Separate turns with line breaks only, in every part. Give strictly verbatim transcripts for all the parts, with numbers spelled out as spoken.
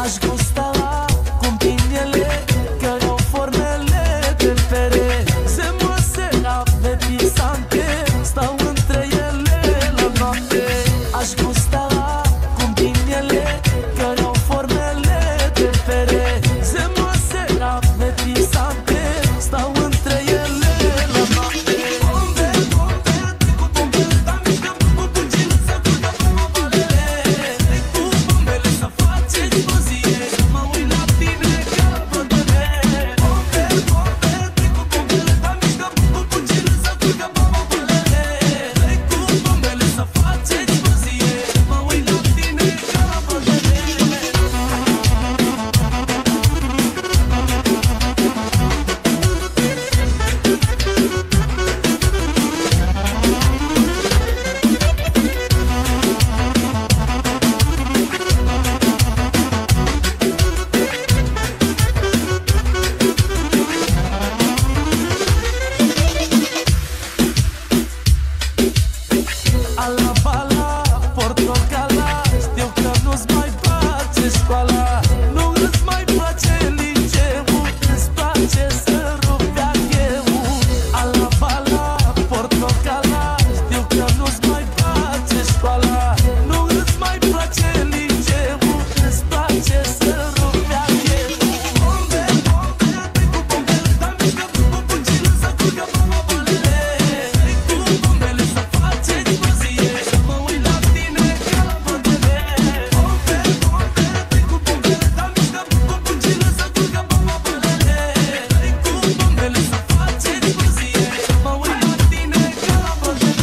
Aș gusta cum pinele care au formele de pere, zemoase, apetisante, stau între ele la noapte. Aș gusta cum pinele care au formele de pere, zemoase, apetisante, stau între ele la noapte. Bombe, bombe, cu bombele, da mișcă bubucile, să curgă bombele. Cu bombele să faci explozie, mă uit la tine ca la pădure. Bombe, bombe, cu bombele, da mișcă bubucile, să curgă bombele. Cu bombele să faci explozie, mă uit la tine ca la pădure. Ala bala, portocala, știu că nu-ți mai place școala, nu îți mai place liceul, îți place să rupea cheul. Ala bala, portocala, știu că nu-ți mai place școala, nu îți mai place liceul, îți place să rupea cheul. Bombe, bombe, cu bombele, da mișcă bubucile, să curgă bombele. Cu bombele să faci explozie, mă uit la tine ca la pădure. Bombe, bombe, cu bombele, da mișcă bubucile, să curgă bombele. Cu bombele să faci explozie, mă uit la tine ca la pădure.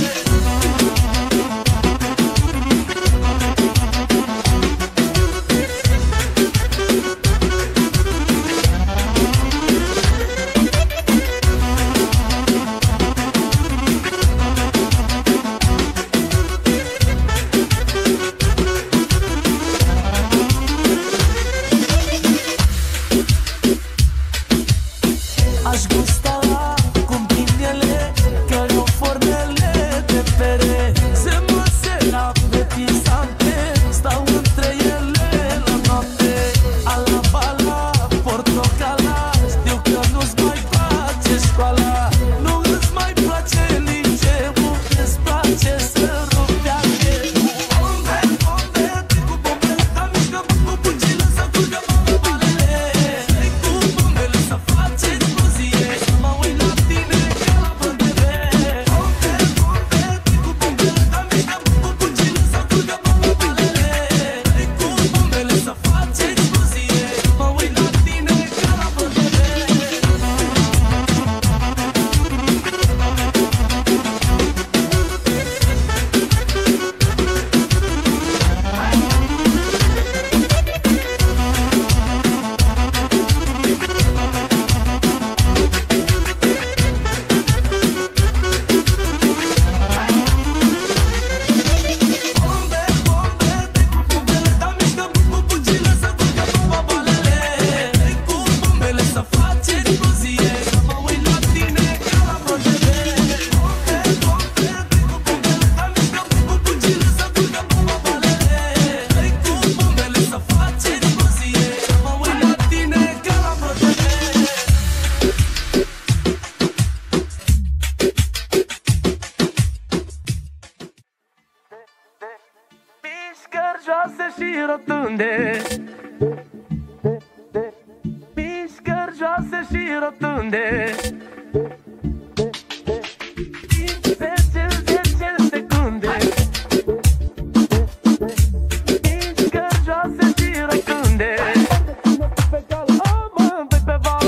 Aș gusta cum pinele care au formele de pere, zemoase, apetisante, stau între ele la noapte. Ala bala, portocala, știu că nu-ți mai place școala, nu îți mai place liceul, îți place să rupea cheul. Bombe, bombe, cu bombele, da mișcă bubucile, să curgă bombele. Cu bombele să faci explozie, mă uit la tine ca la pădure. Bombe, bombe, cu bombele, da mișcă bubucile, să curgă bombele. Cu bombele să faci explozie, mă uit la tine ca la pădure. Bombe, bombe, cu bombele, da mișcă bubucile, să curgă bombele. Cu bombele să faci explozie, mă uit la tine ca la pădure. Bombe, bombe, cu bombele, da mișcă bubucile, să curgă bombele. Cu bombele să faci explozie, mă uit la tine ca la pădure. Mișcări joase și rotunde, mișcări joase și rotunde, zece, zece secunde. Mișcări joase și rotunde, amândoi pe val.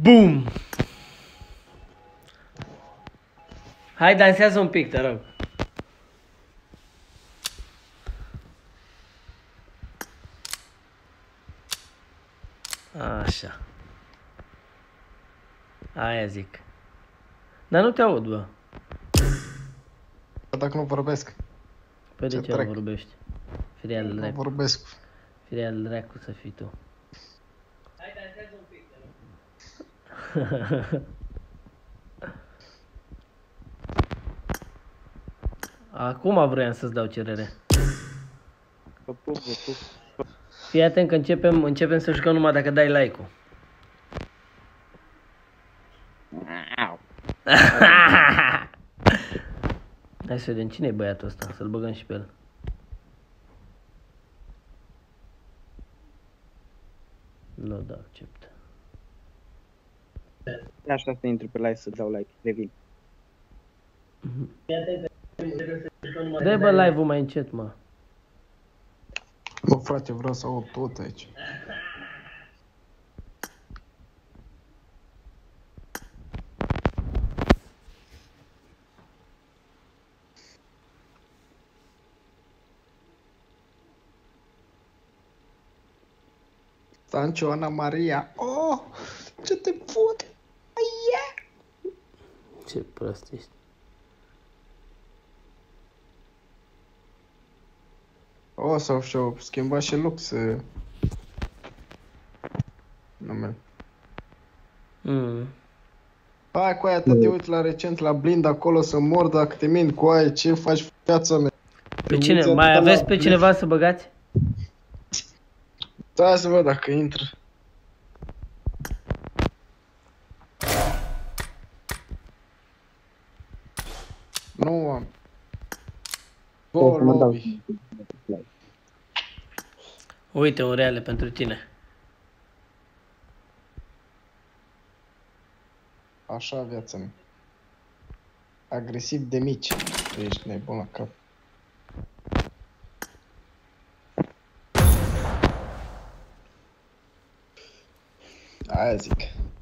Bum! Hai, dansează un pic, te rog. Așa. Aia zic. Dar nu te aud, bă.
Dacă nu vorbesc.
Păi de ce nu vorbești? Firea de
Nu
dracu.
vorbesc.
Firea de dracu să fii tu. Hai, dansează un pic, te rog. Acum vroiam să-ți dau cerere. Fii atent că începem, începem să jucăm numai dacă dai like-ul. Hai să vedem cine e băiatul ăsta, să-l băgăm și pe el. Nu dau accept.
Așa să intru pe live să dau like, revin.
Dă-i bă live-ul mai încet, mă.
Bă, frate, vreau să aud tot aici. Sancho, Ana Maria. Oh, ce te fut? Yeah.
Ce prost ești.
Oh, s-au și-au schimbat și lux. Numele.
Mm.
Hai cu aia, te mm. uiți la recent la blind acolo să mor dacă te mint cu aia, ce faci viața mea?
Pe cine? Mai aveți pe cineva să băgați?
Stai să văd dacă intră. Nu am. Go lobby.
Uite, un reale pentru tine.
Așa viața mea. Agresiv de mici. Ești nebun la cap. Aia zic.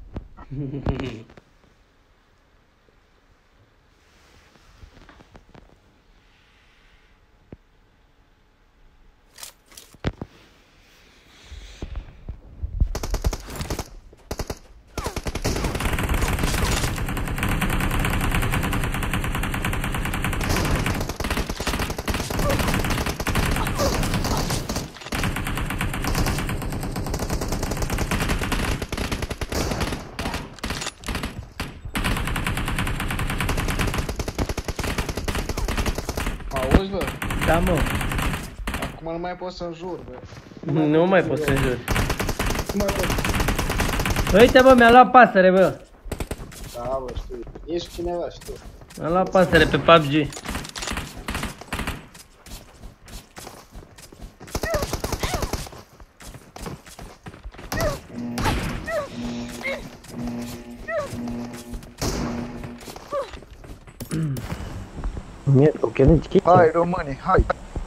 Auzi, bă?
Da, mă.
Acum nu mai pot să înjur, bă.
Nu, nu mai pot să înjuri.
Nu mai pot.
Uite, bă, mi-a luat pasăre, bă.
Da, bă, știu. Ești cineva, știu.
Mi-a luat pasăre pe P U B G.
Hai românii, hai!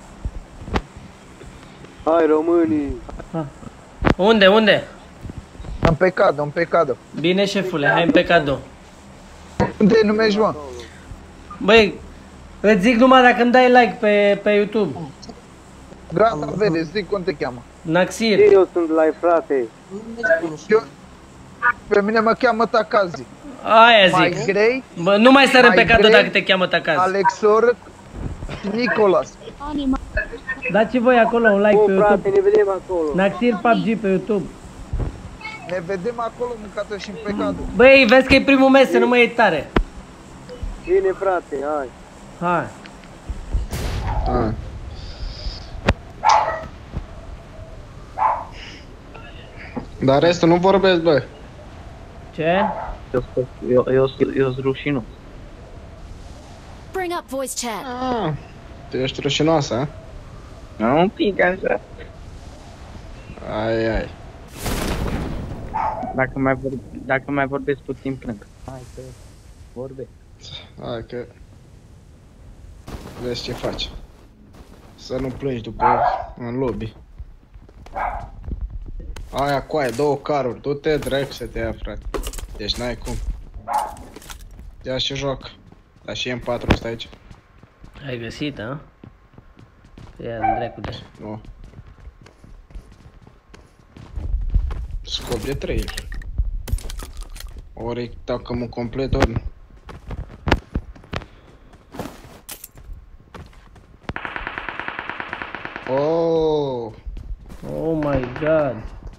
Hai românii!
Unde, unde?
În pecado, în pecado.
Bine, șefule, hai în pecado.
Unde nu mergi, mă?
Băi, îți zic numai dacă îmi dai like pe, pe YouTube.
Gata, vede, zic cum te cheamă.
Naxir.
Eu sunt live, frate.
Eu, pe mine mă cheamă Takazi.
Aia
Mai
zic.
grei,
Bă, nu mai sar în
mai
pecado
grei,
dacă te cheamă Takazi.
Alexor și Nicolas.
Dați voi acolo un like
Bun,
pe YouTube.
frate, ne vedem acolo.
Naxir P U B G pe YouTube.
Ne vedem acolo, mâncată și în pecado.
Băi, vezi că e primul mes, să nu mă iei tare.
Bine, frate, hai.
Hai.
Ah. Dar restul nu vorbesc, bă.
Ce?
Eu, eu, eu sunt rușinos.
Bring up voice chat.
Ah, tu ești rușinoasă, a?
Nu, un pic așa.
Ai, ai.
Dacă mai, vorbe, dacă mai vorbesc puțin plâng. Hai că vorbe.
Hai că... Vezi ce faci. Să nu plângi după în lobby. Aia coaie, două caruri, du-te dracu să te ia, frate. Deci n-ai cum. Ia și joc. Dar și M patru ăsta aici.
Ai găsit, a? Ia, dracu de.
Nu. Scop de trei. Ori dacă mă complet, ori nu. Oh!
Oh my god.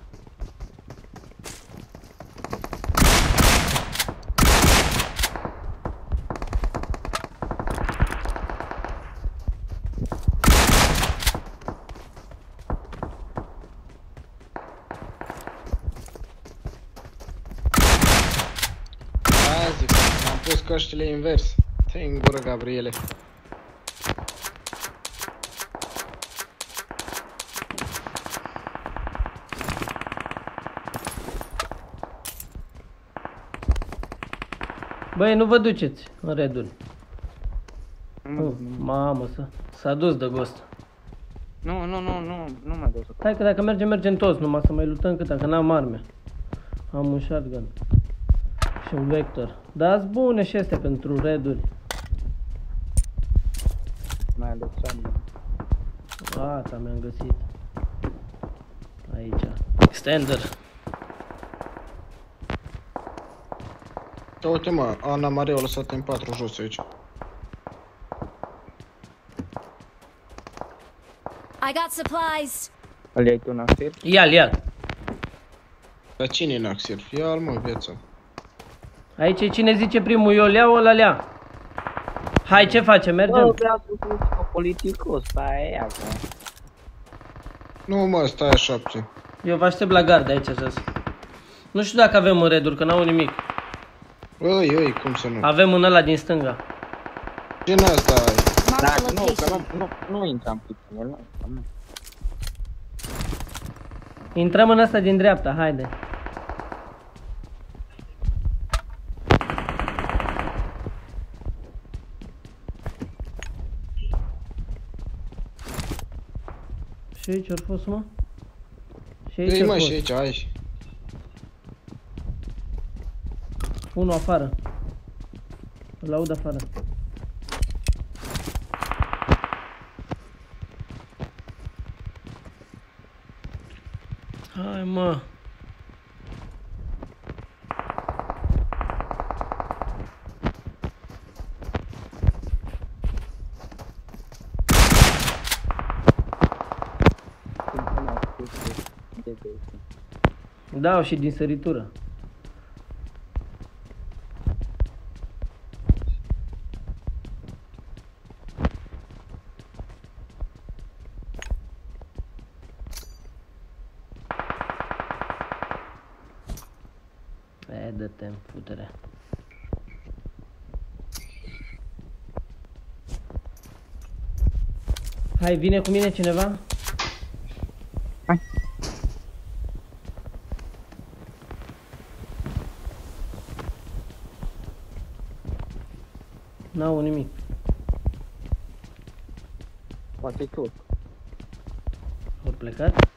Aia zic, am pus căștile invers. Te-i în gură, Gabriele.
Băi, nu vă duceți în reduri. Uh, mamă, să s-a dus de ghost.
Nu, nu, nu, nu, nu mai dau să...
Hai că dacă mergem, mergem toți, numai să mai luptăm cât dacă n-am arme. Am un shotgun. Și un vector. Dați bune și astea pentru reduri.
Mai ales Sandra.
Gata, mi-am găsit. Aici. Extender.
Da, uite mă, Ana Maria a lăsat M patru jos aici.
I got supplies.
Îl iei tu în Axir?
Ia-l, ia-l.
Dar cine e Naxir? Ia-l mă, viața.
Aici e cine zice primul, eu le iau, ăla le ia. Hai, ce facem? Mergem?
Bă, vreau să fiu politicos, stai aia, că...
Nu mă, stai așa puțin.
Eu vă aștept la gardă aici jos. Nu știu dacă avem în reduri, că n-au nimic.
Ăi, ăi, cum să nu?
Avem un ăla din stânga.
Ce n asta ai?
Mark the
Dacă nu, că
location.
nu, nu, nu intram pe el, nu, nu.
Intrăm în asta din dreapta, haide. Și aici ori fost, mă? Și aici
Ei
ori
mă,
fost.
și aici, aici.
Unul afară. Îl aud afară. Hai, mă. Da, și din săritură. E, dă-te-n putere. Hai, vine cu mine cineva?
Hai.
N-au nimic.
Poate tot.
Au plecat?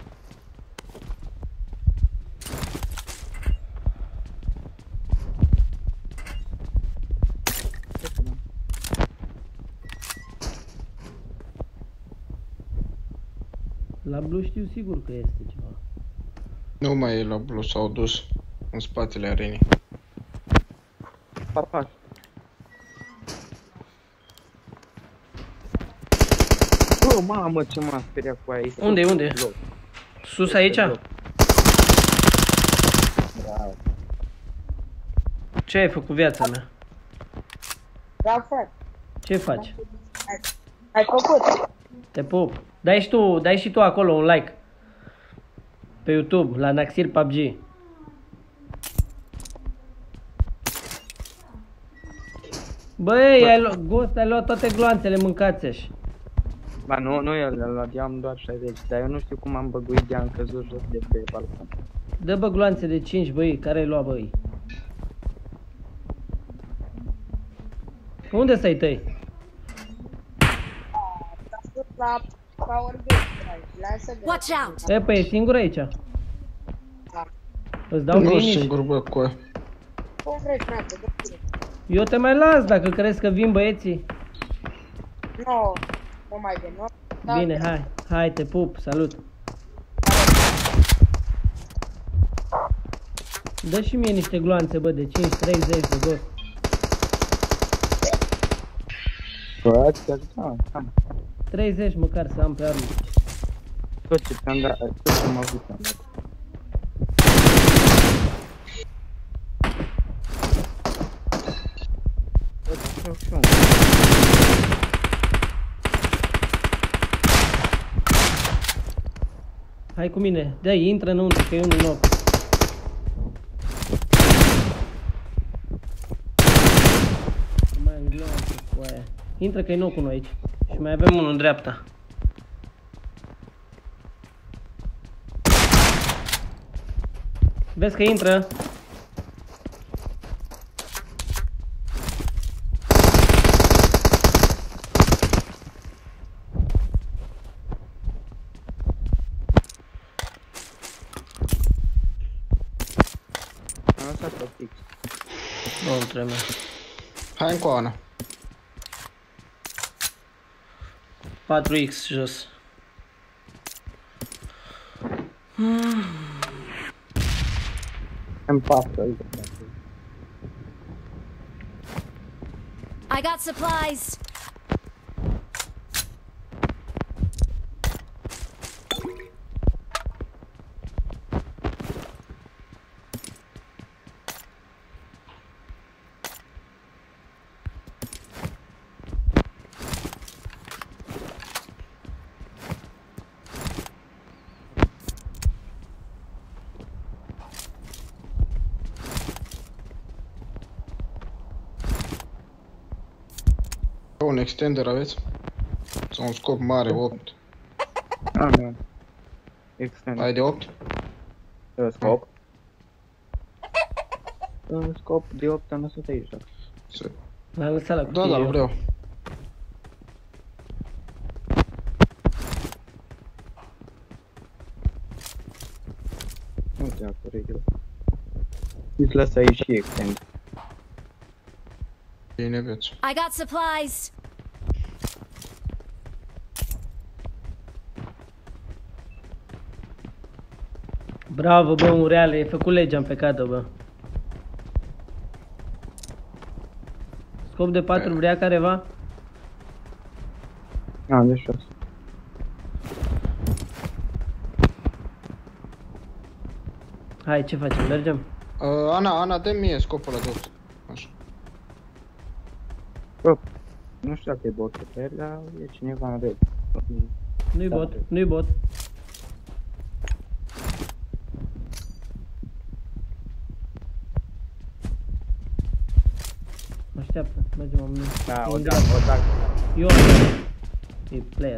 La Blue știu sigur că este ceva.
Nu mai e la Blue, s-au dus în spatele arenei.
Papac. Bă, mamă, ce m-a speriat cu aia.
Unde, unde? Sus aici? Ce ai făcut viața mea?
Da, frate.
Ce faci?
Ai făcut?
Te pup. Dai și tu, dai și tu acolo un like. Pe YouTube, la Naxir P U B G. Băi, ai luat, Ghost, ai luat toate gloanțele, mâncați-și.
Ba nu, nu eu le-am luat, eu am doar șaizeci, dar eu nu știu cum am băguit de am căzut jos de pe balcon.
Dă bă gloanțe de cinci, băi, care ai luat, băi? Unde să-i tăi?
S-a spus la Power Gate. Lasă de...
Watch out!
E, păi, e singur aici.
Da.
Îți dau
Nu
finish?
singur, bă, cu aia.
Cum vrei, frate, dă tine.
Eu te mai las dacă crezi că vin băieții.
Nu, nu mai vin, nu? Da,
Bine,
da.
hai, hai, te pup, salut. Dă și mie niște gloanțe, bă, de cinci treizeci de dos.
Bă, te ajută, am.
treizeci măcar să am pe armă.
Tot ce ți-am dat, tot ce am avut am dat. Bă, dar vreau și eu.
Hai cu mine, dă-i, intră înăuntru, că e unul nou. Mai am gloanțe cu aia. Intră că e nou cu noi aici. Și mai avem unul în dreapta. Vezi că intră?
Am lăsat pe fix.
Nu trebuie.
Hai încă o Ana.
patru X jos.
Am patru, uite.
I got supplies.
Un extender aveți? Sau un scop mare, opt.
Am, am. Extend.
Ai de opt?
Uh, scop. Uh, scop de opt am lăsat aici. Da.
Se-
L-am lăsat la cutie.
Da, da,
eu.
îl vreau.
Nu te apără eu. Îți las aici și extend.
Bine, veți.
I got supplies.
Bravo, bă, un real, e făcut legea în pecată, bă. Scop de patru vrea careva?
Am de șase.
Hai, ce facem? Mergem?
Uh, Ana, Ana, dă mie scopul ăla de opt. Așa.
Bă, nu știu dacă e bot pe el, dar e cineva în red.
Nu-i
Da,
bot,
cred.
nu-i bot. Așteaptă, mergem amândoi.
Da,
E
o
în
da,
dreapta.
o da.
Eu e player.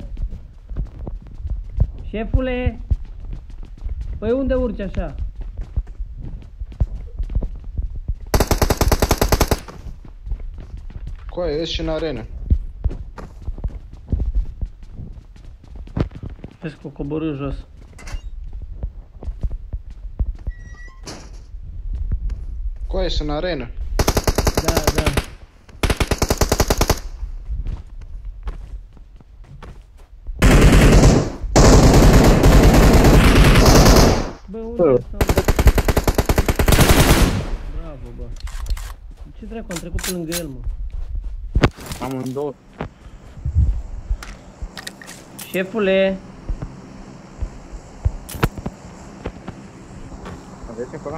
Șefule! Păi unde urci așa?
Coaie, ies și în arenă.
Vezi că o coborâ jos.
Coaie, ies în arenă.
Da, da. Bă, unde
Bă.
stau? Bravo, bă. Ce dracu, am trecut pe lângă el, mă.
Amândouă.
Șefule!
Aveți acolo?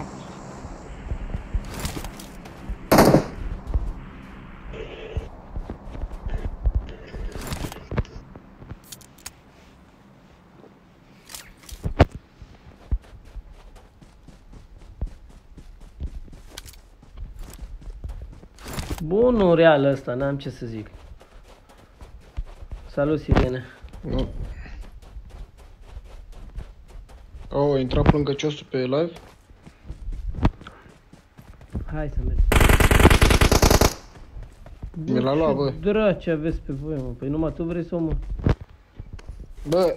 Bunul real ăsta, n-am ce să zic. Salut, Sirene.
Nu. Oh, a intrat plângăciosul pe live?
Hai să mergem.
Mi l-a luat, bă.
Draci aveți pe voi, mă. Păi numai tu vrei să omori.
Bă,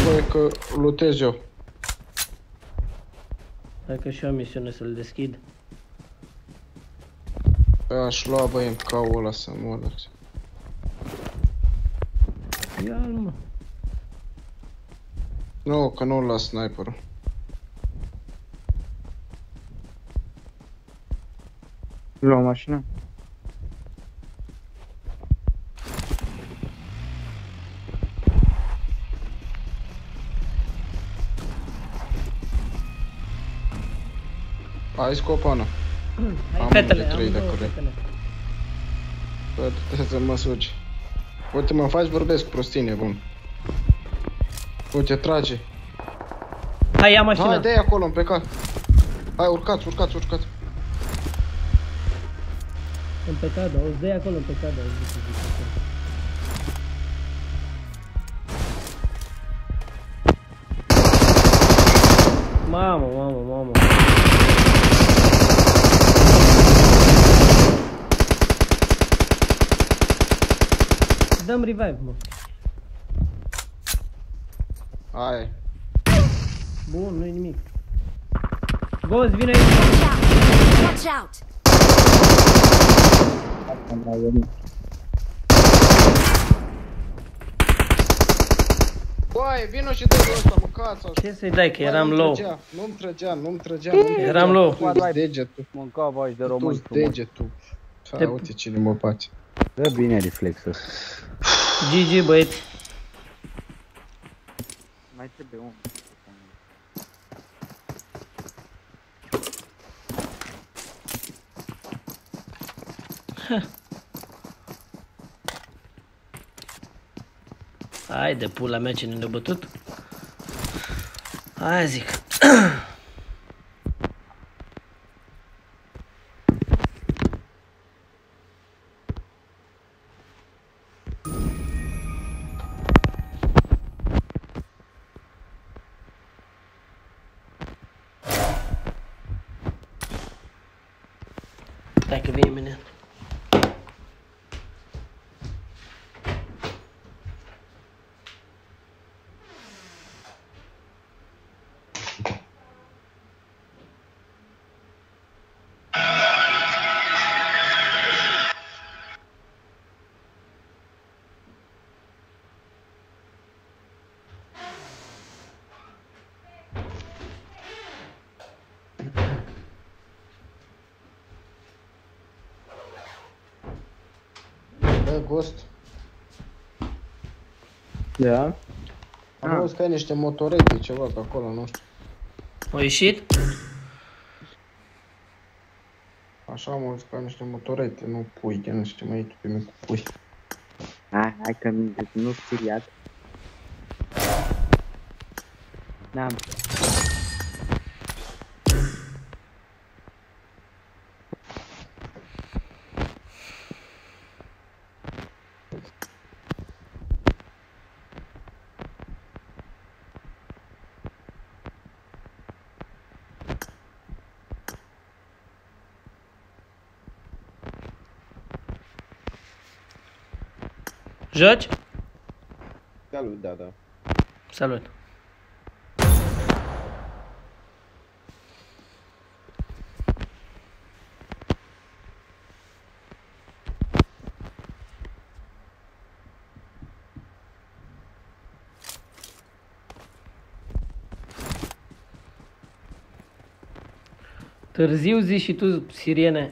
voie că lutez eu.
Hai că și eu am misiune să-l deschid.
Aș lua băi în caul ăla să mor.
Ia-l, mă.
Nu, că nu-l las sniperul.
Luăm mașina.
Hai scopană.
Hai
Am
fetele,
unde trei
am
de
două
curând.
fetele.
Bă, trebuie să mă sugi. Uite, mă faci vorbesc prostii nebun. Uite, trage.
Hai, ia mașina.
Hai, dă-i acolo, am plecat. Hai, urcați, urcați, urcați.
În pecadă, o să dai acolo în pecadă. Mamă, mamă, mamă. Dăm revive, mă.
Hai.
Bun, nu-i nimic. Goz, vine aici.
Watch out!
Am mai venit.
Băi, vino și dă-i ăsta, măcați-o.
Ce să-i dai, că
Băi,
eram
nu-mi
low.
trăgea, Nu-mi trăgea, nu-mi trăgea, nu-mi trăgea.
Eram low.
Tu-ți degetul,
Mânca vaci de români
tu-ți
frumos.
degetul.
Te-
Ha, uite cine mă bate.
Dă bine reflexul.
G G, băieți.
Mai trebuie un.
Hai de pula mea, cine ne-a bătut? Hai zic. Hai că vine mine.
Bă, Ghost,
Da?
am
Ah.
auzit că ai niște motorete, ceva pe acolo, nu știu.
A ieșit?
Așa am auzit că ai niște motorete, nu pui, că nu știu ce mai e tu pe mine cu pui.
Hai, hai că nu speriat. N-am.
Joci?
Salut, da, da.
Salut. Târziu zici și tu, sirene.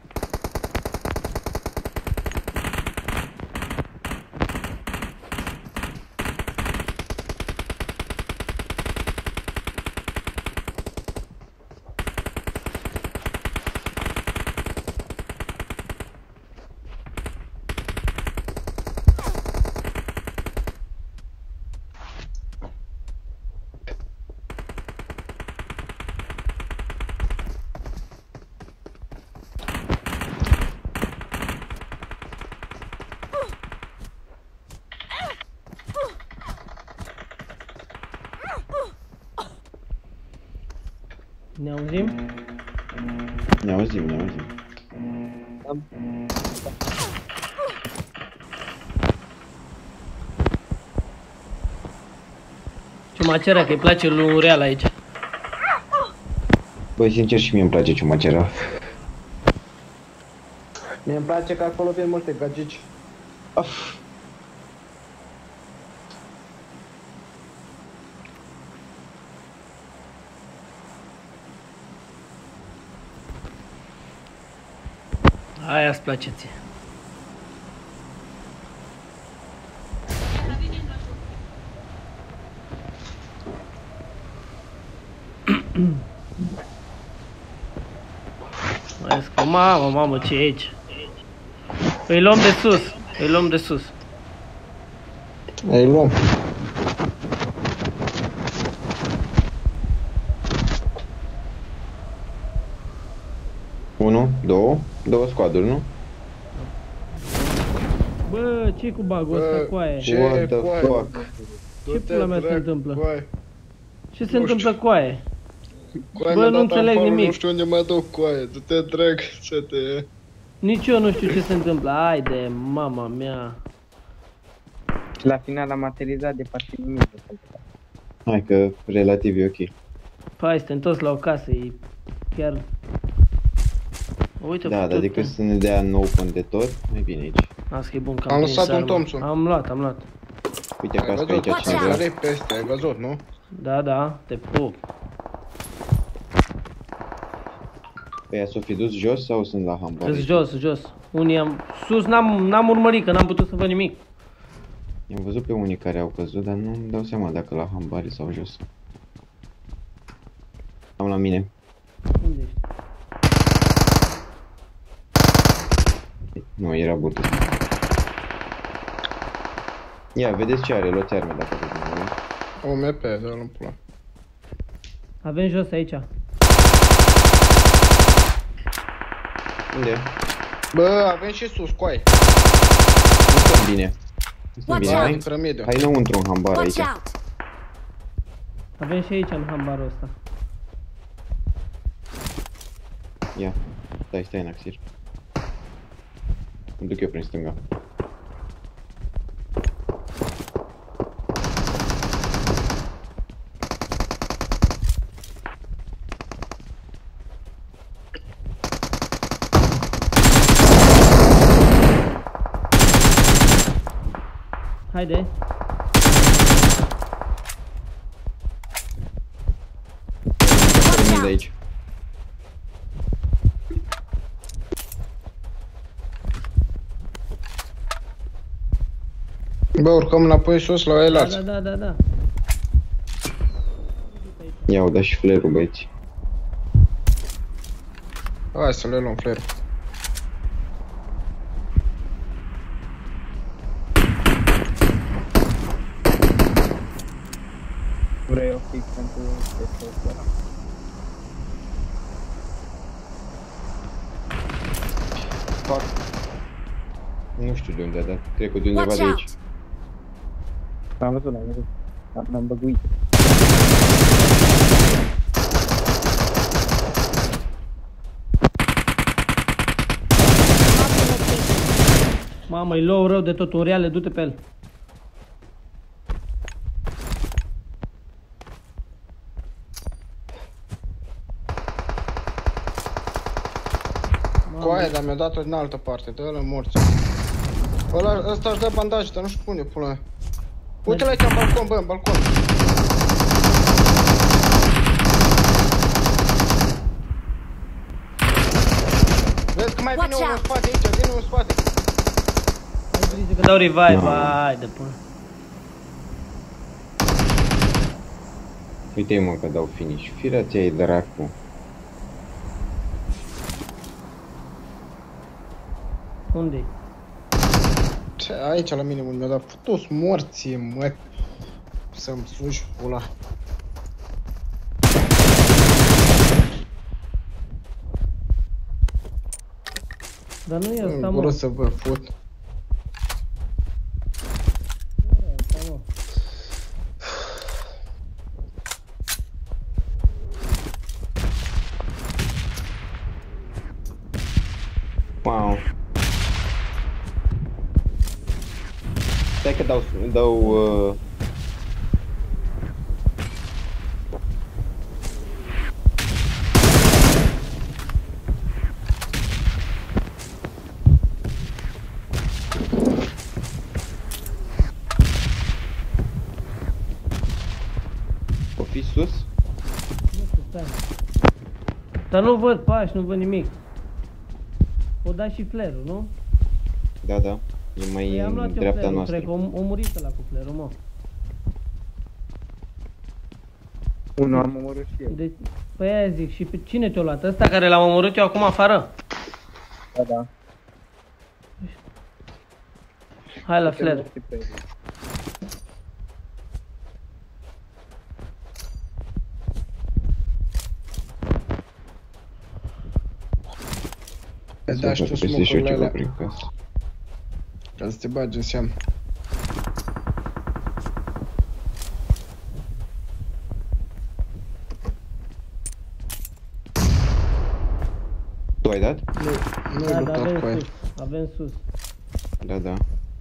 Ne auzim?
Ne auzim, ne auzim.
Ciumacera, că îi place lui Real aici.
Băi, sincer și mie îmi place ciumacera.
Mie îmi place că acolo vin multe gagici.
Of.
Aia îți place ție. Mai zic, mamă, mamă, ce e aici? Îi luăm de sus, îi luăm de sus.
Îi luăm.
Unu, două, două scoaduri, nu?
Bă, ce cu bagul ăsta cu aia?
Ce
What the
coaie?
fuck?
Ce pula mea se întâmplă?
Coaie.
Ce se întâmplă cu aia?
Coaie
Bă,
mi-a
nu
dat
înțeleg
amparul,
nimic.
Nu știu unde mă duc, coaie. Du-te drag, ce te e.
Nici eu nu știu ce se întâmplă. Haide, mama mea.
Și la final am aterizat de parcă nimic.
Hai că relativ e ok.
Păi, suntem toți la o casă, e chiar... Uite,
Da,
tot
dar decât
în-
să ne dea în open de tot, mai bine aici.
Las că e bun că
Am
prins
lăsat un
arma.
Thompson.
Am luat, am luat.
Uite
Ai
acasă
văzut?
aici cineva.
Care peste, ai văzut, nu?
Da, da, te pup.
Păi s-o fi dus jos sau sunt la hambar?
Îs jos, jos. Unii am... Sus n-am n-am urmărit, că n-am putut să văd nimic.
Am văzut pe unii care au căzut, dar nu îmi dau seama dacă la hambari sau jos. Am la mine.
Unde ești?
Nu, era botul. Ia, vedeți ce are, luați arme dacă vedeți, nu?
O M P, dar nu pula.
Avem jos aici.
Unde?
Bă, avem și sus, coaie.
Nu stăm bine. Nu stăm bine,
Hai,
hai?
intră mediu.
Hai înăuntru în hambar
Watch
aici.
out!
Avem și aici în hambarul ăsta.
Ia, stai, stai în axir. Îmi duc eu prin stânga.
Haide.
Pornim de aici.
Bă, urcăm înapoi sus la
Da,
elați.
da, da, da, da.
Ia, o da și flare-ul, băieți.
Hai să le luăm flare.
Vrei o fix pentru testul ăla.
Fac. Nu știu de unde a dat. Cred că de undeva
Watch
de aici.
out!
Am văzut, l-am văzut. Am- M-am băguit.
Mamă, e low rău de tot, un reale, du-te pe el.
Coaie, dar mi-a dat-o din altă parte, dă-l în morți. Ăla, ăsta își dă bandaj, dar nu știu cum e, pula mea. Uite-l aici în balcon, bă, în balcon. Vezi că mai vine
Watch
unul în
out.
spate aici, vine unul în spate.
Ai grijă că dau revive,
No.
vai de până.
Uite-i mă că dau finish. Firea ți-ai dracu.
Unde-i?
Ce, aici la mine mi-a dat putus morții, mă. Să-mi sugi pula.
Dar nu e
În
ăsta,
gură
mă.
să vă fut.
Ăsta, mă.
Wow. Stai că dau, dau uh,
Dar nu văd pași, nu văd nimic. O da și flare-ul, nu?
Da, da. E mai
Păi am luat
în
eu
dreapta
flare-ul,
noastră.
cred că o, o murit ăla cu flare-ul, mă.
Unul am omorât și eu.
Deci, păi aia zic, și pe cine te-a luat? Ăsta care l-am omorât eu acum afară?
Da, da.
Hai la flare.
Da, și tu
Să găsesc și eu
smoke-urile
ceva
alea,
prin casă.
ca să te bagi în seamă.
Tu ai dat?
Nu, nu-i
Da, da,
luptat
avem
cu aia.
sus. Avem sus.
Da, da.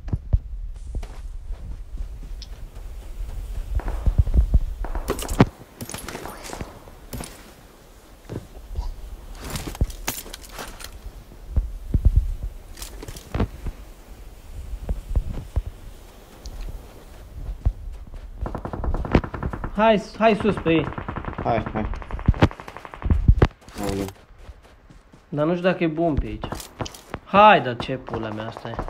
Hai, hai sus pe ei.
Hai, hai. Aoleu.
Dar nu știu dacă e bun pe aici. Hai, dar ce pula mea asta e.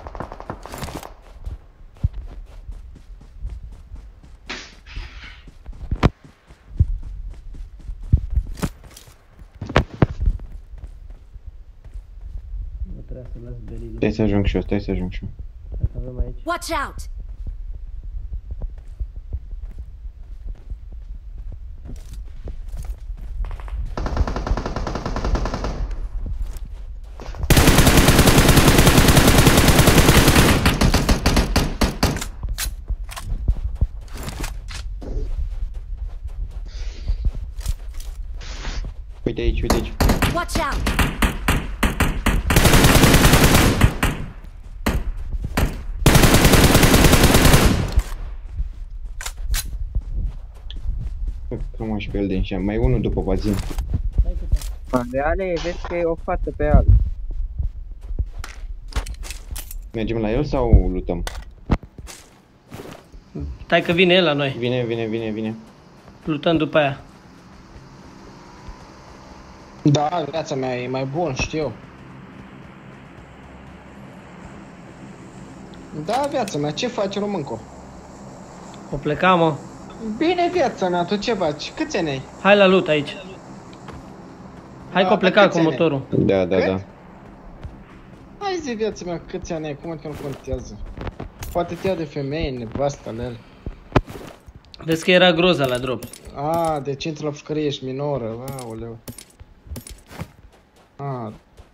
Nu trebuia să las berilul.
Stai să ajung și eu, stai să ajung și eu.
Dacă avem aici.
Watch out!
Uite aici, uite aici.
Watch out!
Cam și pe el din șam. Mai e unul după bazin.
Hai cu ta.
În reale, vezi că e o fată pe alb.
Mergem la el sau lutăm?
Stai că vine el la noi.
Vine, vine, vine, vine.
Lutăm după aia.
Da, viața mea e mai bun, știu. Da, viața mea, ce faci, românco?
O pleca, mă.
Bine, viața mea, tu ce faci? Câți ani ai?
Hai la loot aici. Hai
Da,
că o pleca
pe
cu
câți ani?
motorul.
Da, da,
Cât?
da.
Hai zi, viața mea, câți ani ai? Cum că nu contează? Poate te ia de femeie, nevasta, lel.
Vezi că era groza la drop.
A, deci intri la pușcărie, ești minoră, aoleu. A.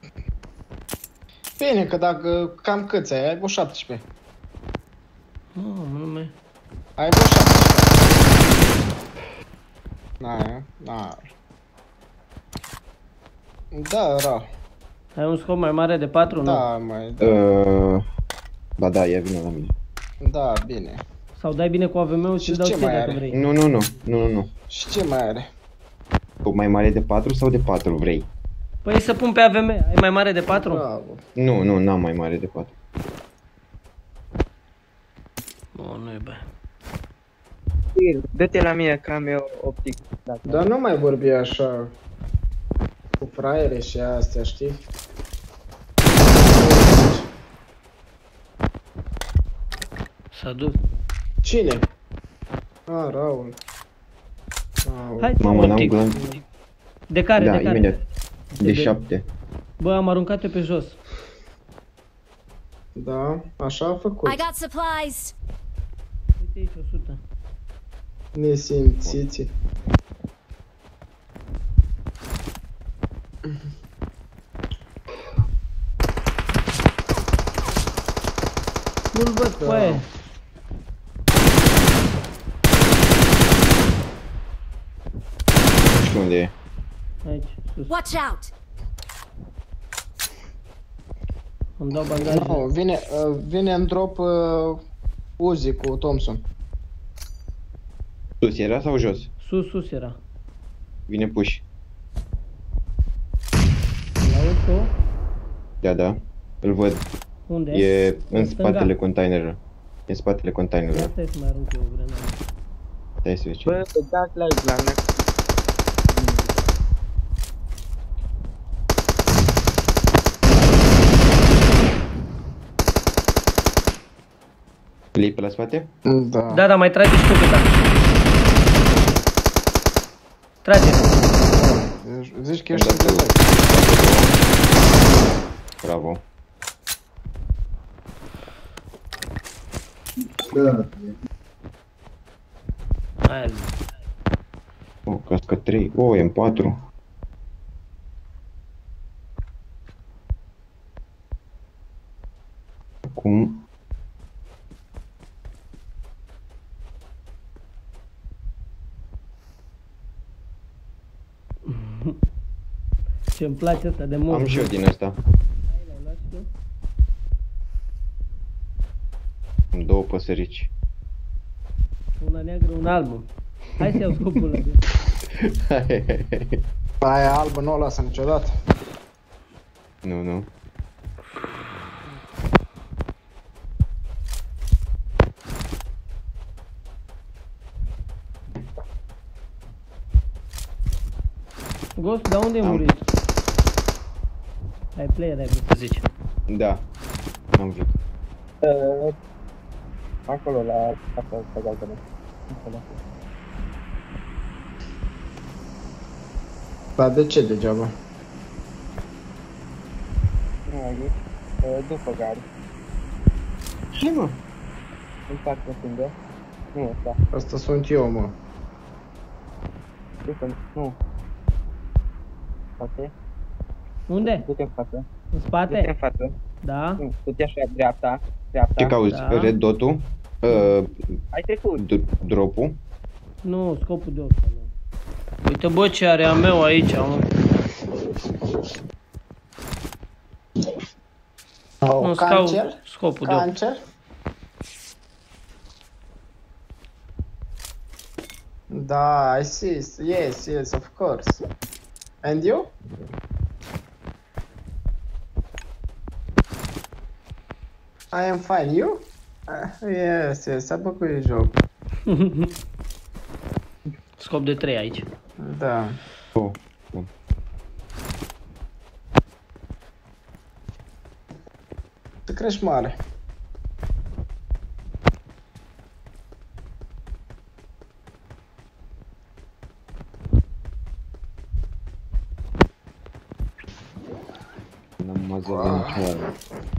Bine, că dacă cam câți ai? Ai vreo șaptesprezece.
Oh, nu mai.
Ai vreo șaptesprezece. Na, na. Da, ra.
Ai un scop mai mare de patru,
Da,
nu?
mai, da.
Uh, ba da, ea vine la mine.
Da, bine.
Sau dai bine cu A V M-ul și
Și
îți dau
ce
ție
mai
dacă
are?
vrei.
Nu, nu, nu, nu, nu, nu.
Și ce mai are?
O mai mare de patru sau de patru vrei?
Păi să pun pe A V M. Ai mai mare de patru?
Bravo.
Nu, nu, n-am mai mare de patru.
Nu, nu e bă.
Dă-te la mine că am eu optic. Dacă
Dar nu mai vorbi așa cu fraiere și astea, știi?
S-a dus.
Cine? A, Raul. Raul.
Hai,
Mamă, n-am
optic.
glan.
De care,
Da,
de care?
imediat. De
De-
șapte.
Bă, am aruncat-o pe jos.
Da, așa a făcut.
I got supplies!
Uite aici, o sută.
Nesimțiți.
Nu-l văd pe
Da.
aia.
Nu știu unde e.
Aici, sus.
Watch out!
Îmi dau bandaje.
No, vine, uh, vine în drop uh, Uzi cu Thompson.
Sus era sau jos?
Sus, sus era.
Vine push.
La tu?
Da, da. Îl văd.
Unde?
E în
stânga.
spatele containerului. E în spatele containerului.
Asta e să mai arunc eu o grenadă.
Stai să vezi.
bă, dați like la mine.
Le iei pe la spate?
Da.
Da, da, mai trage și tu câta. Trage.
Zici că ești în live.
Bravo.
Aia.
O, cască trei. O, M patru. Acum...
Ce-mi place asta de mult.
Am și eu din asta.
Hai, l-ai luat și tu?
Am două păsărici.
Una neagră, una albă. Hai să iau scopul ăla.
Hai, hai, hai.
Aia albă nu o lasă niciodată.
Nu, nu.
Ghost, dar unde ai
Am.
murit? Ai player, ai vrut să zici.
Da. Am văzut.
Uh, acolo, la asta, pe galbenă. Acolo.
Dar de ce degeaba?
Nu, aici. Uh, după gard.
Ce, mă?
În partea stângă. Nu, ăsta.
Asta sunt eu, mă.
După, nu. Spate.
Unde?
Du-te în față.
În
Du-te în
spate?
față.
Da?
Nu, du-te așa, dreapta. Dreapta.
Ce cauzi?
Da.
Red dot-ul? Uh,
Ai trecut.
d- drop-ul?
Nu, scopul de ăsta, nu. Uite bă ce are a meu aici, mă.
Oh,
Nu, scau scopul de ăsta.
Cancer? Da, I see. Yes, yes, of course. And you? I am fine. You? Uh, yes, yes, a băcuit joc.
Scop de trei aici.
Da.
Oh. Bun.
Să crești mare.
N-am mazărit niciodată.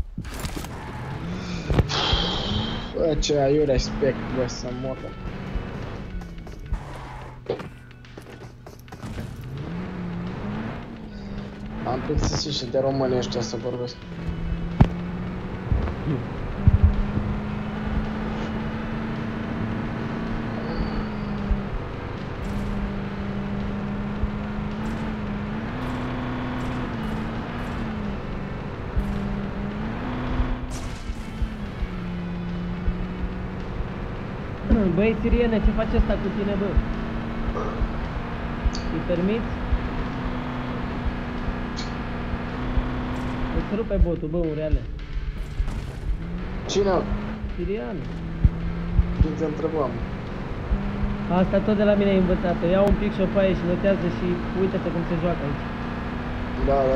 Bă, ce ai respect, bă, să moră. Am plictisit și de români ăștia să vorbesc.
Băi, Siriene, ce face asta cu tine, bă? Îi permiți? Îți rupe botul, bă, ureale.
Cine?
Sirian.
Când te întrebam.
Asta tot de la mine ai învățat-o. Ia un pic și o paie și notează și uite-te cum se joacă aici.
Da, da.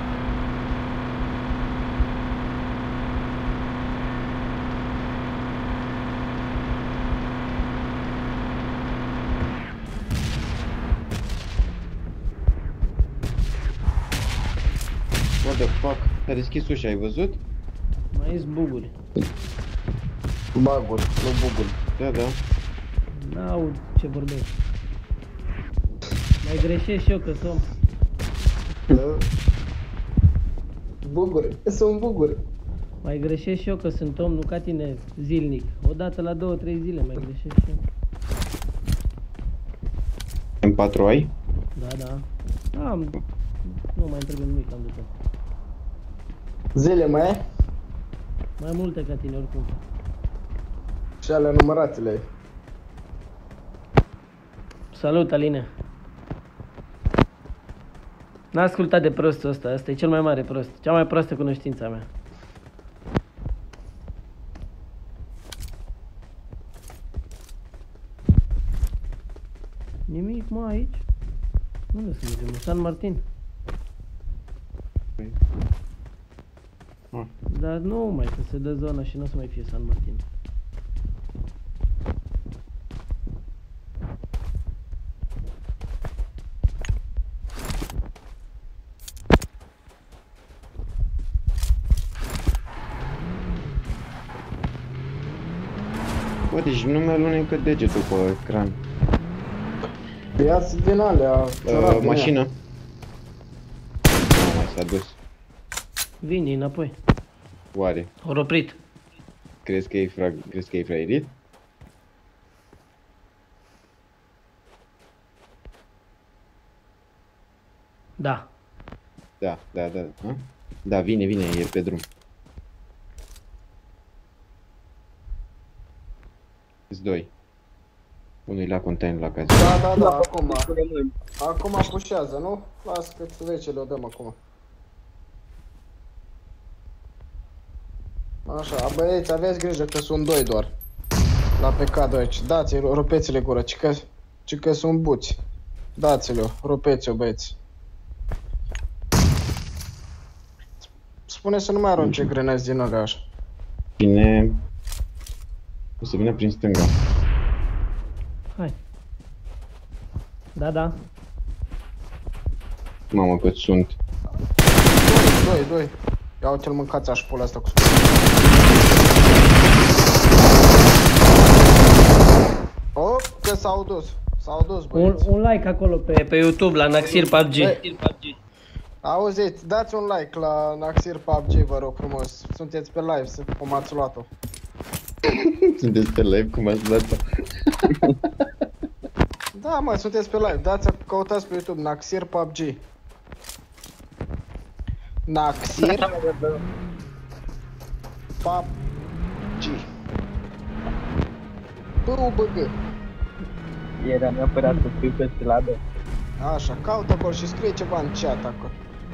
What the fuck? S-a deschis ușa, ai văzut?
Mai ies buguri.
Baguri, nu buguri.
Da, da.
N-aud ce vorbesc. Mai greșesc și eu că sunt.
Buguri, sunt buguri.
Mai greșesc și eu că sunt om, nu ca tine, zilnic. Odată la două, trei zile mai greșesc și eu.
M patru ai?
Da, da. Am. Nu mai trebuie nimic, am după.
Zile mai ai?
Mai multe ca tine oricum.
Și alea număratele ai.
Salut, Aline. N-a ascultat de prostul ăsta, ăsta e cel mai mare prost. Cea mai proastă cunoștință a mea. Nimic, mă, aici? Unde să mergem? În San Martin?
Ah.
Dar nu mai, că se dă zona și nu o să mai fie San Martin.
Bă, deci nu mi-alunecă degetul pe ecran.
Ia-ți din alea,
Uh, mașină. Nu, mai s-a dus.
Vine înapoi.
Oare?
Au oprit.
Crezi că e frag... Crezi că e fraierit?
Da.
Da, da, da. Ha? Da, vine, vine, e pe drum. Sunt doi. Unul e la container la casă.
Da, da, da, acum. Acum pușează, nu? Las că zece le-o dăm acum. Așa, băieți, aveți grijă că sunt doi doar. La pe cadru aici. Dați-i, rupeți-le gura, ci că, ci că sunt buți. Dați-le-o, rupeți-o, băieți. Spune să nu mai arunce grenezi din alea așa.
Vine... O să vină prin stânga.
Hai. Da, da.
Mamă, cât sunt.
Doi, doi, doi. Ia uite-l, mâncați așa pula asta cu spune. Oh, că s-au dus. S-au dus,
Un,
băieți.
un like acolo pe, pe YouTube la Naxir P U B G.
Auziți, dați un like la Naxir P U B G, vă rog frumos. Sunteți pe live, cum ați luat-o.
Sunteți pe live, cum ați luat-o?
Da, mă, sunteți pe live. Dați, căutați pe YouTube Naxir P U B G. Naxir P U B G. P U B G.
Era neapărat să scriu pe silabe.
Așa, caută acolo și scrie ceva în chat acolo.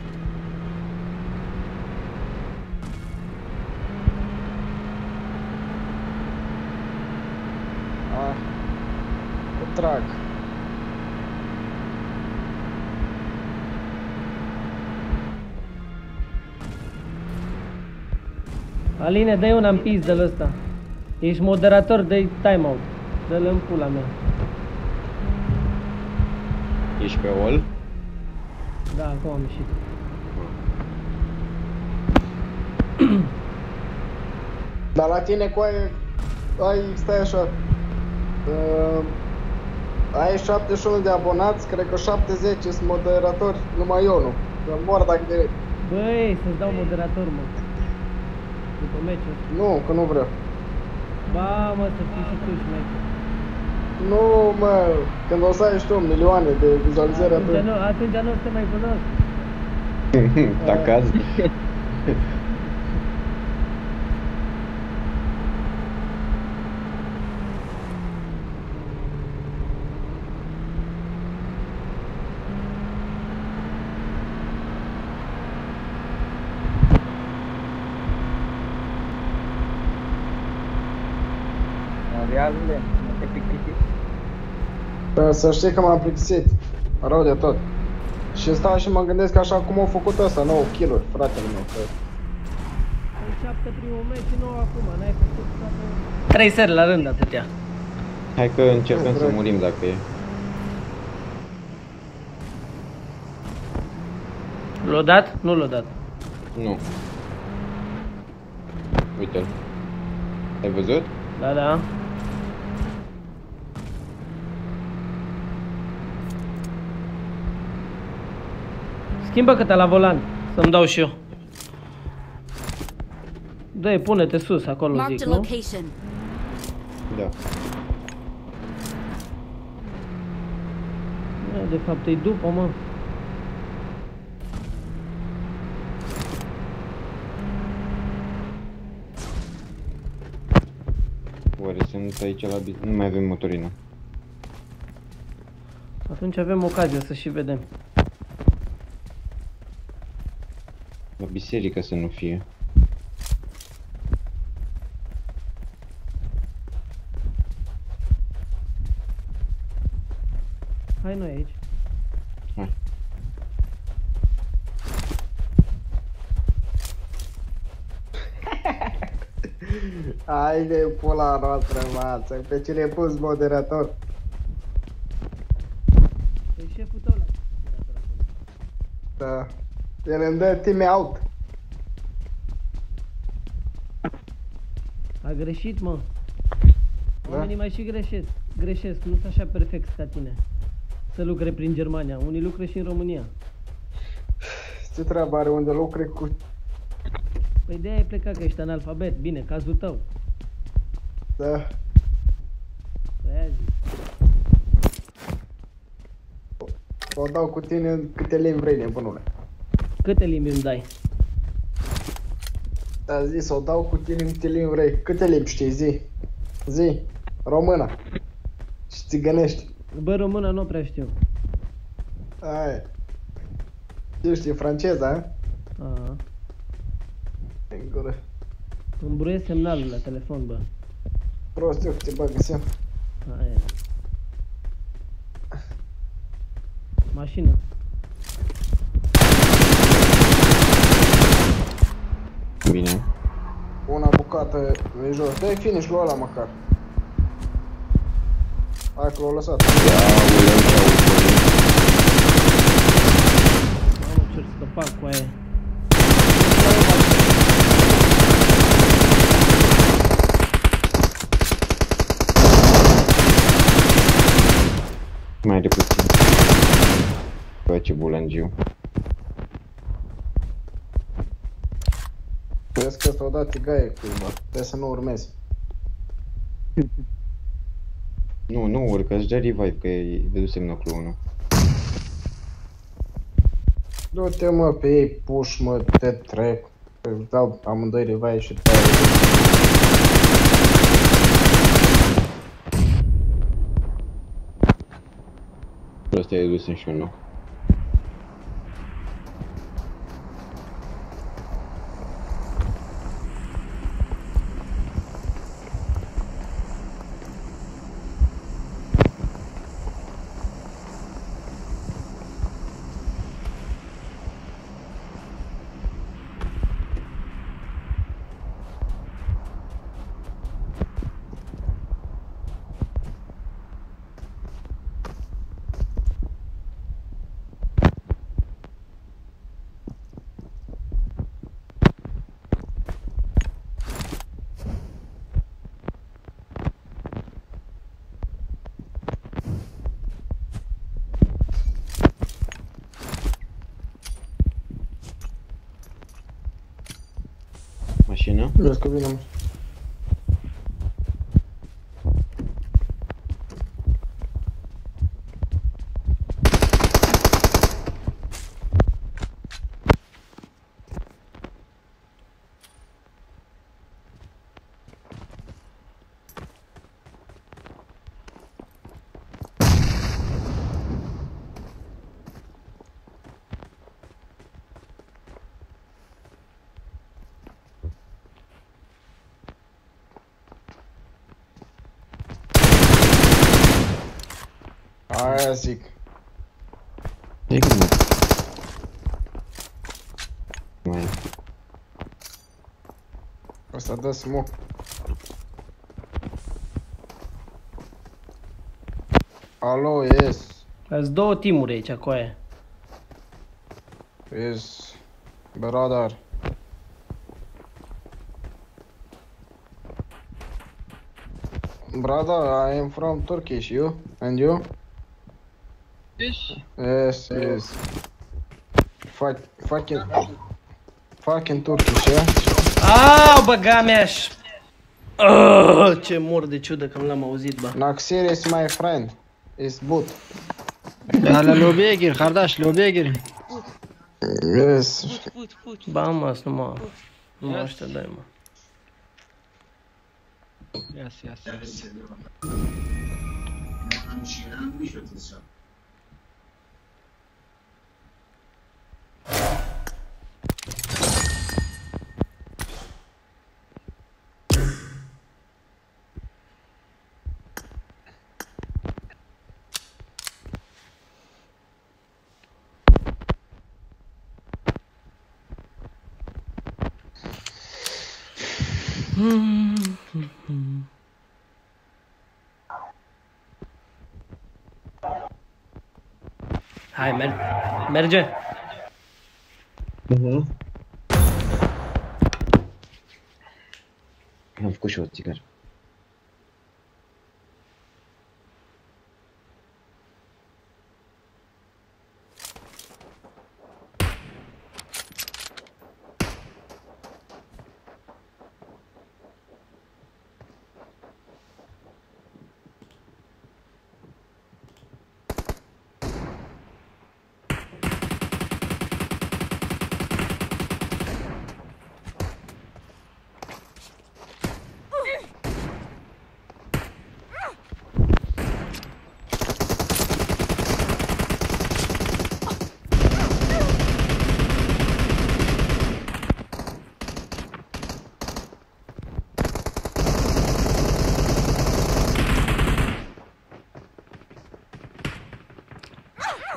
Ah, o trag.
Aline, dă-i una în pizdă-l ăsta. Ești moderator, dă-i timeout. Dă-l în pula mea.
Ești pe all?
Da, acum am ieșit.
Dar la tine cu ai, ai stai așa. Uh, ai șaptezeci și unu de abonați, cred că șaptezeci sunt moderatori, numai eu nu. Că mor dacă de...
Băi, să-ți dau moderator, mă. După meciul.
Nu, că nu vreau.
Ba, mă, să fii și tu șmecher.
Nu, mă, când o să ai și tu milioane de vizualizări
Atunci
atunci.
nu, atunci nu te mai cunosc.
Tacaz?
Realule, nu te plictisit.
Să știi că m-am plictisit. Rău de tot. Și stau și mă gândesc așa cum au făcut ăsta, nouă kill-uri, fratele meu. Că...
Păi șapte primul meci și nouă acum, n-ai făcut toate... Trei seri la rând atâtea.
Hai că încercăm
Nu,
să
vreau.
murim dacă e.
L-o dat? Nu l-o dat.
Nu. Uite-l. Ai văzut?
Da, da. Schimbă câte la volan, să-mi dau și eu. Dă-i, pune-te sus, acolo
Marked
zic,
a
nu?
location.
Da.
E, de fapt e după, mă.
Oare sunt aici la bis... Nu mai avem motorină.
Atunci avem ocazia să și vedem.
La biserică să nu fie.
Hai noi aici.
Hai.
Hai de pula noastră, mață, pe cine ai pus moderator?
E șeful tău la...
Da. El îmi dă time out.
A greșit, mă. Oamenii mai și greșesc, greșesc, nu sunt așa perfecți ca tine. Să lucre prin Germania, unii lucră și în România.
Ce treabă are unde lucre cu...
Păi de-aia ai plecat că ești analfabet, bine, cazul tău.
Da.
Păi aia zic.
O dau cu tine câte limbi vrei, nebunule.
Câte limbi îmi dai?
A zis, o dau cu tine câte limbi vrei. Câte limbi știi, zi? Zi. Română. Și țigănești.
Bă, română nu prea știu.
Aia. Ce știi, franceza, a?
A,
În gură.
îmi bruie semnalul la telefon, bă.
Prost eu că te bag în seamă.
Aia. Mașină.
Bine.
Una bucată în jos. Dă-i finish-ul ăla măcar. Hai că l-au lăsat.
Mamă, ce-or scăpa cu aia.
Mai de puțin. Bă, ce bulangiu.
Vezi că s-au dat tigaie cuiva. Trebuie să nu urmezi.
Nu, nu urcă, îți dă revive, că e vedusem nocul unu.
Du-te mă pe ei, push mă, te trec. Îți dau amândoi revive și te
Ăsta e dus în și unul. Mașină?
Vezi că vine. Aia zic.
E că nu. Mai.
Ăsta dă smoke. Alo, yes.
Ați două teamuri aici cu aia.
Yes. Brother. Brother, I am from Turkish, you? And you? Yes, yes. Fuck, fucking, fucking Turkish, yeah?
Aaa, băga mea-și! Oh, ce mor de ciudă că nu l-am auzit, bă.
Naxir is my friend. Is boot.
على لو بيجر خرداش لو بيجر
Yes.
Ba, mă, nu mă... Nu mă ăștia, dai, mă.
يس يس يس
Hai, merg. Merge.
Mhm. Am făcut și o țigară.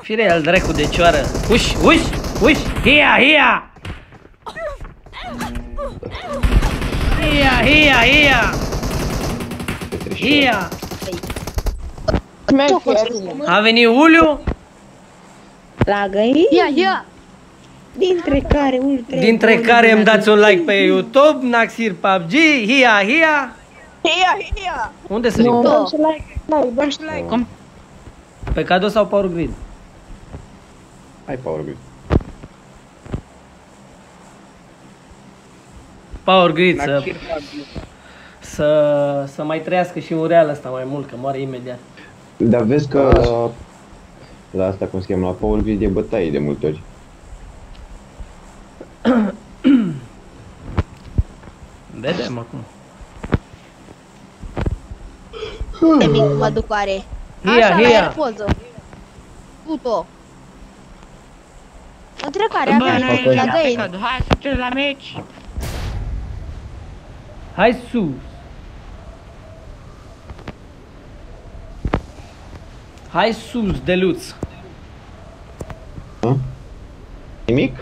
Fire el dracu de cioară. Uși, uși, uși. Hia, hia. Hia, hia, hia. Hia. A venit Uliu.
La găini? Ia, ia. Dintre care ultra.
Dintre care îmi dați un like pe YouTube, Naxir P U B G, hia, hia.
Hia, hia.
Unde sărim?
Nu, dăm și like, like, dăm și like.
Cum? Pe cadou sau Power Grid?
Hai Power Grid.
Power Grid să, să, să mai trăiască și un real ăsta mai mult, că moare imediat.
Dar vezi că la asta, cum se cheamă, la Power Grid e bătaie de multe ori.
Vedem acum.
Emil mă duc are.
Hia,
Așa,
hia.
la poză. Puto. Întrecare, avea la găini.
Hai să trec la meci.
Hai sus. Hai sus, Deluț.
Ha? Nimic?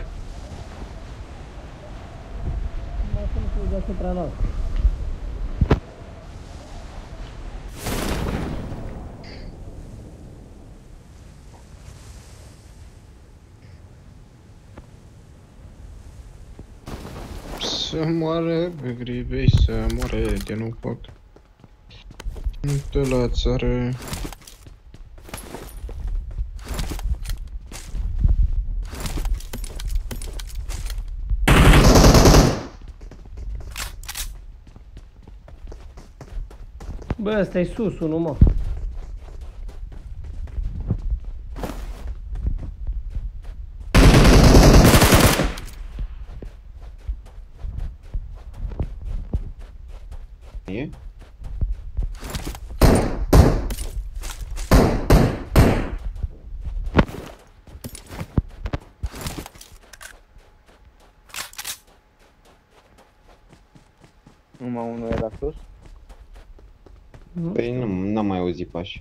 Să moare pe gribei, să moare de nu pot. De la țară.
Bă, ăsta e sus, unul, mă.
E?
Numai unul era sus?
Păi nu, n-am mai auzit pași.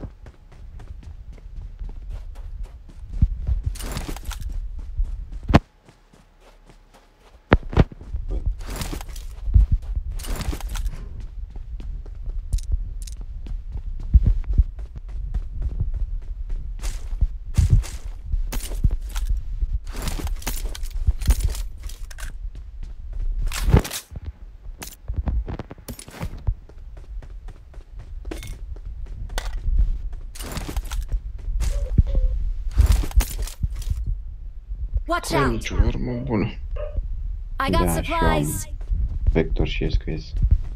Watch
Am
out!
nicio armă bună.
I got
Da, și eu am
supplies.
Vector și S K S.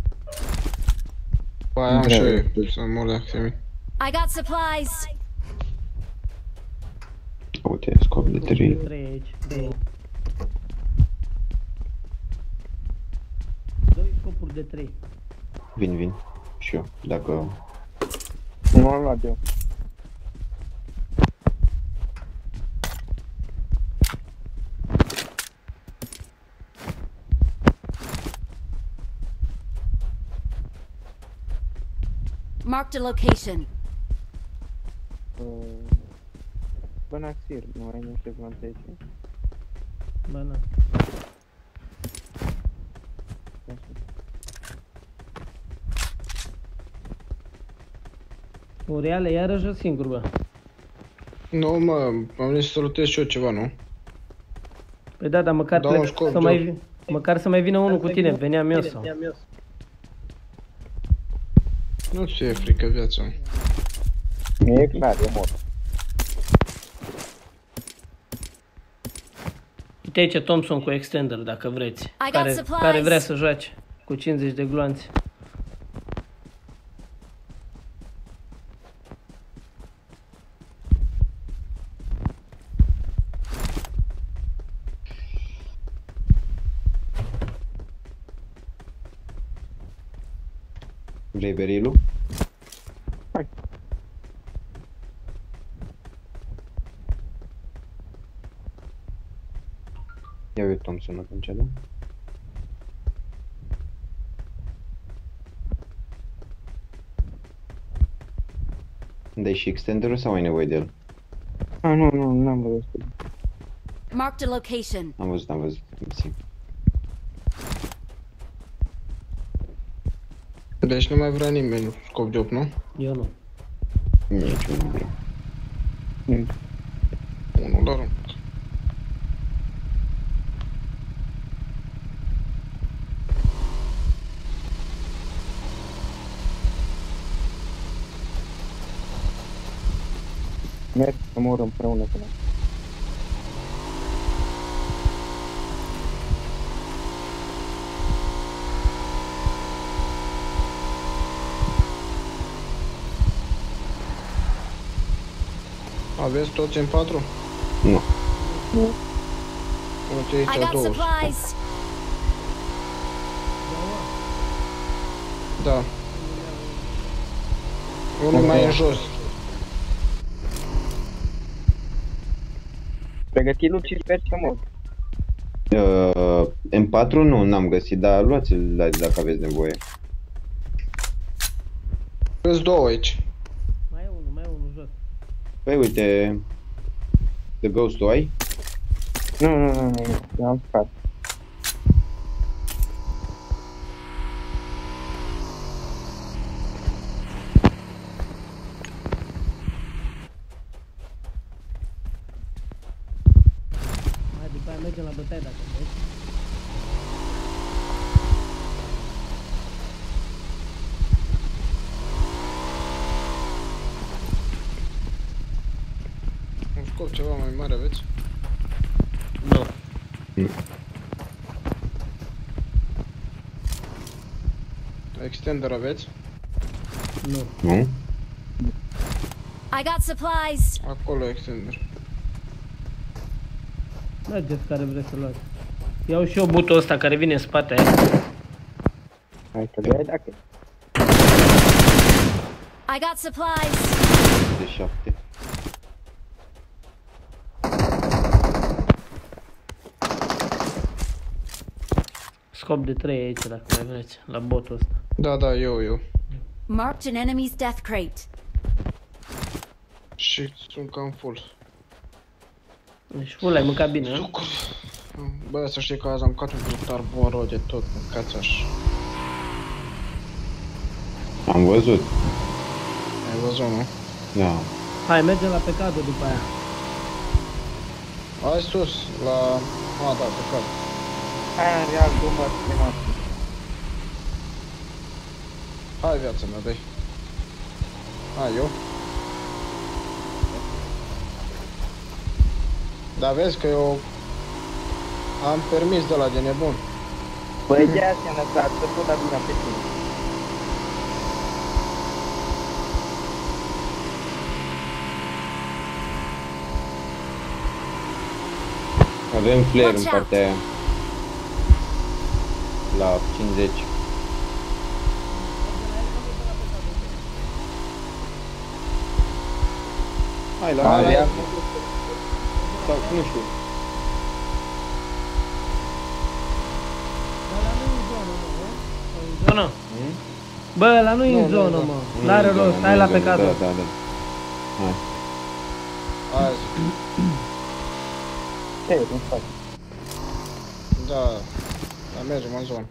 Păi am și eu, să mor dacă te mint.
I got supplies.
Uite, scop de trei.
trei aici, două. Doi scopuri de trei.
Vin, vin. Și eu, dacă...
Nu am luat eu.
Marked a location.
Bă, Naxir, nu ai niște plantezi?
Ba, na. Ureale, iarăși o singur, bă.
Nu, mă, am venit să lutez și eu ceva, nu?
Păi da, dar măcar,
Da,
plec,
un scop,
să
da.
mai, vi- măcar să mai vină unul cu tine, veneam eu sau...
Nu ți e frică viața.
Mie e clar, e mor.
Uite aici Thompson cu extender, dacă vreți.
got
Care,
supplies.
care vrea să joace cu cincizeci de gloanțe.
Vrei berilul?
Hai.
Ia eu Thompson atunci, da? Dai și extenderul sau ai nevoie de el?
Ah, nu, nu, n-am văzut.
Marked a location.
Am văzut, am văzut. Mersi.
Deci nu mai vrea nimeni scop job, nu?
Eu nu.
Niciunul nu vreau.
Unul la rând.
Merg să mor împreună până.
Aveți toți în patru?
Nu.
Uite
I
aici
got
două.
supplies.
Da. Unul mai în jos.
Pregăti Luci și sper să mor.
Uh, M patru nu, n-am găsit, dar luați-l dacă aveți nevoie.
Sunt două aici.
Mai e unul, mai e unul jos.
Păi uite, The Ghost-ul ai?
Nu, nu, nu, nu, nu, am scat.
Hai, după aia mergem la bătaie dacă vrei.
Un scop ceva mai mare aveți?
Nu.
Extender aveți?
Nu.
Nu?
I got supplies.
Acolo extender.
Mergeți care vreți să luați. Iau și eu butul ăsta care vine în spate aia.
Hai să dai dacă.
I got supplies.
De șapte.
Scop de trei aici dacă mai vreți, la botul ăsta.
Da, da, eu, eu.
Marked an enemy's death crate.
Și sunt cam full.
Deci full, ai mâncat bine, nu?
Bă, să știi că azi am mâncat un fructar bun rău de tot, mâncați așa.
Am văzut.
Ai văzut, nu?
Da.
Hai, mergem la Pecado după aia.
Hai sus, la... A, da, pe cal.
Aia în real, dumă, primat.
Hai viața mea, dai. Hai, eu. Dar vezi că eu am permis de la de nebun.
Băi, de aia ți-am lăsat, să tot aduna pe tine.
Avem flare în
Watch out.
partea aia. La cincizeci. Hai la
Hai,
hai,
ia.
sau nu știu.
Zonă. Bă, ăla nu e în zonă, mă. N-are rost, hai la Pecado.
Da, da, da. Hai.
Hai,
Ce e, din spate?
da, dar mergem în zonă.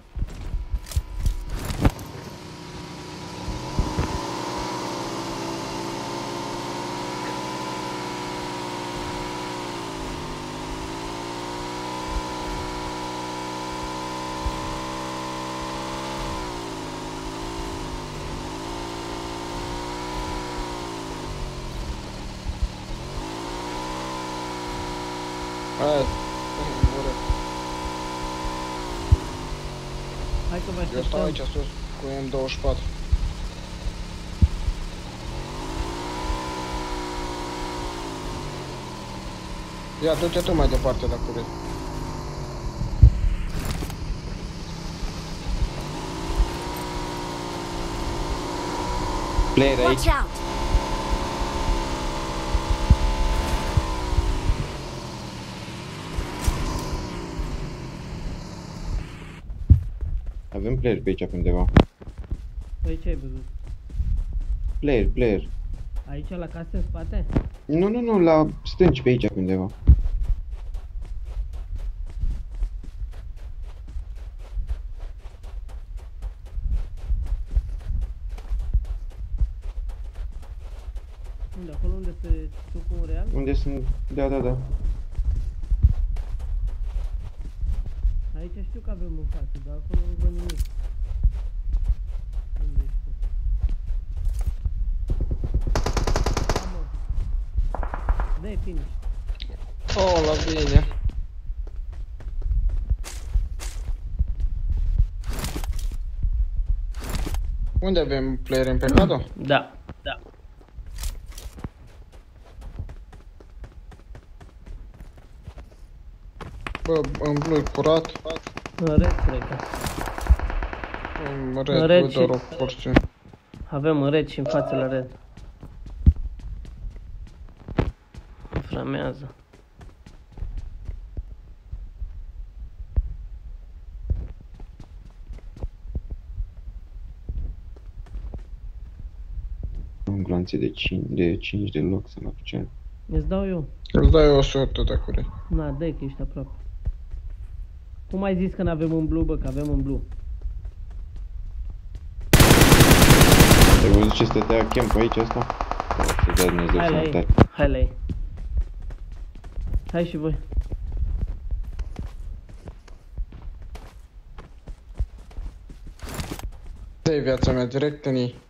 Hai,
Hai că vă
eu stau aici
așteptăm.
sus cu M douăzeci și patru. Ia, du-te tu mai departe dacă vrei.
Player aici.
Watch out.
Avem player pe aici pe undeva.
Păi ce ai văzut?
Player, player.
Aici, la casă, în spate?
Nu, nu, nu, la stânci, pe aici, pe undeva.
Unde? Acolo unde se sucul în real?
Unde sunt? Da, da, da.
Aici știu că avem în față, dar acolo nu văd nimic. Unde ești tu? Da, mă. Dă-i finish.
Oh, la bine. Unde avem player în Pecado?
Da, da.
Bă, în blue curat.
În red, cred că.
În
În
red,
red
văd
și-
doar o porțiune.
Avem în red și în față la red. Framează.
Un glanțe de cinci de, cinci de loc să mă facem.
Îți dau eu.
Îți dai o sută de acolo.
Na, dă-i că ești aproape. Cum ai zis că n-avem un blue, bă, că avem un blue?
Ai văzut ce stătea camp aici asta? Să dea Dumnezeu
Hai la ei,
sănătate.
hai la ei. Hai și voi.
Dă-i viața mea direct în ei.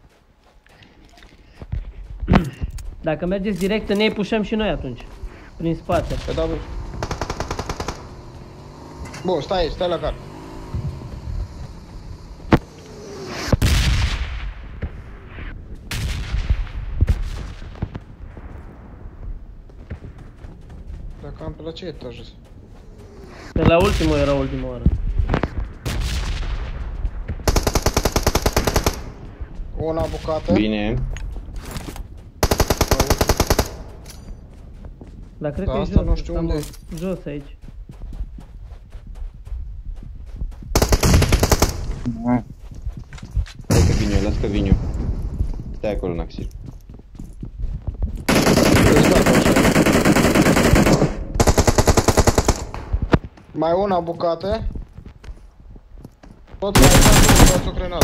Dacă mergeți direct în ei, pușăm și noi atunci. Prin spate.
Pe da, bă. Bun, stai, stai la car. Dacă am pe la ce etaj?
Pe la ultimul era ultima oară.
Una bucată.
Bine.
Dar cred
Da,
că e
asta
jos,
nu știu
ăsta,
unde
mă, jos aici.
Hai că vin eu, las că vin eu. Stai acolo, Naxir.
Mai una bucată. Pot mai dați o grenadă.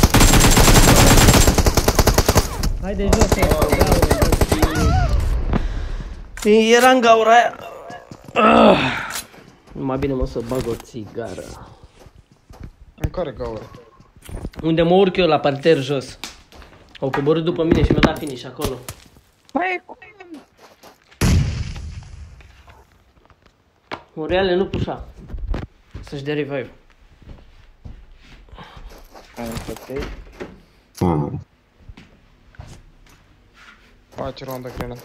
Haide jos aici, gaură, jos. Era în gaura aia. Ah. Mai bine mă să bag o țigară.
În care gaură?
Unde mă urc eu la parter jos. Au coborât după mine și mi-a dat finish acolo.
Păi, cum?
Ureale nu pușa. Să-și dea revive.
Ai ok?
Ah.
Face ronda grenadă.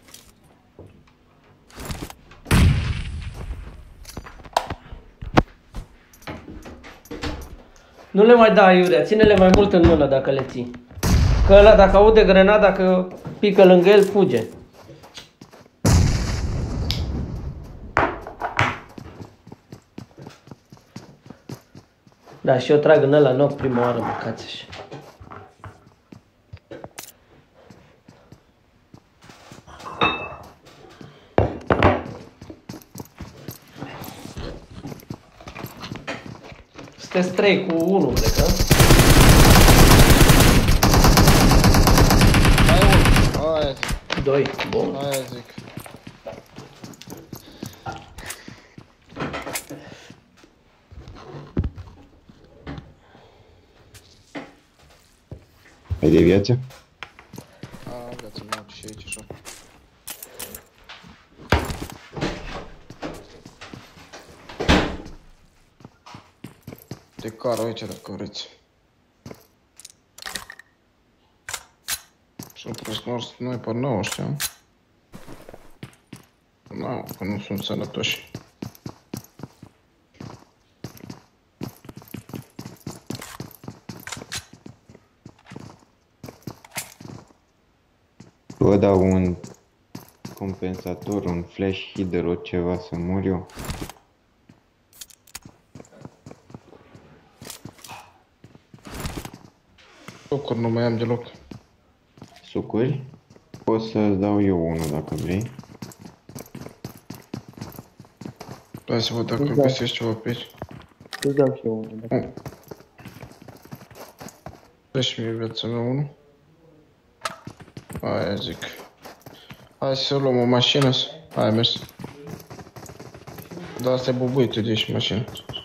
Nu le mai da iurea, ține-le mai mult în mână dacă le ții. Că ăla dacă aude grenada că pică lângă el, fuge. Da, și eu trag în ăla knock prima oară, mâncați-și. Sunteți trei cu unu, cred că.
Mai unul, aia zic,
doi, bun.
aia zic.
Ai de viață?
A, viața mea și aici așa. De car aici dacă vreți. Și-o pus noi pe nouă, știu. Nu, că nu sunt sănătoși.
Vă dau un compensator, un flash hider, o ceva să mor eu.
Sucuri nu mai am deloc.
Sucuri? pot să-ți dau eu unul dacă vrei.
Hai să văd dacă găsești ceva pe aici.
Îți dau și eu unul.
Oh. Dă-și mie viața mea unul. Aia zic. Hai să luăm o mașină. Hai, mers. Da, asta e bubuitul de aici mașină.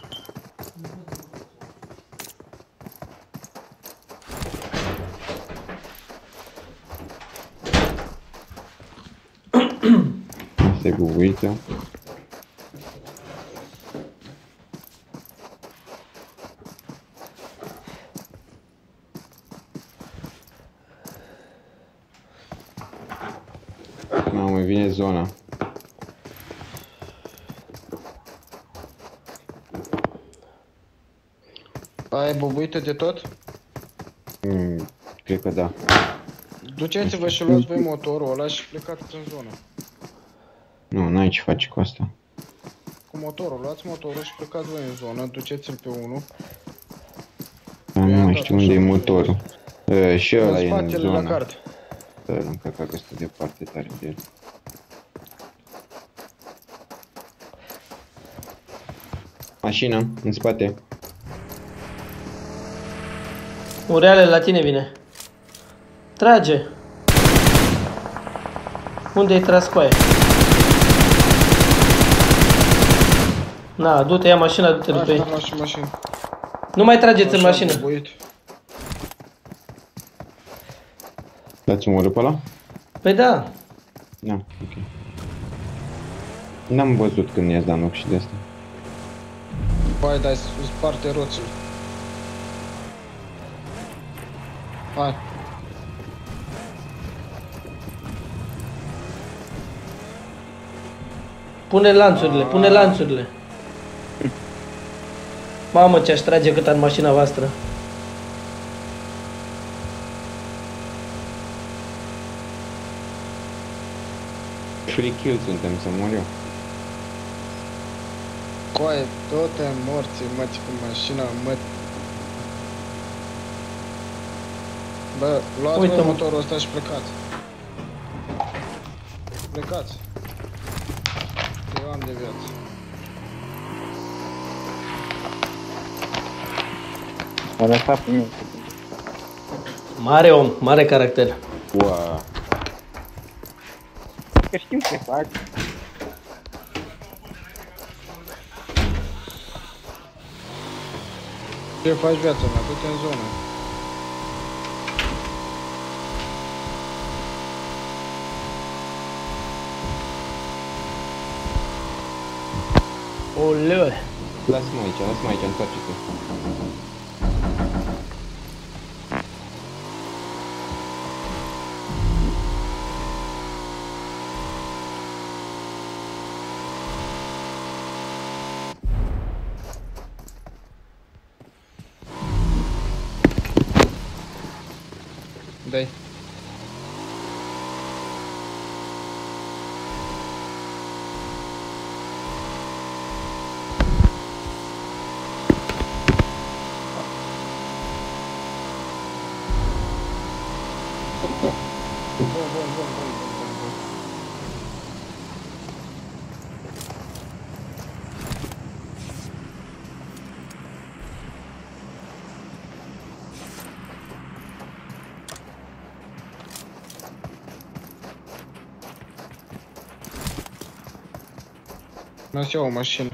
Asta e bubuitul. Mamă, vine zona.
Aia e bubuită de tot?
Mm, cred că da.
Duceți-vă și luați voi motorul ăla și plecați în zonă.
Nu, n-ai ce face cu asta.
Cu motorul, luați motorul și plecați voi în zonă, duceți-l pe unul.
Dar nu mai știu unde e motorul. E, și ăla e în
spatele la
zona.
card.
Dar am căcat că stă departe tare de el. Mașină, în spate.
Ureale la tine vine. Trage. Unde-i tras cu aia? Na, du-te, ia mașina, du-te după ei. Nu mai trageți în mașină.
L-ați omorât pe ăla?
Păi da.
Da, ok. N-am văzut când i-ați dat noc și de asta.
Hai, dai, sparte roțul. Hai.
Pune lanțurile, pune lanțurile. Mamă, ce-aș trage cât în mașina voastră.
Free kill suntem, să mor eu.
Coaie, toate morții, măti, cu mașina, măti. Bă, luați voi motorul ăsta și plecați. Plecați. Eu am de viață.
A lăsat pe mine.
Mare om, mare caracter.
Ua.
Că știu ce faci.
Ce faci viața mea? Du-te în zonă.
Oleu.
Lasă-mă aici, lasă-mă aici, întoarce-te.
Dai. Nasceu o mașină.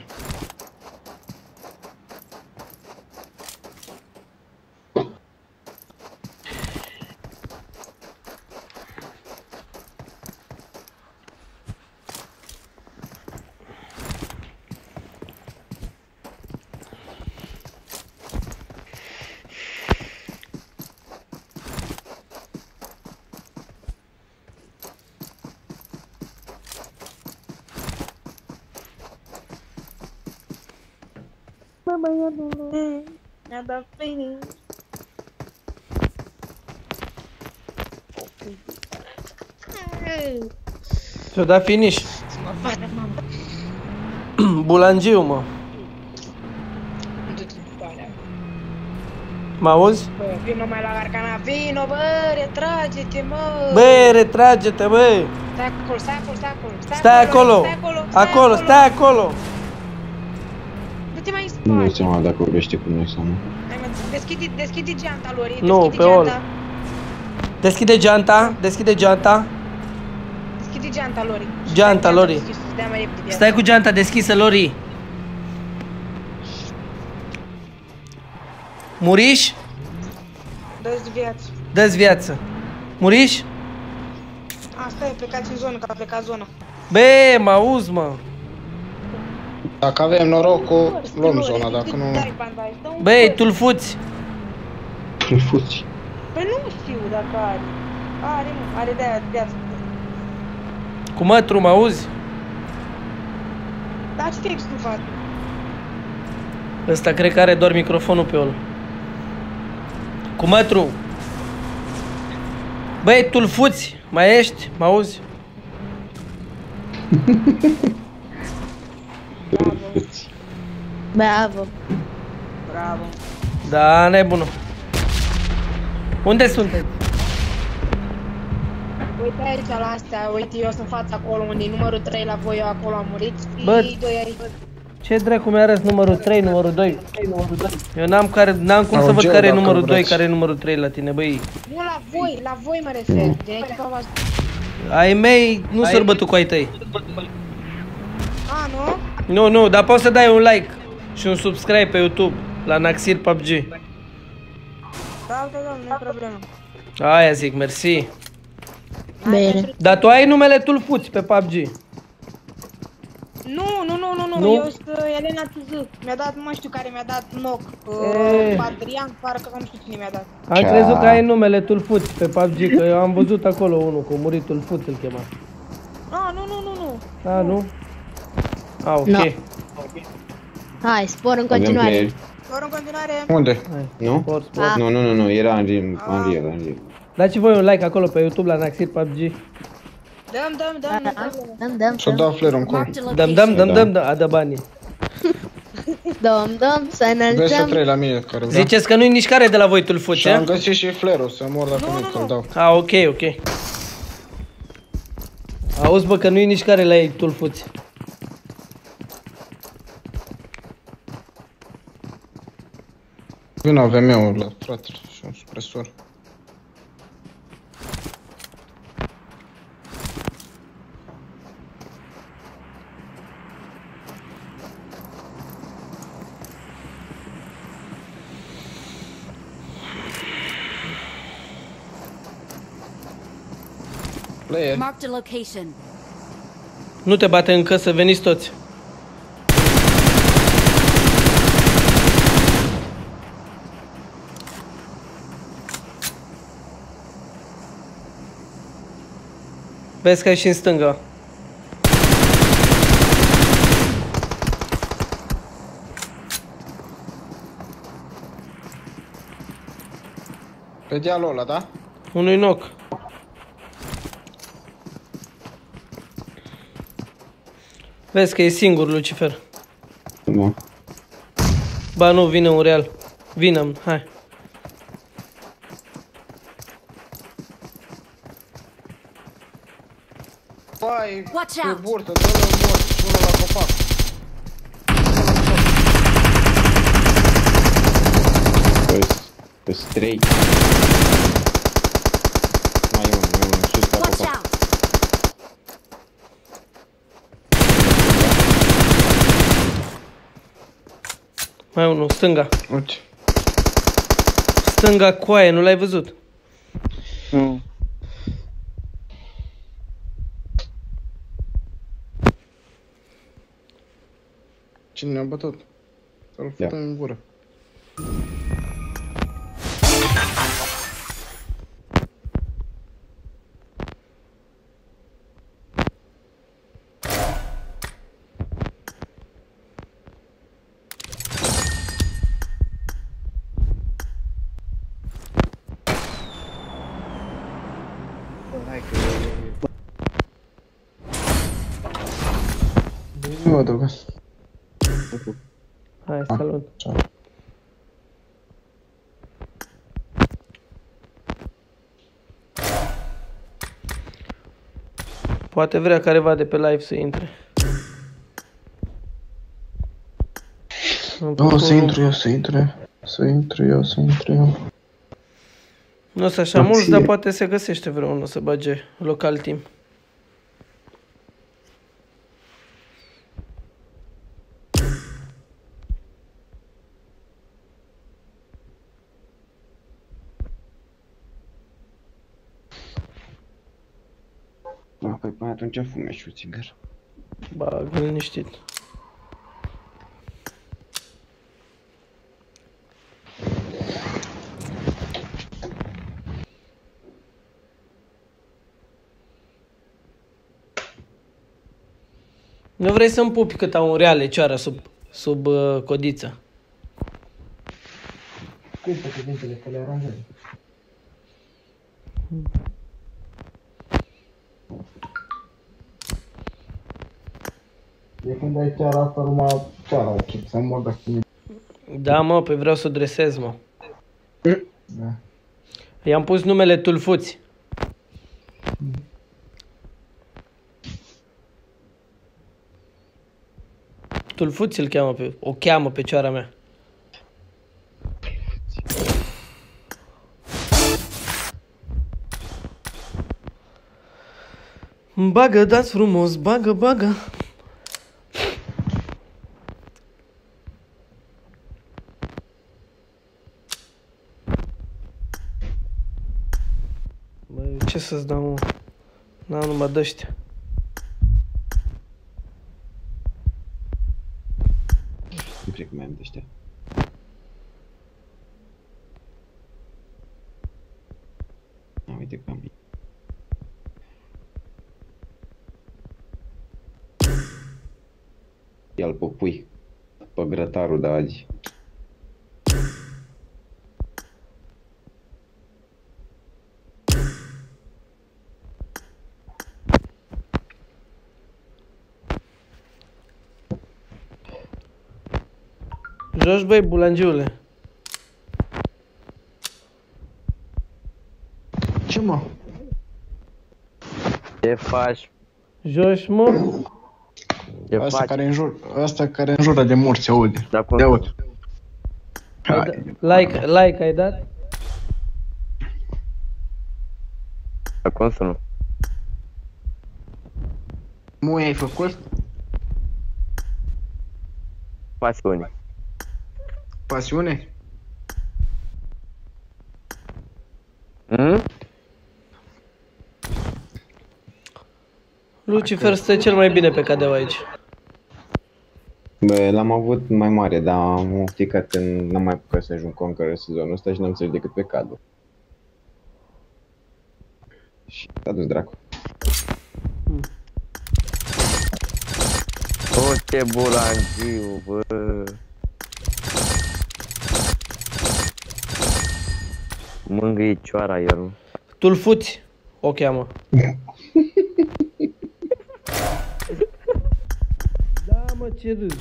Băiatule, mi-a dat finish.
Ți-o dat finish?
Mă bate, mama.
Bulangiu, mă.
Du-te după alea.
Mă auzi?
Bă, vino mai la Arcana, vino, bă, retrage-te, mă!
Bă, retrage-te, bă!
Stai acolo, stai acolo, stai acolo,
Stai acolo!
stai acolo, stai
Acolo, stai acolo!
Du-te mai în
Nu dau
spate!
seama dacă vorbește cu noi sau nu.
Hai, mă, Deschide, deschide geanta, Lori,
Nu,
deschide
pe ol.
geanta.
Deschide geanta, deschide geanta.
Deschide geanta, Lori.
Geanta,
Stai,
Lori.
deschisă, să dea mai repede.
Stai cu geanta deschisă, Lori. Muriș?
Dă-ți viață.
Dă-ți viață. Muriș?
Asta e, plecați în zonă, că a plecat zona.
Bă, mă auzi, mă.
Dacă avem norocul, luăm zona, dacă nu...
Dai bandaj, dă un
Băi,
păr.
tu-l fuți.
Îl fuți.
Păi nu știu dacă are. Are, mă, are de-aia viață.
Cu mătru, mă auzi?
Da, ce te-ai extuvat?
Ăsta cred că are doar microfonul pe ol. Cu mătru. Băi, tu-l fuți. Mai ești? Mă auzi?
Bravo.
Bravo.
Da, nebună. Unde sunteți?
Uite aici la astea, uite, eu sunt în fața acolo unde e numărul trei la voi, eu acolo am murit.
Bă.
Și doi aici.
Ce dracu mi-a arăs numărul trei, numărul doi? Eu n-am care, n-am cum
Au
să văd
gel
care e
dacă
numărul doi,
vreți.
care e numărul trei la tine, băi.
Nu la voi, la voi mă refer. De echipa voastră.
Ai mei nu s-or bătut cu ai tăi.
A, nu?
Nu, nu, dar poți să dai un like și un subscribe pe YouTube la Naxir P U B G.
Da, da, da, nu e problemă.
Aia zic, mersi.
Bine.
Dar tu ai numele tu-l fuți pe P U B G.
Nu, nu, nu, nu, nu,
Nu?
eu sunt Elena Tz. Mi-a dat, nu mai știu care mi-a dat knock.
E.
Uh, Adrian, parcă nu știu cine mi-a dat.
Am crezut că ai numele tu-l fuți pe P U B G, că eu am văzut acolo unul cu muritul fuți îl chema.
Ah, nu, nu, nu, nu.
A, nu? A, ok.
No. Hai, spor în
Avem
continuare.
playeri.
Doar în continuare.
Unde?
Nu?
Sport, sport.
Ah.
Nu, nu, nu, nu, era în rim, în real, în real.
Dați voi un like acolo pe YouTube la Naxir P U B G.
Dăm, dăm, dăm, nu problemă.
Dăm, dăm,
Să dau flare în col.
Marked a
Dăm,
location.
dăm, dăm, dăm, dăm, a dă banii.
dăm, dăm, să
Vezi să
înălțăm.
trei la mine care vreau.
Ziceți că nu-i nici care de la voi tu-l fuți,
Și am
a?
găsit și flare-ul, să mor dacă
Nu,
nu,
nu,
că-l
nu.
dau.
A, ok, ok. Auzi, bă, că nu-i nici care la ei tu-l fuți.
Vin avem eu la fratele și un supresor. Player.
Marked a location.
Nu te bate încă, să veniți toți. Vezi că e și în stânga.
Pe dealul ăla, da?
Unui knock. Vezi că e singur Lucifer.
Da.
Ba nu, vine un real. Vine, hai.
Bai,
Watch
pe
out.
burtă, dă-l în mort și unul la copac.
Păi, trei. Mai e unul, mai e unul, sus la
Watch
copac.
out.
Mai unul, stânga.
Uite.
Stânga coaie, nu l-ai văzut?
Nu.
Cine ne-a bătut? Să-l
Da.
fătăm în gură. Nu mă duc.
Hai, salut.
Ciao.
Poate vrea careva de pe live să intre.
O să intru eu, să intre. Să intru eu, să intru eu.
Nu sunt așa mulți, dar poate se găsește vreunul să bage local team.
Ah, păi până atunci fume și o țigară.
Ba, liniștit. Nu vrei să-mi pupi cât au un reale cioară sub, sub uh, codiță?
Câte cuvintele că le aranjezi? De când ai ceara asta, numai ceara o chip, să mor dacă tine.
Da, mă, pe vreau să o dresez, mă.
Da.
I-am pus numele Tulfuți. Tulfuți îl cheamă pe, o cheamă pe cioara mea. Bagă, dați frumos, bagă, bagă. Băi, ce să-ți dau, mă? N-am numai de-aștia.
Nu cred că mai am de-aștia. A, uite că am. Ia-l pe pui, pe grătarul de azi.
Joci, băi, bulangiule.
Ce, mă?
Ce faci?
Joci, mă?
Ce
Asta
faci?
care înjur, asta care înjură de morți se aude.
Da, cum?
De aud.
Like, like ai dat?
Da, cum să nu?
Nu ai făcut?
Pasiune.
Pasiune?
Hmm?
Lucifer stă cel mai bine pe cadeu aici.
Bă, l-am avut mai mare, dar am ofticat că n-am mai apucat să ajung conqueror sezonul ăsta și n-am înțeles decât pe cadru. Și s-a dus dracu.
O, ce bulangiu, bă! Mângâie cioara, el.
Tulfuți o cheamă. Da, mă, ce râzi.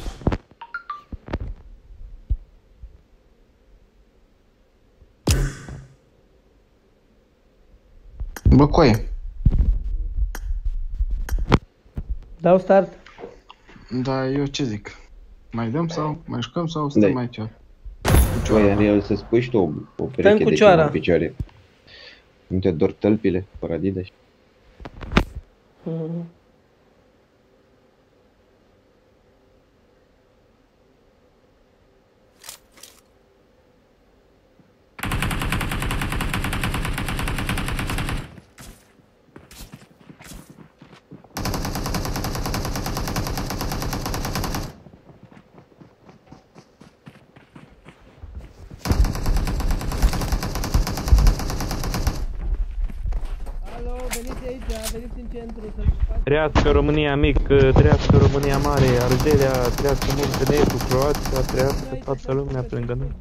Bă, coaie.
Dau start.
Da, eu ce zic? Mai dăm sau mai jucăm sau stăm
Dai.
aici?
Băi, în el să spui și tu o, o pereche
cu
de
cioara.
ceva în picioare. Nu te dor tălpile, fără Adidas.
Mm.
Trească România mic, trească România mare, Argelia, trească Muntenegru, Croația, trească toată lumea lângă noi.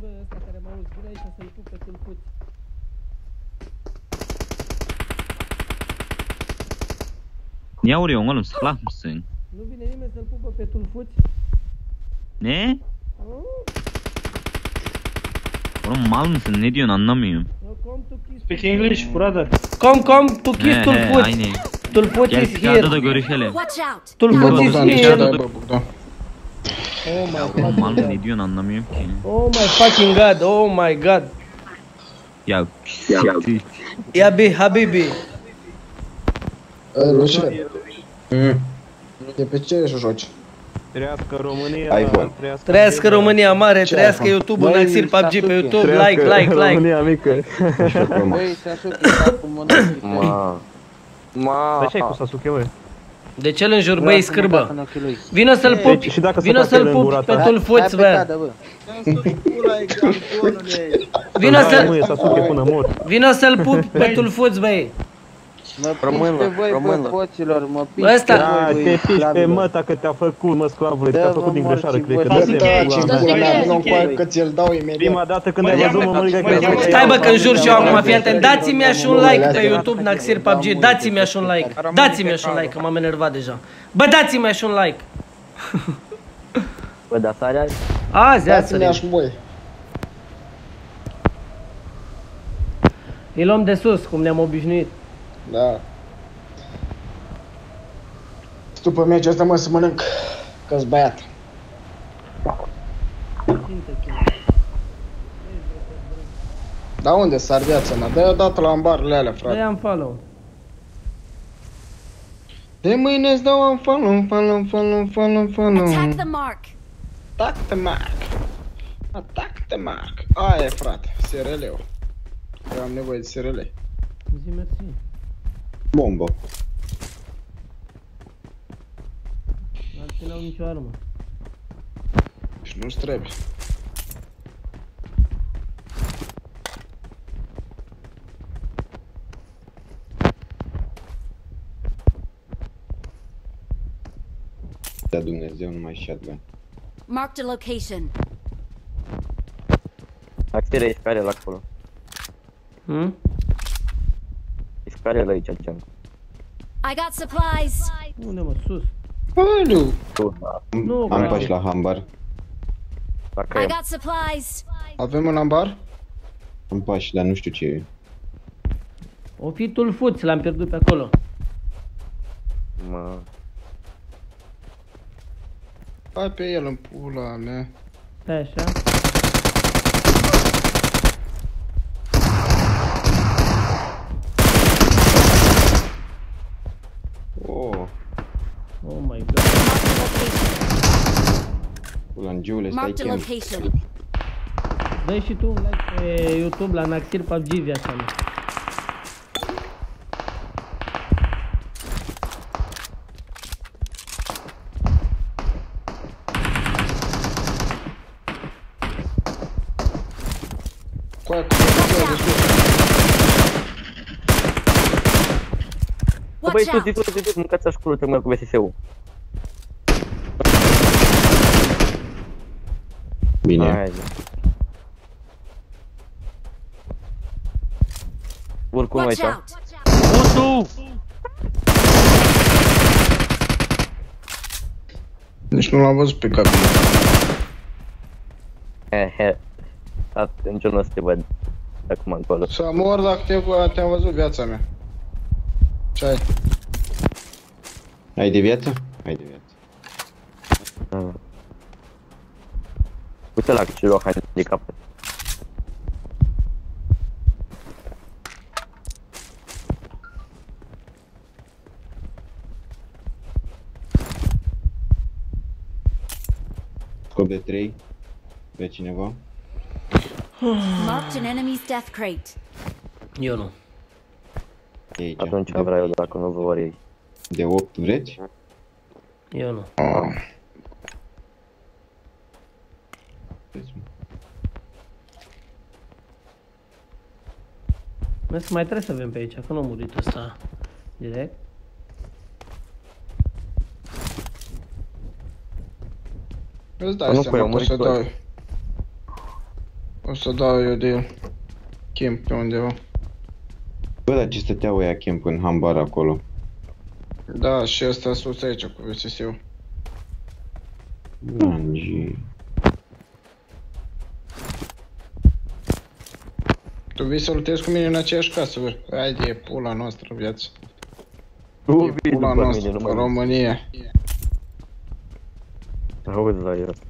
Ja, Orion, oğlum sıklar mısın?
Nu vine nimeni să-l pupă pe Tulfuți?
Ne? Oğlum mal mısın? Ne diyorsun anlamıyorum.
Speak English, brother. Come, come to kiss
He he
Tulfuți.
aynen.
Tulfut
Chiar
is
se cadă de
here.
gorișele.
Watch out!
Tulfut is
Bogdan, ce
here.
dai, bă, Bogdan?
Oh my
Acum
fucking
mal
god.
ne diyor anlamıyorum ki.
Oh my fucking god. Oh my god.
Ya siktir.
Ya bi habibi.
Rușine. De pe ce joci?
Trăiască România,
iPhone.
Trăiască România mare, trăiască YouTube-ul, Naxir P U B G pe YouTube, like, like, like.
România mică.
Băi, Sasuke, fac cu monedă.
Ma. Ma.
De ce ai cu Sasuke, băi?
De ce îl înjur, băi, scârbă? Vino să-l pupi,
Și dacă
vino
se
să-l
bate
pupi
în
pe
gura ta?
Tulfuț, bă. Vino
Nu
să,
e Sasuke până mor.
vino să-l pupi pe Tulfuț, băi.
Mă piși pe voi, bă, poților, mă piși
Bă, ăsta-
pe
Da,
voi,
te
băi,
piși pe
sclavilor.
măta că te-a făcut, mă, sclavule, te-a
Da,
făcut din
mă,
greșeală,
morți,
cred că.
voi.
de
Da,
asta
ce
e
pula mea, vino
pula mea.
încoace că ți-l dau imediat.
Prima dată când ai văzut, mă, mărică că ai
Stai bă că înjur și eu acum, fii atent, dați-mi așa un like pe YouTube, Naxir P U B G, dați-mi așa un like, dați-mi așa un like, că m-am enervat deja. Bă, dați-mi așa un like.
Bă, dar sare azi?
Azi, azi,
Dați-mi
sărim.
așa, băi.
Îi luăm de sus, cum ne-am obișnuit.
Da. După meciul ăsta, mă, să mănânc. Că-s băiat. Da unde sar viața mea? Dă-i odată la ambarele alea, frate.
Dă-i am follow.
De mâine îți dau un follow, follow, follow, follow, follow.
Attack the mark!
Attack the mark. Attack the mark. Aia e, frate, S R L-ul. Eu am nevoie de S R L.
Zi mersi.
Bombă.
Alții n-au nicio armă.
Și nu-ți trebuie.
Da Dumnezeu, numai shotgun.
Marked a location.
Axire, ești care la acolo?
Hmm?
Ești care la aici, ce
I got supplies.
Unde mă, sus?
Alu!
Nu,
Am
bă.
pași la hambar.
Parcă
I
e.
got supplies.
Avem un ambar?
Am pași, dar nu știu ce e.
O fi Tulfuț, l-am pierdut pe acolo.
Mă.
Hai pe el în pula mea.
Stai așa.
Oh,
Oh my god.
pula în giule, stai
Marked a
chem.
location.
Dă și tu un like pe YouTube la Naxir P U B G, viața mea.
Coaie cu băiatul de sus.
Băi,
Watch
tu,
out!
tu, tu, tu, tu, mâncați așa curul, tămâia cu V S S-ul.
Bine.
Hai, urcul
Watch
aici.
out!
Utu!
Nici nu l-am văzut pe cabină.
He, he. Atunci nu o să te văd acum încolo.
Să mor dacă te- te-am văzut viața mea. Ce ai?
Ai de viață? Ai de viață.
Ah. Uite la ce loc handicap.
Scop de trei. Pe cineva?
Marked an enemy's death crate.
Eu nu.
E aici.
Atunci vreau eu dacă nu vă ori ei.
De opt vreți?
Eu nu. Mă, să mai trebuie să avem pe aici, că nu a murit ăsta direct.
Îți
Bă,
dai
nu,
seama
păi,
că o să
au murit
dau... O să dau eu de el. Camp pe undeva.
Bă, dar ce stăteau ăia camp în hambar acolo?
Da, și ăsta sus aici cu V S S-ul.
Angi.
Tu vii să lutezi cu mine în aceeași casă, bă. Haide, e pula noastră viață.
Tu vii
Pula
după
noastră,
mine, nu mai
România.
auzi la el.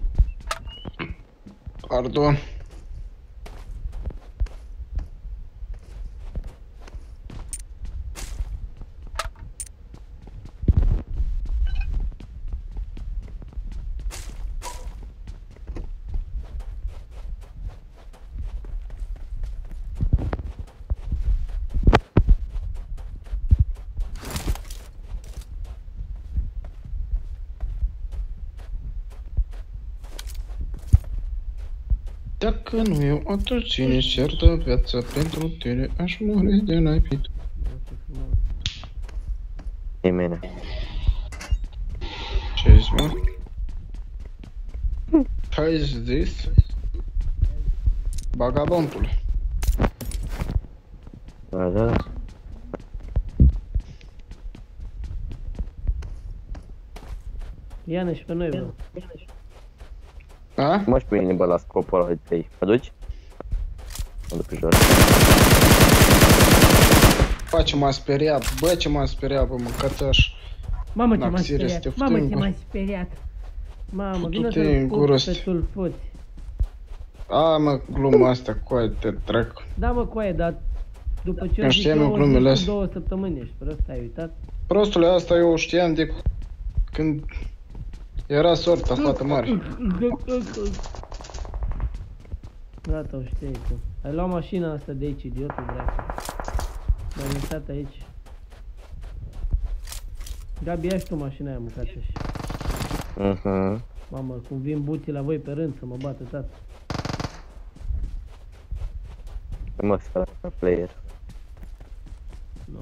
Pardon. Dacă nu eu, atunci cine certă viața pentru tine, aș muri de n-ai fi tu.
Nimeni.
Ce zici, mă? Ce zis? Vagabondul.
Da, da.
Ia-ne și pe noi, bă.
A?
Mă și pe mine, bă, la scopul ăla de trei. Mă duci? Mă duc pe jos.
Bă, ce m-a speriat, bă, ce m-a speriat, bă, mâncătaș.
Mamă, ce m-a speriat, mamă, ce m-a speriat. Mamă, vină să-l pup pe tulfuți.
A, mă, gluma asta, coaie, te trec.
Da, mă, coaie, dar după ce eu zic eu, o zi cu două săptămâni ești, prost, ai uitat?
Prostule, asta eu știam de când era sorta, fată mare.
Gata, o știi tu. Ai luat mașina asta de aici, idiotul, dracu. M-ai lăsat aici. Gabi, ia și tu mașina aia, mâncați-și.
Mhm.
Mamă, cum vin buții la voi pe rând să mă bată, tată.
Mă stă la player.
No.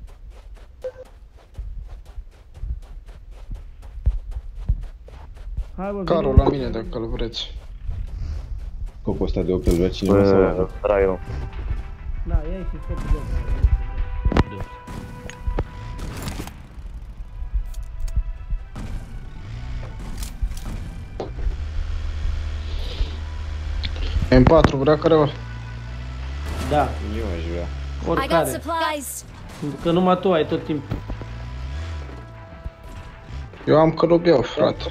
Hai, bă,
carul la mine dacă îl vreți.
Scopul ăsta de Opel vrea cineva sau
Bă, vreau eu.
Da, ia și scopul de Opel.
M patru vrea careva?
Da.
Eu aș vrea.
Oricare. Că numai tu ai tot timpul.
Eu am călăbeau, frate.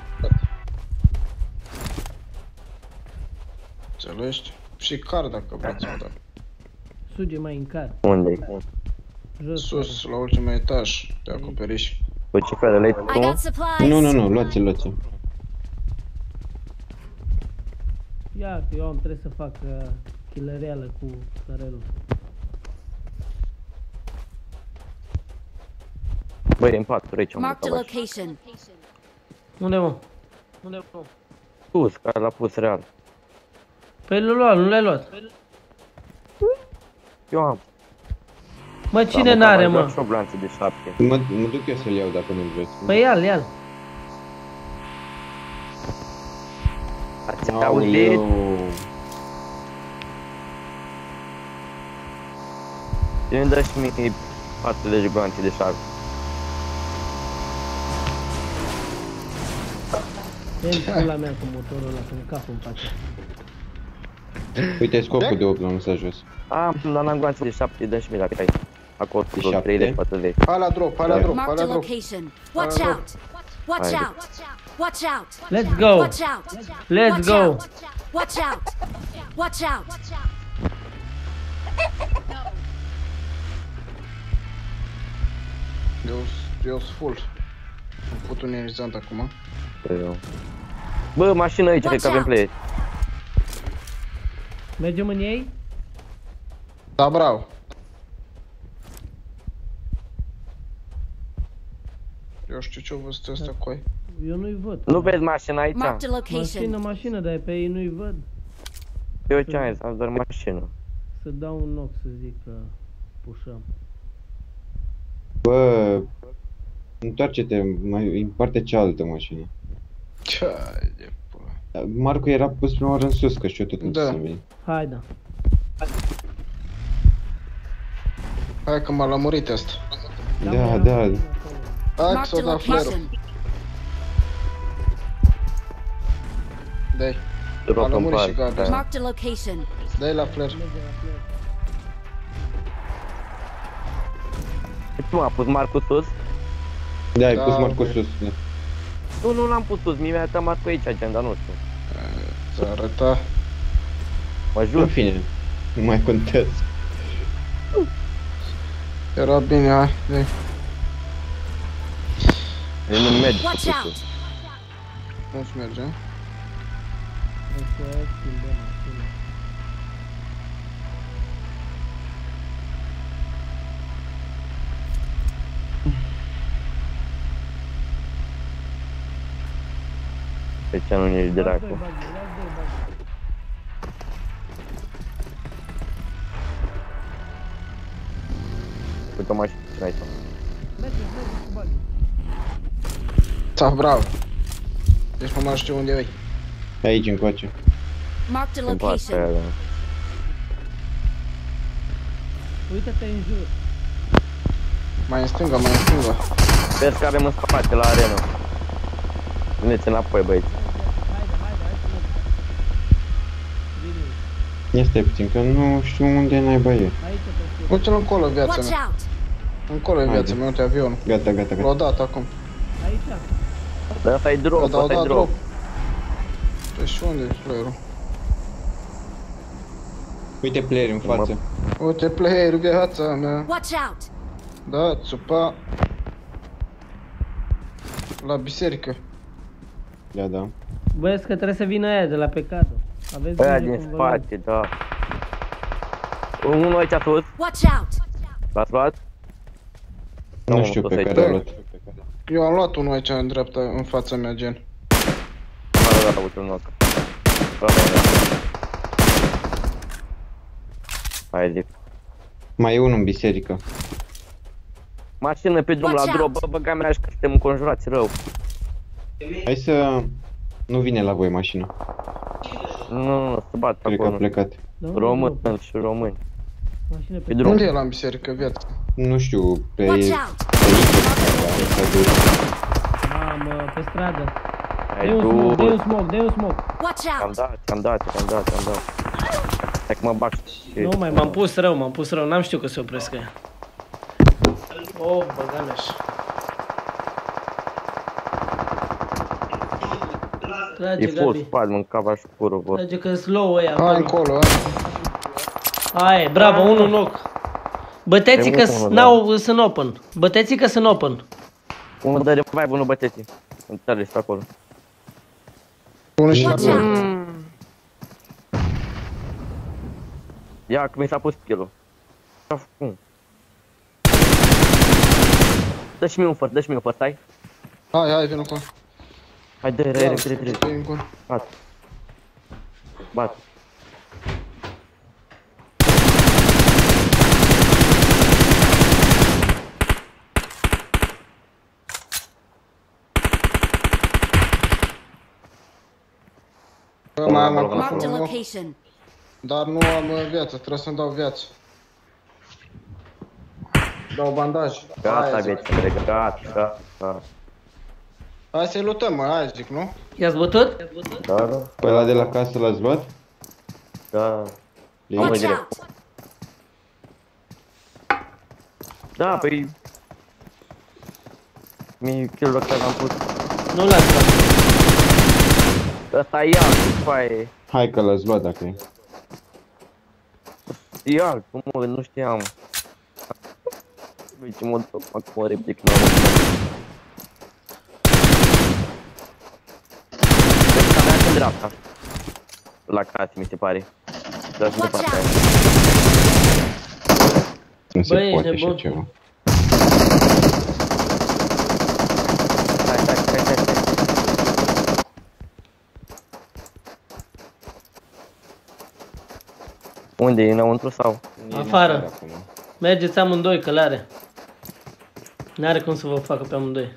Înțelegi? Și car dacă vreți, mă, da.
Suge mai în car.
Unde-i?
Sus, la ultimul etaj, de acoperiș.
Păi ce fel de tu?
Nu, nu, nu, luați-l, luați-l.
Ia, că eu am trebuie să fac uh, killereală cu sarelul.
Băi, în patru, aici am
Marked a location.
Unde, mă? Unde, mă?
Pus, care l-a pus real.
Păi l-a luat, nu l-ai luat.
Eu am.
Mă, cine n-are, mă?
Și o blanță de șapte.
Mă, mă duc eu să-l iau dacă nu-l vreți.
Păi ia-l, ia-l.
Ați auzit? Cine-mi dă și mie patruzeci blanțe de șapte?
Vezi pula mea cu motorul ăla, să-mi cap în față.
Uite scopul de Opel, nu s-a jos.
Am, dar n-am glanțe de șapte, dă și mie dacă ai. Acolo,
de
treizeci, patruzeci.
Hai la drop, hai la drop, hai la drop.
Watch out! Watch out! Watch out!
Let's go!
Watch out!
Let's go!
Watch out! Watch out!
Eu eu sunt full. Am putut un ionizant acum.
Bă, mașină aici, cred că avem player.
Mergem în ei?
Da, bravo. Eu știu ce-o văzut ăsta cu ai.
Eu nu-i văd.
Nu vezi mașina aici?
Mașină, mașină, dar pe ei nu-i văd.
Eu ce am zis, am doar mașină.
Să dau un knock să zic că pușăm.
Bă, întoarce-te mai în partea cealaltă mașină.
Ce de pula.
Marco era pus prima oară în sus, că știu tot unde să veni.
Hai, da.
Hai că m-a lămurit asta.
Da, da.
Hai că s-o da flerul. Dai. M-a lămurit și gata.
Marked a location.
Dai la fler.
Tu m-a pus Marcus sus?
Da, ai pus Marcus sus.
Nu, nu l-am pus sus, mi-a dat Marcus aici agenda, nu știu.
Ți arăta.
Mă jur.
În fine, nu mai contează.
Era bine, hai, dai.
El nu merge.
Nu-ți merge?
Pe ce nu ești dracu? Uite-o mașină aici.
Da, bravo. Deci mă mai știu unde e.
Aici încoace.
Marked a location.
Uită-te în jur.
Mai în stânga, mai în stânga.
Vezi că avem în spate la arenă. Veniți înapoi, băieți.
Ia stai puțin, că nu știu unde naiba e.
Uite-l încolo viața mea. Încolo e viața mea, uite avionul.
Gata, gata, gata.
L-o dat acum.
Aici.
Da, asta e drop, asta e drop.
Păi și unde e playerul?
Uite player în față.
Uite playerul, viața mea.
Watch out!
Da, țupa. La biserică.
Da, da.
Băieți că trebuie să vină aia de la Pecado. Aveți
aia din spate, da. Unul aici a sus.
Watch out!
L-ați luat?
Nu știu pe care a luat.
Eu am luat unul aici în dreapta, în fața mea, gen.
Da, da, da, uite un knock. Hai, zic.
Mai e unul în biserică.
Mașină pe drum la drop, bă, băga mea, că suntem înconjurați rău.
Hai să... Nu vine la voi mașina.
Nu, nu, nu, se bat
acolo. Cred că a plecat.
Români și români.
Pe
drum.
Unde e la biserică, viața?
Nu știu, pe...
Mamă, pe stradă.
Hai,
dă un smoke, dă un smoke, dă un smoke.
Am dat, am dat, am dat, am dat. Hai că mă bag și...
Nu mai, m-am pus rău, m-am pus rău, n-am știut că se opresc ea. Oh, băga-mea-și. Trage,
e full spad, mâncava și curul, bă.
Trage că slow ăia.
Hai încolo, hai.
Hai, bravo, unul knock. Băteți că sunt open. Băteți că sunt open.
Unul de revive, unul băteți. Înțelegi acolo.
Unul și acolo.
Ia, că mi s-a pus kill-ul. Dă-și mie un first, dă-și mie un first, hai.
Hai, hai, vin acolo.
Hai, dă-i, dă-i, dă-i, dă-i, dă-i. Bat. Bat.
Bă, mai am acolo,
Marked a location.
dar nu am viață, trebuie să-mi dau viață. Dau bandaj.
Gata, viețile, gata, gata.
Hai să-i lutăm, mă, hai zic, nu?
I-ați bătut?
Da, da.
Pe ăla de la casă l-ați luat?
Da.
Watch out!
Da, păi... Mi-i kill-ul ăsta l-am pus.
Nu l-ați luat.
Ăsta e alt, după aia.
Hai că l-ați luat dacă e.
E alt, cum mă, nu știam. Uite ce mă duc, fac o replică, n-am văzut. Deci avea în dreapta. La casă, mi se pare. Dar și de partea aia.
Nu se poate așa ceva.
Hai, hai, hai, hai, hai. Unde e, înăuntru sau?
Afară. Mergeți amândoi, călare. N-are cum să vă facă pe amândoi.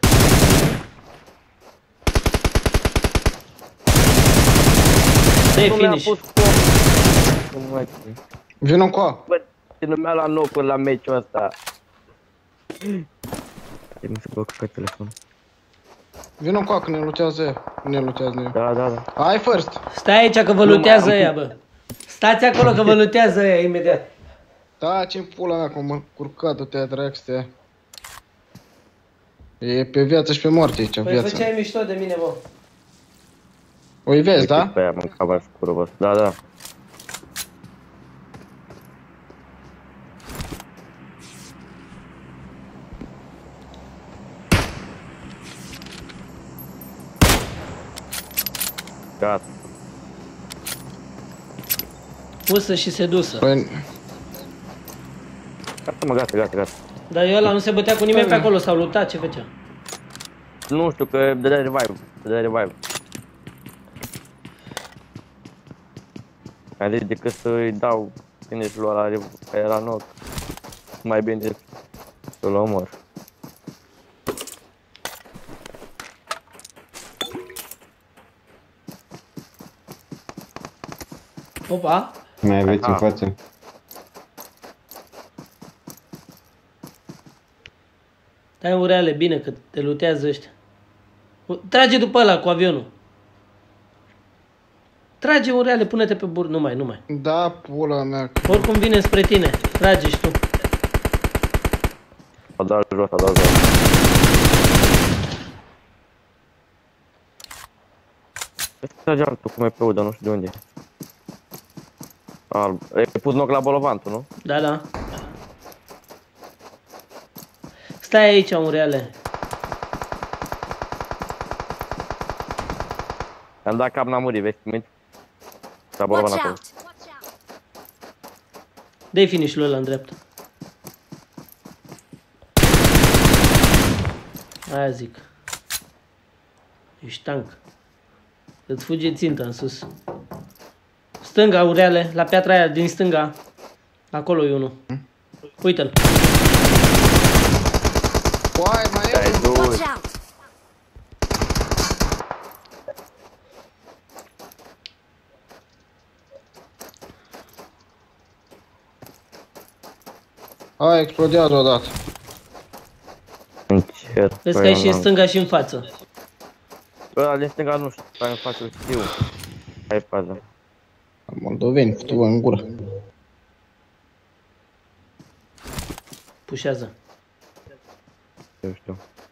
Dă-i finish.
Vino încoa.
Bă, nu mi-a luat nocuri la meciul ăsta. Mi se blocă pe telefon.
Vino încoa că ne lutează ea. Ne lutează ea.
Da, da, da.
Hai first.
Stai aici că vă lutează ea, bă. Stați acolo că vă lutează ea imediat.
Da, ce-mi pula mea, cum mă curcat-o te-a dragstea. E pe viață și pe moarte aici,
Păi
viața.
făceai mișto de mine, bă.
O-i vezi, da?
Pe aia mâncava în scură, bă. Da, da. Gata.
Pusă și sedusă.
Păi...
Gata, mă, gata, gata, gata.
Dar eu ăla nu se bătea cu nimeni pe acolo, s-au luptat, ce făcea?
Nu știu, că dădea revive, dădea revive. Am zis decât să-i dau finish-ul ăla care era knock, mai bine să-l omor.
Opa!
Mai aveți în față.
Dai ureale, bine că te lutează ăștia. Trage după ăla cu avionul. Trage ureale, pune-te pe bur... Nu mai, nu mai.
Da, pula mea.
Oricum vine spre tine. Trage și tu.
A dat jos, a dat jos. Trage altul cu M P U, dar nu știu de unde e. Alb. Ai pus knock la bolovantul, nu?
Da, da. Stai aici, ureale.
Am dat cap, n-am murit, vezi, mint? La bolovan acolo.
Dă-i finish-ul ăla în dreapta. Aia zic. Ești tank. Îți fuge ținta în sus. Stânga, ureale, la piatra aia din stânga. Acolo e unul. Uite-l.
Uai, mai e unul. A, explodează odată.
Încet.
Vezi că ai și în stânga și în față.
Ăla din stânga nu știu, stai în față, știu. Hai faza.
Moldoveni, futu în gură.
Pușează.
Eu știu.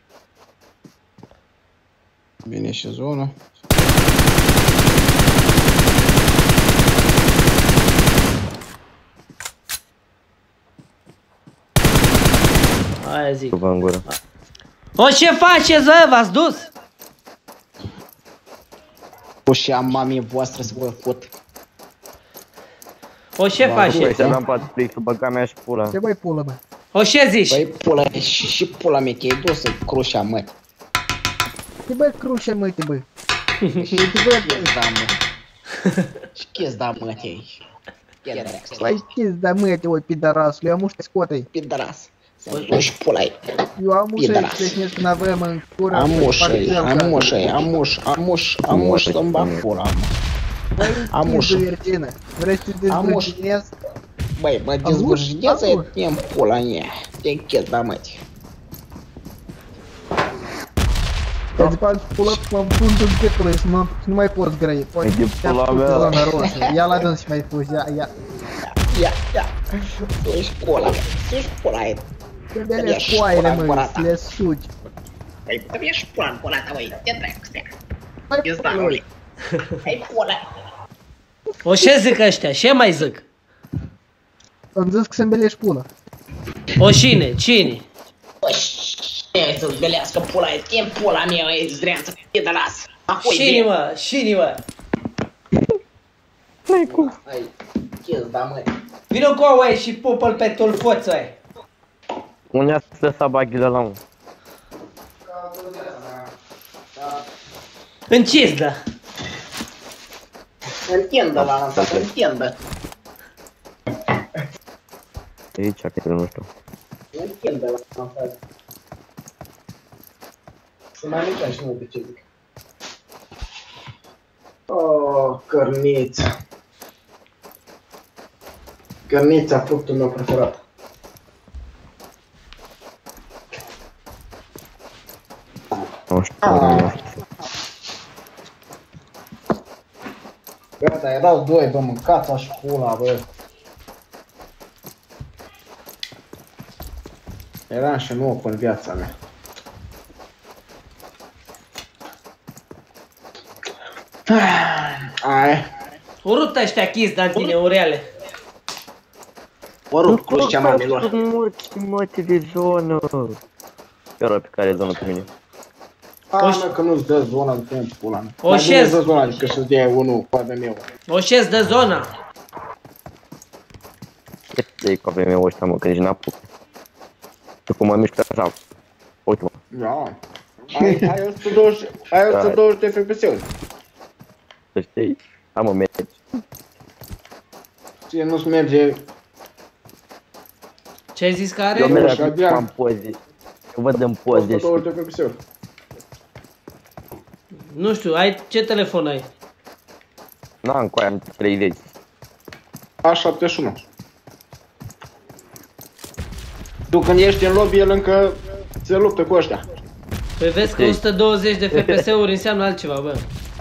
Vine și zona.
Aia zic.
Cu în gură.
O, ce faceți, bă? V-ați dus?
O, și am mamii voastră să vă fut.
O, ce faci?
Băi, să-mi am patru plic, să băga mea și pula.
Ce băi pulă, bă?
O, ce zici?
Băi, pula, și, și pula mea, te-ai dus să crușa, mă.
Ce băi crușe, mă, te băi?
Și te băi, da, mă. Și chezi, da, mă, te-ai.
Băi, știți, da, mă, te oi, pidarasule, eu am uști scoate-i.
Pidaras. Să-și pula-i.
Eu am ușă să creșnesc când aveam în cură.
Am ușă-i, am ușă-i, am ușă, am ușă, am ușă să-mi bag pula, mă. Am ușă.
Vrei să te dezvârșinezi?
Băi, mă dezvârșinez, e-mi pula în ea. Te închezi, da, mă.
Îți bag pula cu am fundul pietului, să nu mai poți grăi. Poate te-a făcut pe zona roșă. Ia la dâns și mai fugi, ia, ia.
Ia, ia. Tu-și pula, tu-și pula aia.
Trebuie le coaile, măi, să le sugi.
Păi, trebuie și pula în pula ta, măi, te dracu, stea. Îți da, măi. Hai pula.
O, ce zic ăștia? Ce mai zic?
Îmi zis că să-mi belești pula.
O, cine? Cine?
Bă, cine să-ți belească pula aia? Te-mi pula mea, e zdreanță, te de las.
Cine, mă? Cine, mă?
N-ai cum. Hai, chezi, da, măi.
Vino cu aia și pupă-l pe tulfoțul aia.
Unde a lăsat baghile la un?
În cizdă.
Întindă la lansat, întindă.
Aici, cred, nu știu.
Întindă la lansat. Să mai mică și nu pe ce zic. Oh, cărnița. Cărnița, fructul meu preferat.
Nu știu, nu știu.
Gata, erau doi, bă, mâncați-a și pula, bă. Eram și nou în viața mea. Ai.
Urât ăștia chis, dar tine, ureale.
Urât, crucea mamilor.
Morți, măte de zonă. Chiar pe care e zonă pe mine.
A, mă, că nu-ți dă zona de timp, pula mea.
O șez. Mai bine
dă zona decât să-ți dea unul cu A V M-ul.
O șez de zona.
Ce te-ai cu A V M-ul ăștia, mă, că nici n-apuc. Tu cum mă mișcă așa. Uite-mă.
Da. Ai, ai o sută douăzeci, ai o sută douăzeci de F P S-uri.
Să știi? Hai mă, mergi.
Ție nu-ți merge...
Ce ai zis că are?
Eu merg acum în poze. Eu văd în poze.
o sută douăzeci de F P S-uri.
Nu știu, ai ce telefon ai?
N-am cu aia, am treizeci.
A șaptezeci și unu. Tu când ești în lobby, el încă se luptă cu ăștia.
Păi vezi că o sută douăzeci de F P S-uri înseamnă altceva, bă.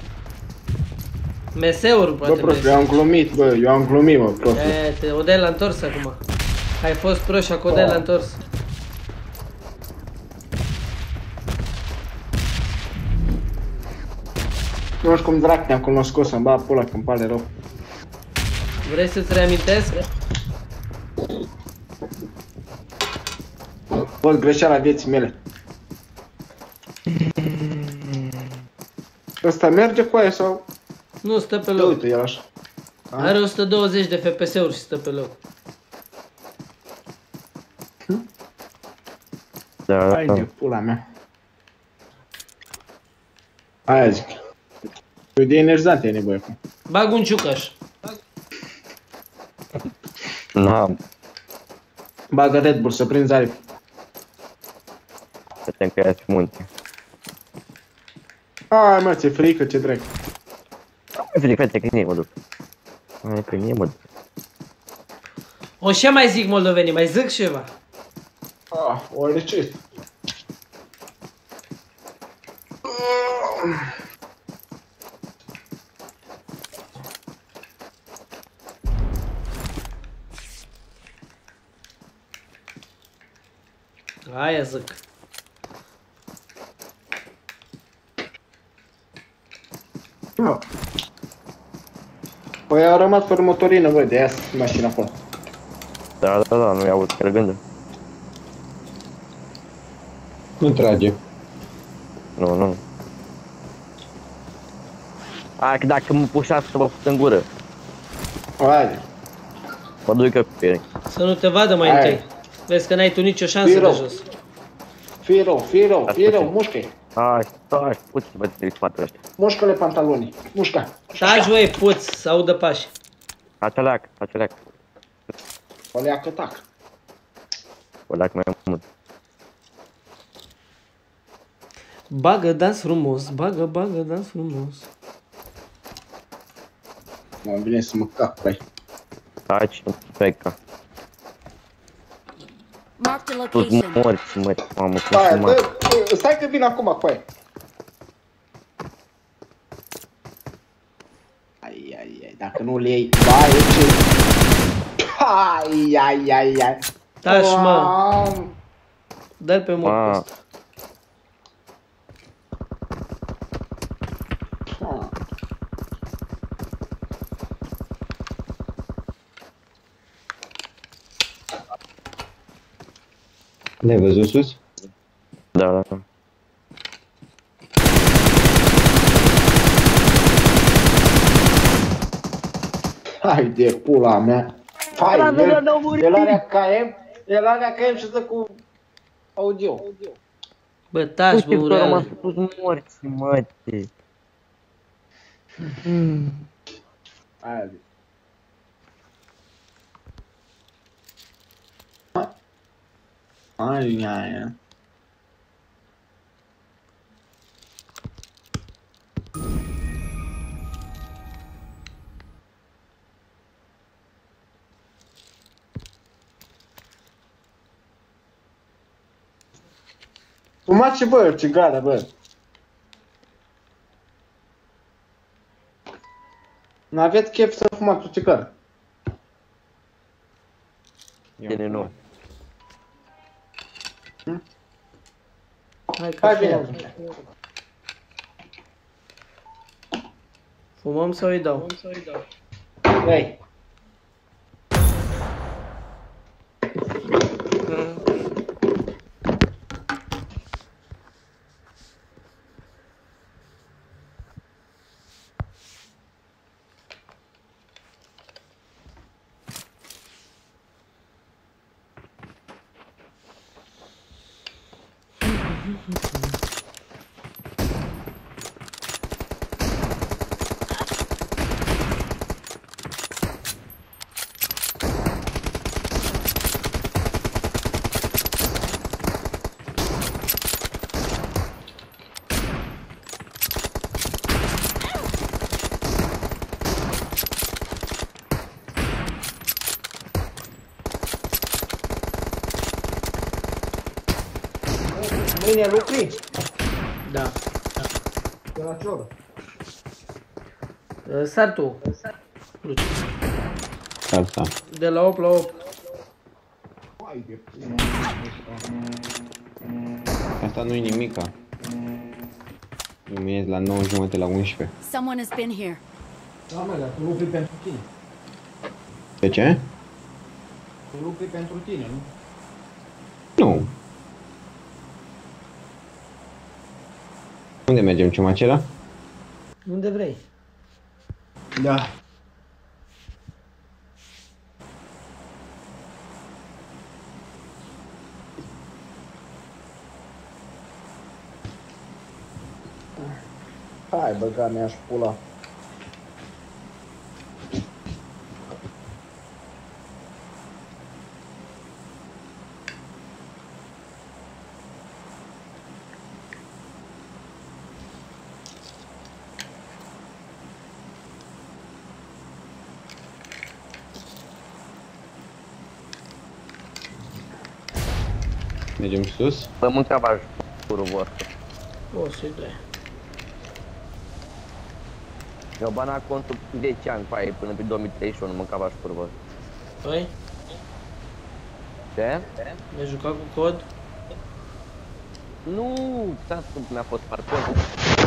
M S-uri, poate.
Bă, prost, eu am glumit, bă, eu am glumit, mă, prost.
E, te, o dai la întors acum. Ai fost prost și acum o dai la întors.
Nu știu cum drac te-am cunoscut să-mi bag pula, că-mi pare rău.
Vrei să-ți reamintesc?
Fost greșeala vieții mele. Ăsta merge cu aia sau?
Nu, stă pe loc.
Uite, el așa.
Are o sută douăzeci de F P S-uri și stă pe loc.
Da,
hai de pula mea. Aia zic. Păi de energizant e nevoie acum.
Bag un ciucaș.
N-am.
Bagă Red Bull să prinzi aripi.
Să-te încăiați munte.
Hai mă, ți-e frică, ce drept.
Nu mi-e frică, frate, că nie mă duc. Hai, că nie mă duc.
O ce mai zic moldovenii, mai zic ceva?
Ah, oare ce?
Aia zic.
No. Păi au rămas fără motorină, băi, de aia sunt mașina acolo.
Da, da, da, nu-i aud, chiar gândă.
Nu trage.
Nu, nu. Hai că dacă mă pușați să vă fut în gură.
Haide.
Mă duc eu pe ele.
Să nu te vadă mai întâi. Vezi că n-ai tu nicio șansă de jos.
Fii rău, fii rău, fii rău, mușcă-i.
Hai, stai, puți să vă ți-i spatele ăștia.
Mușcă-le pantalonii, mușcă.
Taci, băi, puți, să audă pași.
Aceleac, aceleac.
O leacă tac.
O leacă mai mult.
Bagă dans frumos, bagă, bagă dans frumos.
Mă vine să mă cac pe ai.
Taci, nu pleca. Tu morți, mă, mamă, cum
Stai,
mă.
dă, stai că vin acum cu aia. Ai, ai, ai, dacă nu le iei, ba, e ce... Ai, ai, ai, ai.
Taci, mă. Dă-l pe mult ăsta.
Ne-ai văzut sus?
Da, da, da.
Hai de pula mea. Hai, el, el are K M, el are K M și dă cu audio.
Bă, taci, bă, ureală.
Uite, m-am spus morți, măte.
Aia zic. Ai, ai, ai. Fumați, bă, țigară, bă. N-aveți chef să fumați o țigară?
Bine, nu.
Hm?
Hai că
Hai bine.
Fumăm sau îi dau?
Hai. Mâine lucri?
Da.
De la ce oră?
Sar tu. Luci.
Asta.
De la opt la opt.
Asta nu-i nimica. Nu ies la nouă jumate la unsprezece.
Someone has been here.
Da, mă, dar tu lucri pentru tine.
De ce?
Tu lucri pentru tine, nu?
Nu. Unde mergem, Ciumacela?
Unde vrei.
Da. Hai, băga mi-aș pula.
Mergem sus?
Să mâncam ajutorul vostru.
O să-i dai.
Eu bana contul zece ani pe aia, până pe două mii treizeci și unu, mâncam ajutorul vostru.
Păi?
Ce?
Mi-ai jucat cu cod?
Nu, stați cum mi-a fost spart contul.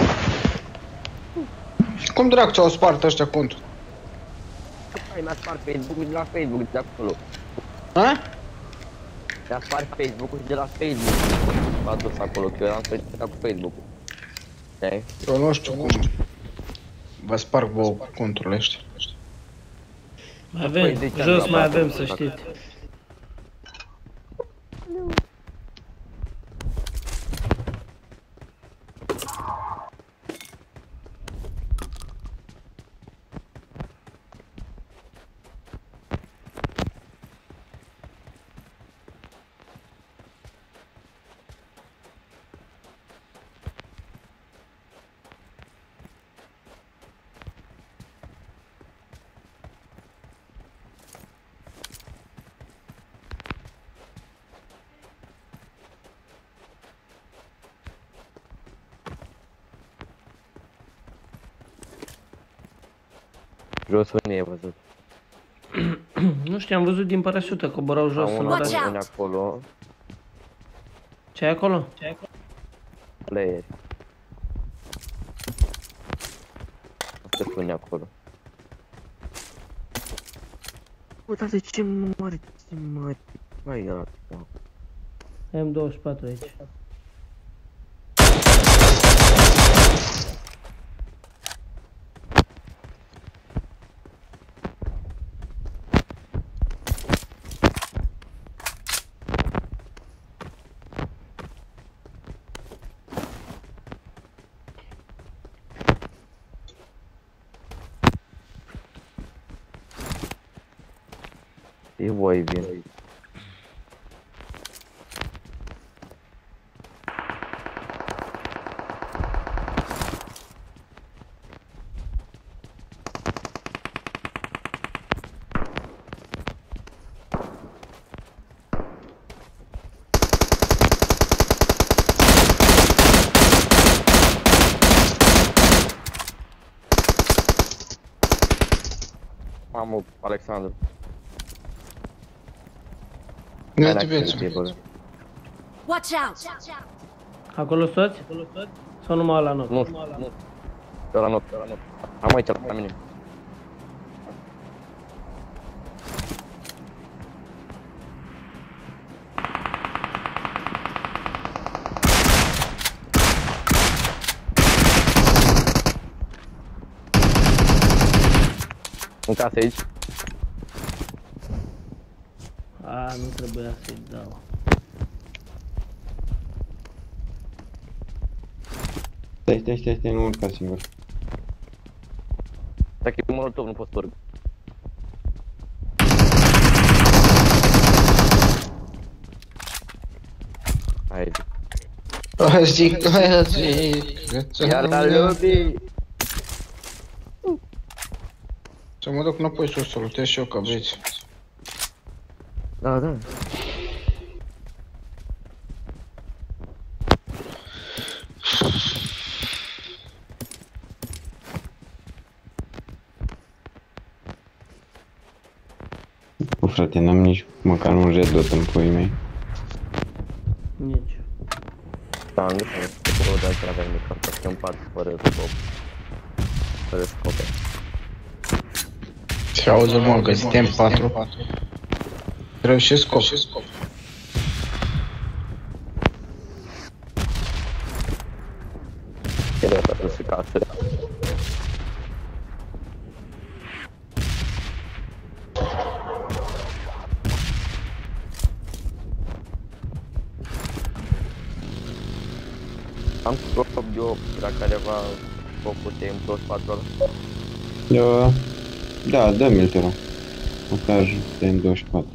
Cum dracu ți-au spart ăștia contul?
Hai, mi-a spart Facebook-ul de la Facebook, de acolo.
Ha?
Mi-a spart Facebook-ul și de la Facebook. M-a dus acolo, că eu eram speriat cu Facebook-ul. Ok?
Eu nu știu cum vă sparg vouă conturile ăștia.
Mai avem, jos mai avem, să știți.
Jos unde ai văzut?
Nu știu, am văzut din parașută, coborau jos în oraș.
Acolo.
Ce ai acolo?
Player. Asta spune acolo. Uitați ce mare, ce mare. Mai era.
M douăzeci și patru aici.
E voi vin. Mamă, Alexandru.
Nu te vezi.
Watch out!
Acolo toți? Sau numai ăla not?
Nu, nu. Pe la not, pe la not. Am aici la mine. În casă aici.
A, nu trebuia să-i dau.
Stai, stai, stai, stai, nu urca singur.
Dacă e molotov, nu pot să urc. Haide.
Aia zic, aia zic.
Iar la lobby.
Să mă duc înapoi sus să lutez și eu ca băieți.
Da, da.
Bă, frate, n-am nici măcar un red dot în puii mei.
Nici.
Da, nu știu, să pot să avem de cartă, că îmi pat fără scop. Fără scope.
Se auzi, mă, că suntem patru. Trebuie și scop.
Trebuie să se casă. Am scop de opt, la careva scopul de M douăzeci și patru ăla.
Da, da, dă-mi-l, te rog. Montaj de M douăzeci și patru.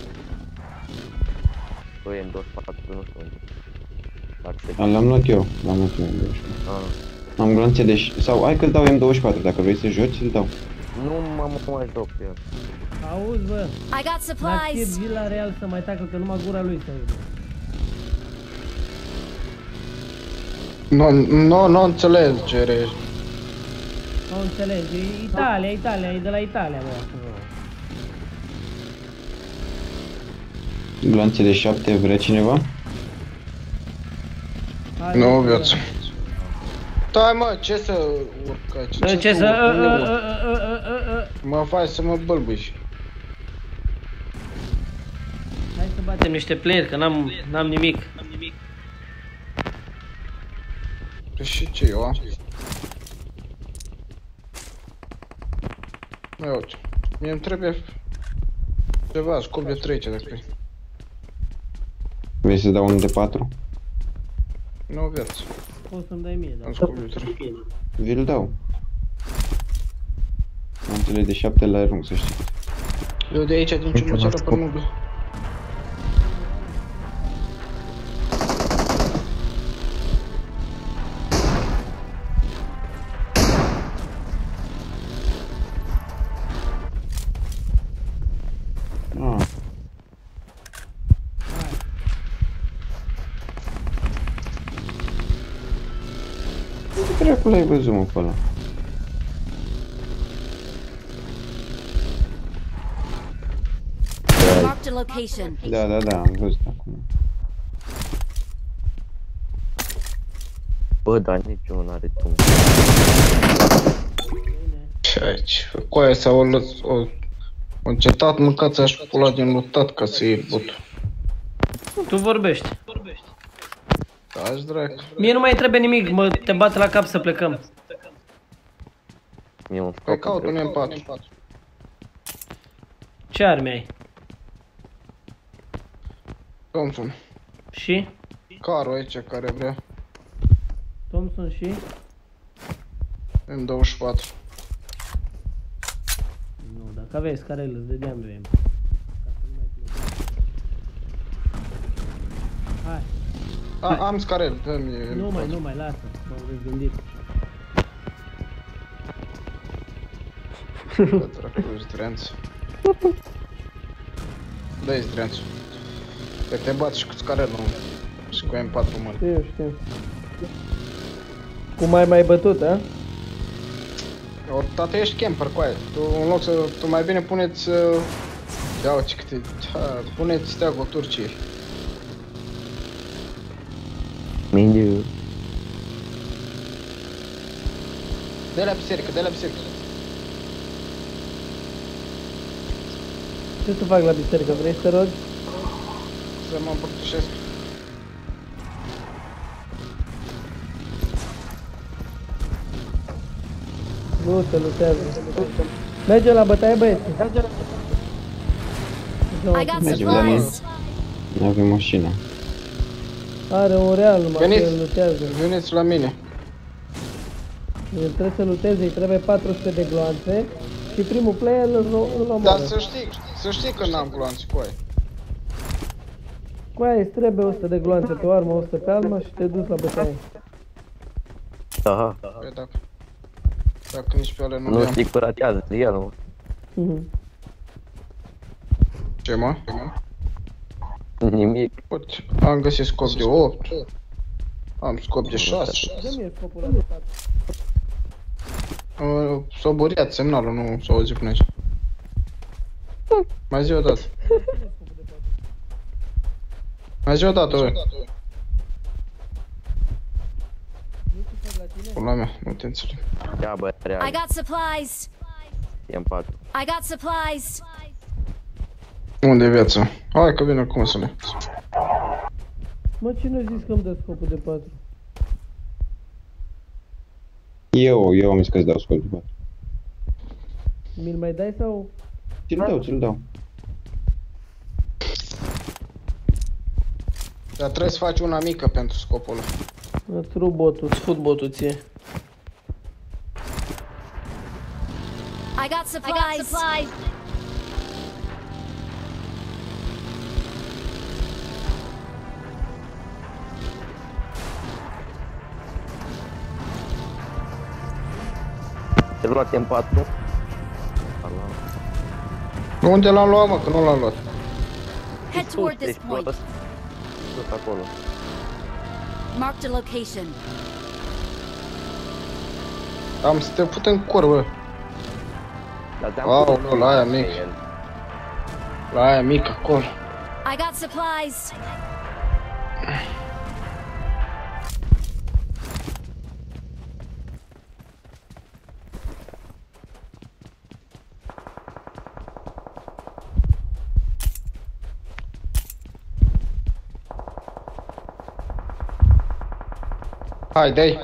Băi, M douăzeci și patru, nu știu unde.
A, l-am luat eu, l-am luat eu M douăzeci și patru.
Ah.
Am glanțe de... sau hai că-l dau M douăzeci și patru, dacă vrei să joci, îl dau.
Nu mă mai joc pe el.
Auzi, bă,
I got supplies.
la Vila Real să mai tacă, că numai gura lui se aude.
Nu, nu, nu înțelegere.
Nu înțelegi, e Italia, Italia, e de la Italia, bă.
Glanțe de șapte, vrea cineva?
Hai,
Nu,
bă.
viață. Stai, mă, ce să urcă? Ce,
Ce, ce să...
urcă? Mă faci să mă bălbâși.
Hai să batem niște player, că n-am n-am nimic.
Păi și ce eu am? Ia uite, mie îmi trebuie ceva, scop de trece dacă vrei.
Vrei să dau unul de patru?
Nu, viață.
Poți să-mi dai mie, dar...
Am scop de trei.
Vi-l dau. Glanțele de șapte la arunc, să știi.
Eu de aici, din ciumățară până nu.
Dracu l-ai văzut, mă, pe ăla?
Marked a location.
Da, da, da, am văzut acum.
Bă, dar niciunul n-are tum.
Ce aici? Cu aia s-au o încetat, mâncați aș pula din lutat ca să iei botul.
Tu vorbești.
Taci, dracu.
Mie nu mai trebuie nimic, mă, te bat la cap să plecăm.
Păi caut un M patru.
Ce arme ai?
Thompson.
Și?
Carul aici care vrea.
Thompson și?
M douăzeci și patru.
Nu, dacă aveai scarel, îți dădeam de M. Hai.
A, am scarel, dă-mi...
Nu mai, nu mai, lasă, m-am răzgândit.
Bă, dracu, zdreanț. Dă-i zdreanț. Că te bat și cu scarel, nu. Și cu M patru, mă.
Știu, știu. Cum ai mai bătut, a?
Ori, tata, ești camper cu aia. Tu, în loc să... Tu mai bine puneți... Uh... Ia uite câte... Ha, puneți steagul Turciei.
Minge.
Dă-i la biserică, dă-i la biserică.
Ce să fac la biserică? Vrei să te rog?
Să mă împărtășesc.
Nu se lutează. Mergem la bătaie, băieți.
I got supplies.
Nu avem mașină.
Are un real numai că
Veniți,
el lutează.
veniți la mine.
El trebuie să luteze, îi trebuie patru sute de gloanțe și primul player îl, îl omoară.
Dar să știi, să știi că n-am gloanțe cu aia.
Cu aia îți trebuie o sută de gloanțe pe o armă, o sută pe armă și te duci la bătaie.
Aha.
Păi dacă, dacă nici pe alea nu
Nu
le-am.
știi curatează el, mă.
Mhm.
Ce mă?
Nimic.
Uite, am găsit scop de opt. Am scop de șase.
Dă-mi scopul ăla de patru.
Uh, S-a buriat semnalul, nu s-a auzit până aici. Mai zi o dată. Mai zi o dată, oi. Pula mea, nu te înțeleg.
Ia bă, real.
I got supplies.
E în patru.
I got supplies.
Unde e viața? Hai că vine cum să le.
Mă, cine a zis că îmi dă scopul de patru?
Eu, eu am zis că îți dau scop de patru.
Mi-l mai dai sau?
Ți-l dau, ți-l dau.
Dar trebuie să faci una mică pentru scopul ăla.
Îți rup botul, îți fut botul ție.
I got supplies. I got supplies.
Te luat în patru.
Unde l-am luat, mă, că nu l-am luat.
Head toward this point.
Sus acolo.
Marked a location.
Am să te put în cur, bă. Wow, nu, la aia mică. La aia mică, acolo.
I got supplies.
Hai, dai.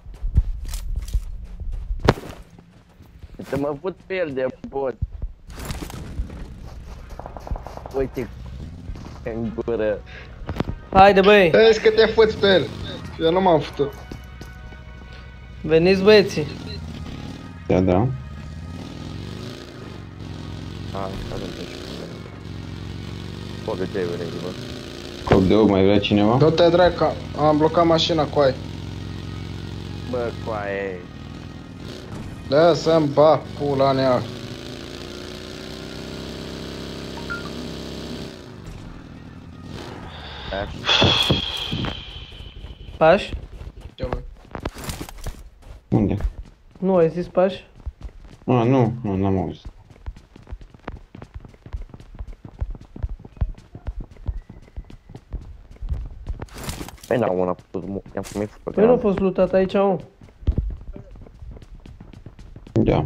Să mă put pe el de pot. Uite în gură.
Haide, băi!
Vezi că te fuți pe el. Eu nu m-am futut.
Veniți, băieții!
Da, da.
A, asta nu te știu. Foc de trei vrei, bă.
Cop de opt, mai vrea cineva?
Du-te, drag, că am blocat mașina cu aia.
Bă, coaie.
Da, să-mi bag pula nea.
Pași?
Ce bă?
Unde?
Nu, ai zis pași?
A, nu, nu, n-am auzit.
Păi n-am una putut, i-am fumit pe
Păi nu a fost lutat aici, mă.
Da.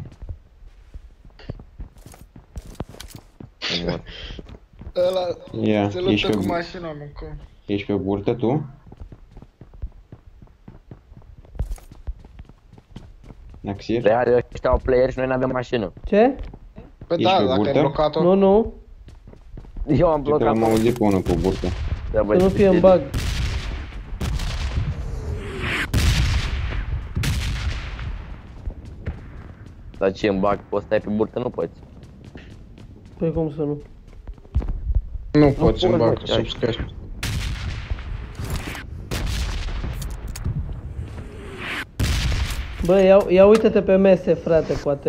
Ăla
Ia,
se
ești
luptă
pe,
cu mașina, nu cu...
ești pe burtă tu? Naxir?
Real, ăștia au player și noi n-avem mașină.
Ce?
Păi da, dacă ai blocat-o...
Nu, nu.
Eu am blocat-o.
Am auzit pe unul pe burtă.
Să nu fie în bug.
Dar ce, în bug poți stai pe burtă? Nu poți.
Păi cum să nu?
Nu poți în bug, subscribe.
Bă, ia, ia uite-te pe mese, frate, poate...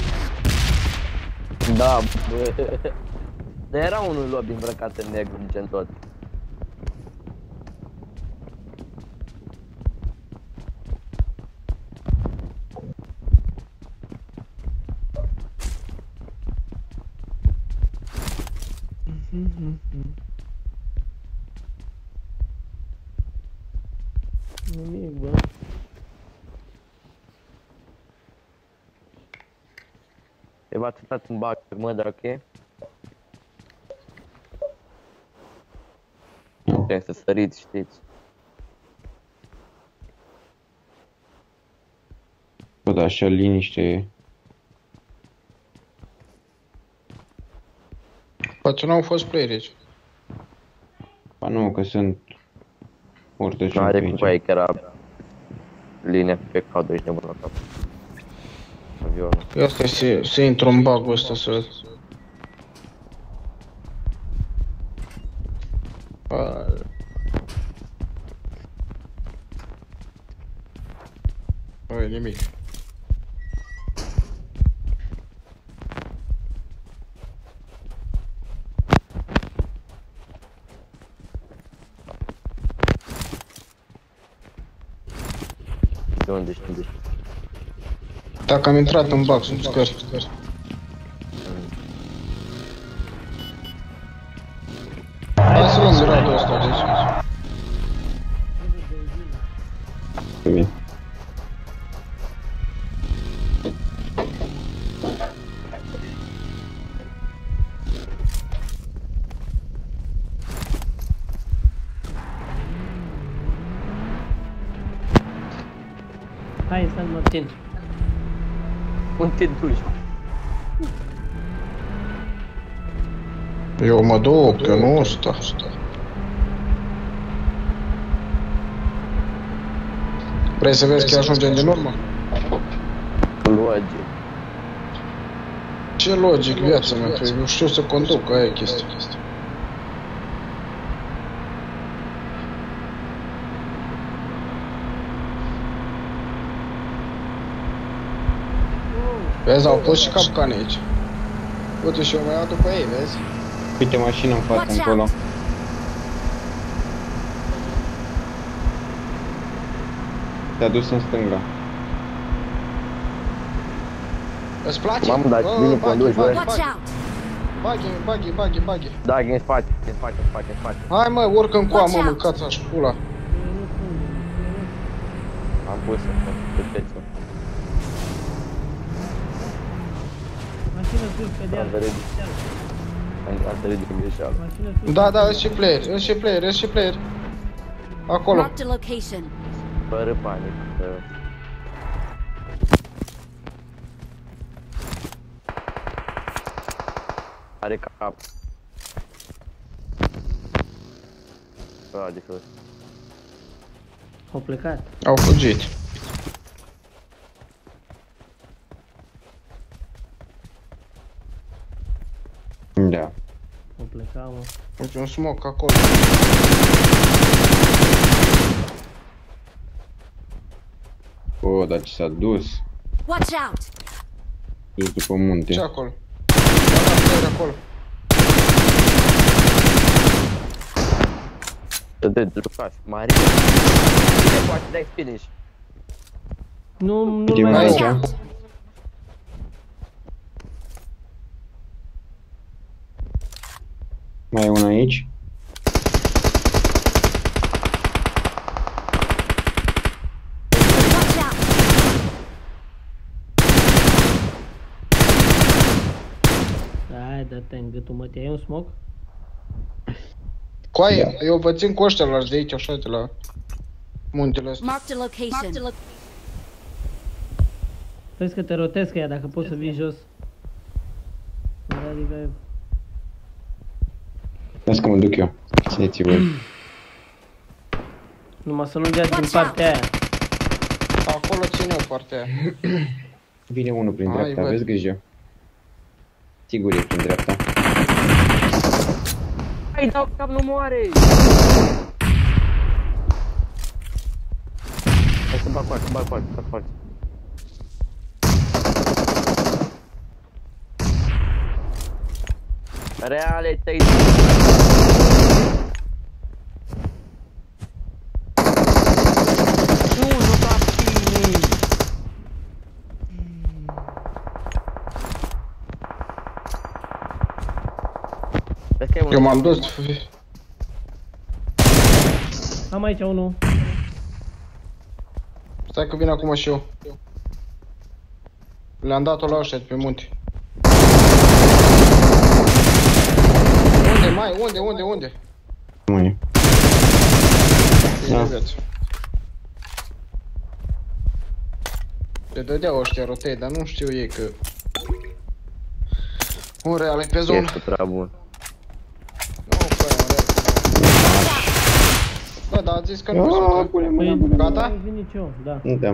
Da, bă. Dar era unul lobby îmbrăcat în negru, gen tot.
Nimic, bă.
E v-ați uitat în bag, mă, dacă e? Trebuie să săriți, știți.
Bă, dar așa liniște e.
Poate n-au fost playeri aici.
Ba nu, că sunt urtăciuni pe
N-are
aici.
cum pe aia că era linia pe cadru, ești nebun la cap. Avionul.
Eu asta să, să intru în bug-ul ăsta să văd. Nu e nimic.
De unde știi, de
Dacă am intrat în bug, sunt scări. Hai să luăm miradul ăsta de aici.
Bine.
Hai, San Martin.
Unde te duci?
Eu mă duc, că nu ăsta. Vrei să vezi că ajungem din urmă?
Logic.
Ce logic, viața mea, că eu știu să conduc, aia e chestia. Vezi, au pus și capcane aici. Uite, și eu mă iau după ei, vezi?
Uite mașina în față, încolo. Te-a dus în stânga.
Îți place?
Mamă, dar bine conduci, bă.
Baghi, baghi, baghi, baghi.
Da, e în spate, e în spate, în spate, în spate.
Hai mă, urcă în coa, mă, mâncați aș pula.
Am pus-o, puteți-o.
Mașină sus, pe deal.
Am sărit din greșeală.
Da, da, ăsta și player, ăsta și player, ăsta și player. Acolo.
Marked a location.
Fără panic. Are cap. Bă, de sus.
Au plecat.
Au fugit.
Da.
Au plecat, mă.
Uite un smoke acolo.
O, dar ce s-a dus?
Watch out!
E după munte.
Ce acolo? Da, da, acolo.
Să te jucați, Maria. Cine poate dai finish?
Nu, nu
Uite
mai
aici.
ai.
Mai e una aici.
Watch out!
Hai, dă-te în gâtul, mă, te-ai un smoke?
Coaie, eu vă țin cu ăștia lași de aici, așa, de la muntele ăsta.
Marked a location.
Vezi că te rotezi că ea, dacă poți să vii jos. Adică...
Las că mă duc eu. Țineți voi.
Numai să nu dea din partea aia.
Acolo țin eu partea aia.
Vine unul prin
Hai,
dreapta,
bă.
aveți grijă. Sigur e prin dreapta.
Hai, dau cap, nu moare! Hai să bag coace, bag coace, bag coace. Reale, te-ai... Nu, nu da fini!
Eu m-am dus.
Am aici unul.
Stai că vin acum și eu. Le-am dat-o la ăștia de pe munte. Hai, unde, unde, unde?
Mâine.
Da. Te dădeau ăștia rotei, dar nu știu ei că... Un real e pe zonă.
Ești prea bun.
Nu, păi, un real. Bă, dar ați zis că nu sunt. Gata?
Nu vin nici eu, da.
Da.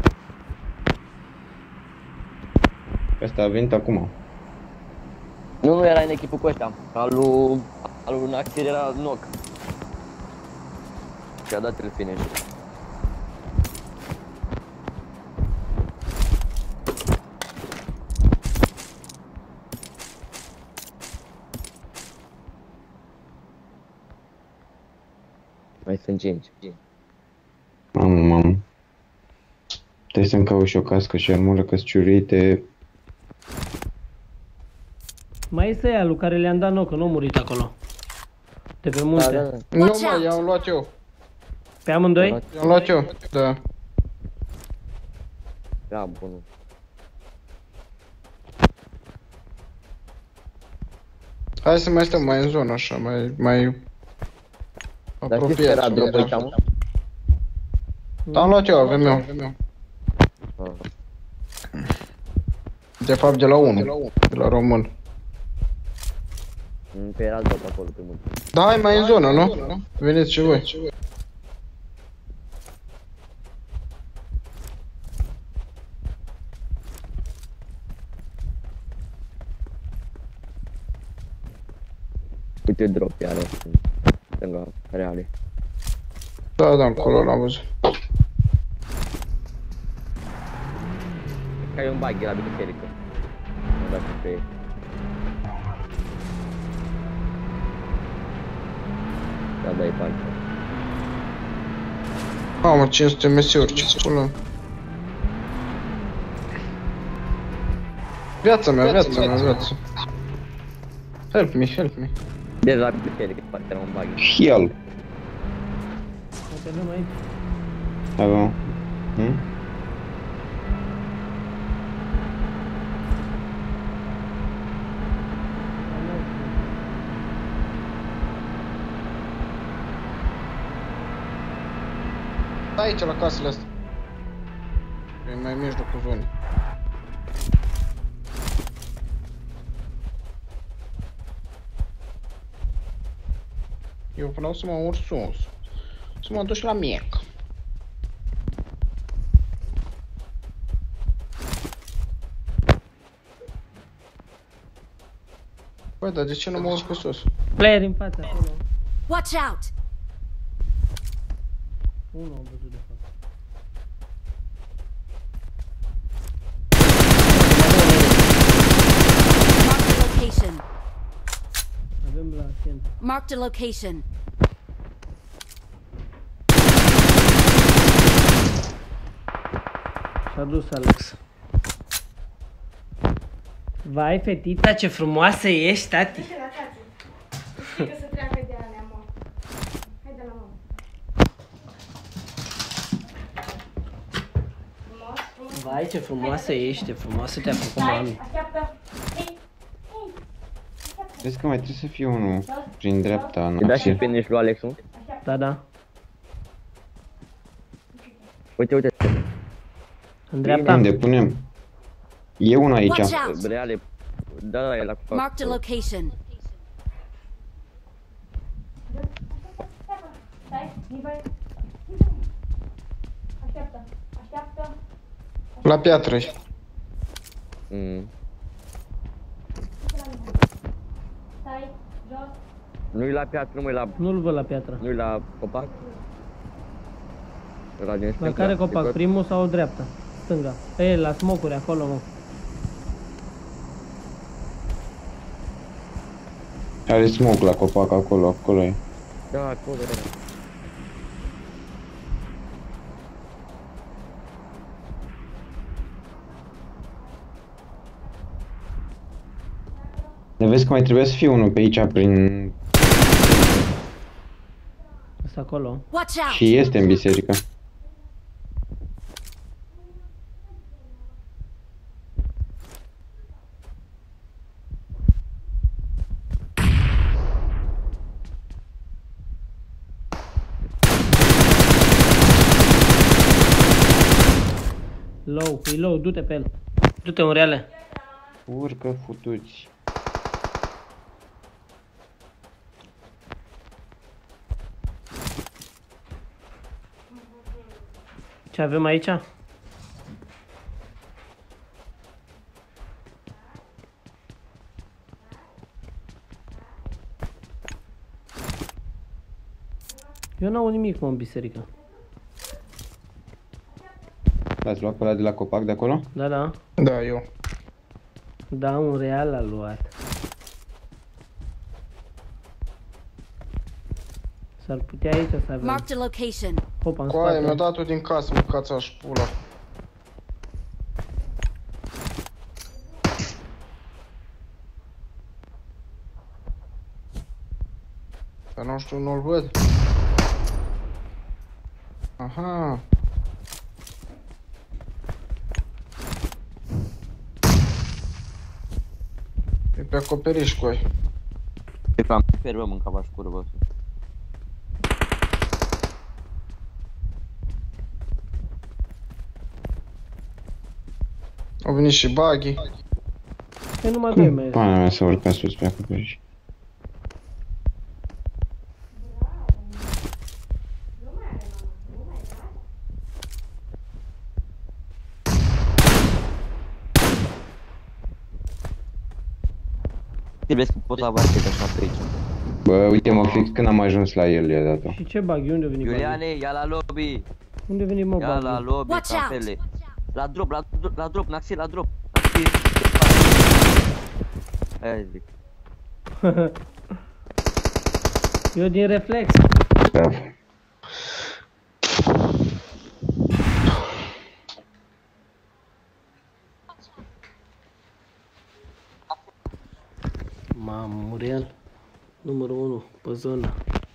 Ăsta a venit acum.
Nu, nu era în echipă cu ăștia. Al lui... Al lui Naxir era knock. Și-a dat el finish. Mai sunt cinci.
Mamă, mamă. Trebuie să-mi caut și o cască și armură că-s ciurite.
Mai este ea lui care le-am dat nou, că nu a murit acolo. De pe munte.
Da, da, da. Nu mă, i-am luat eu.
Pe amândoi?
I-am luat eu, da.
Da, bun.
Hai să mai stăm mai în zonă așa, mai... mai... apropiat. Am luat eu, avem eu. De fapt de la unu, de la român.
Că era drop acolo pe munte.
Da, hai mai în zonă, nu? Veniți și voi.
Uite drop iară, stânga, reale.
Da, da, acolo l-am văzut.
Că e un bug la biserică. Nu dacă pe ei. Da, da, e bug.
Mamă, cinci sute mesiuri, ce spulă. Viața mea, viața mea, viața. Help me, help me.
De la biserică, poate era un bug.
Help.
Poate nu mai...
Avem. Hm?
Stai aici la casele astea. E mai în mijlocul zonei. Eu vreau să mă urc sus. Să mă duci la miec. Băi, dar de ce nu mă urc pe sus?
Player în fața acolo.
Watch out!
Unul am văzut de fapt.
Mark the location.
Avem la centru.
Mark the location.
S-a dus Alex. Vai, fetița, ce frumoasă ești, tati!
Știi că să treacă de alea, mă. Hai de la mama.
Vai, ce frumoasă ești, ce frumoasă te-a făcut mami.
Așteaptă!
Crezi că mai trebuie să fie unul prin dreapta în
Îi da și
axil?
finish lui Alex, nu?
Da, da.
Uite, uite.
În dreapta.
Unde punem? E unul aici.
Watch out!
Reale. Da, da, e la cu
Mark the location.
Stai, nivel. Așteaptă, așteaptă.
La piatră.
Mm.
Stai, jos.
Nu-i la piatră, nu-i la...
Nu-l văd la piatră.
Nu-i la copac? La, din
La
stânga,
care copac?
sigur?
Primul sau dreapta? Stânga. E, la smocuri acolo, mă.
Are smoke la copac acolo, acolo e.
Da, acolo era.
Ne vezi că mai trebuie să fie unul pe aici prin...
Asta acolo.
Watch out!
Și este în biserică.
Low, e low, du-te pe el. Du-te un reale.
Urcă, futuți.
Ce avem aici? Eu n-au nimic, mă, în biserică.
L-ați luat pe ăla de la copac de acolo?
Da, da.
Da, eu.
Da, un real a luat. S-ar putea aici să avem.
Marked a location.
Hopa, în
Coaie, mi-a
spate.
dat-o din casă, mâncați aș pula. Dar nu știu, nu-l văd. Aha. E pe acoperiș, coi.
E cam perbă mâncava și curvă.
Au venit și buggy.
E numai doi mai
Pana mea să urcă sus pe acoperiș.
Trebuie să pot avea de așa pe aici.
Bă, uite-mă, fix când am ajuns la el i-a dat-o.
Și ce bug? Unde a venit bug?
Iuliane, ia la lobby!
Unde a venit, mă,
Ia
bug?
la lobby,
Watch out!
capele! La drop, la, la drop, Naxi, la drop! Naxi! Aia zic.
Eu din reflex.
Bravo.
Mamă, Muriel. Numărul unu pe zonă.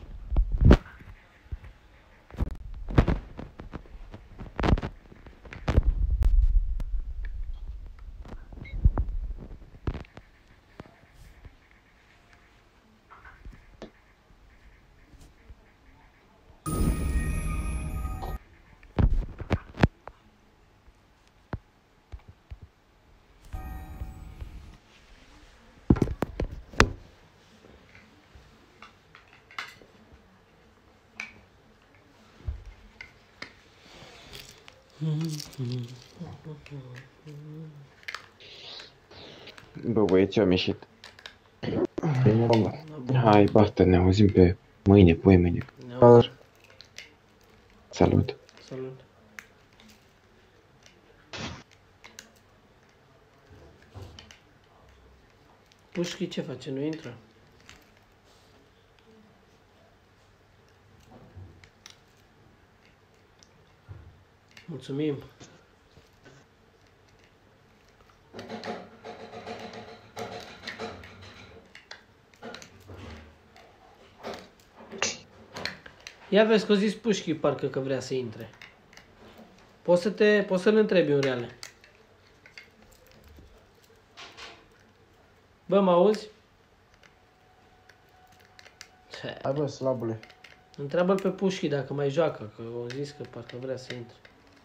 Bă, băieți, am ieșit. Hai, baftă, ne auzim pe mâine, pui mâine. Salut.
Salut. Pușchi ce face? Nu intră? Mulțumim. Ia vezi că o zis Pușchi parcă că vrea să intre. Poți să te, poți să-l întrebi un reale. Bă, mă auzi?
Hai bă, slabule.
Întreabă-l pe Pușchi dacă mai joacă, că au zis că parcă vrea să intre.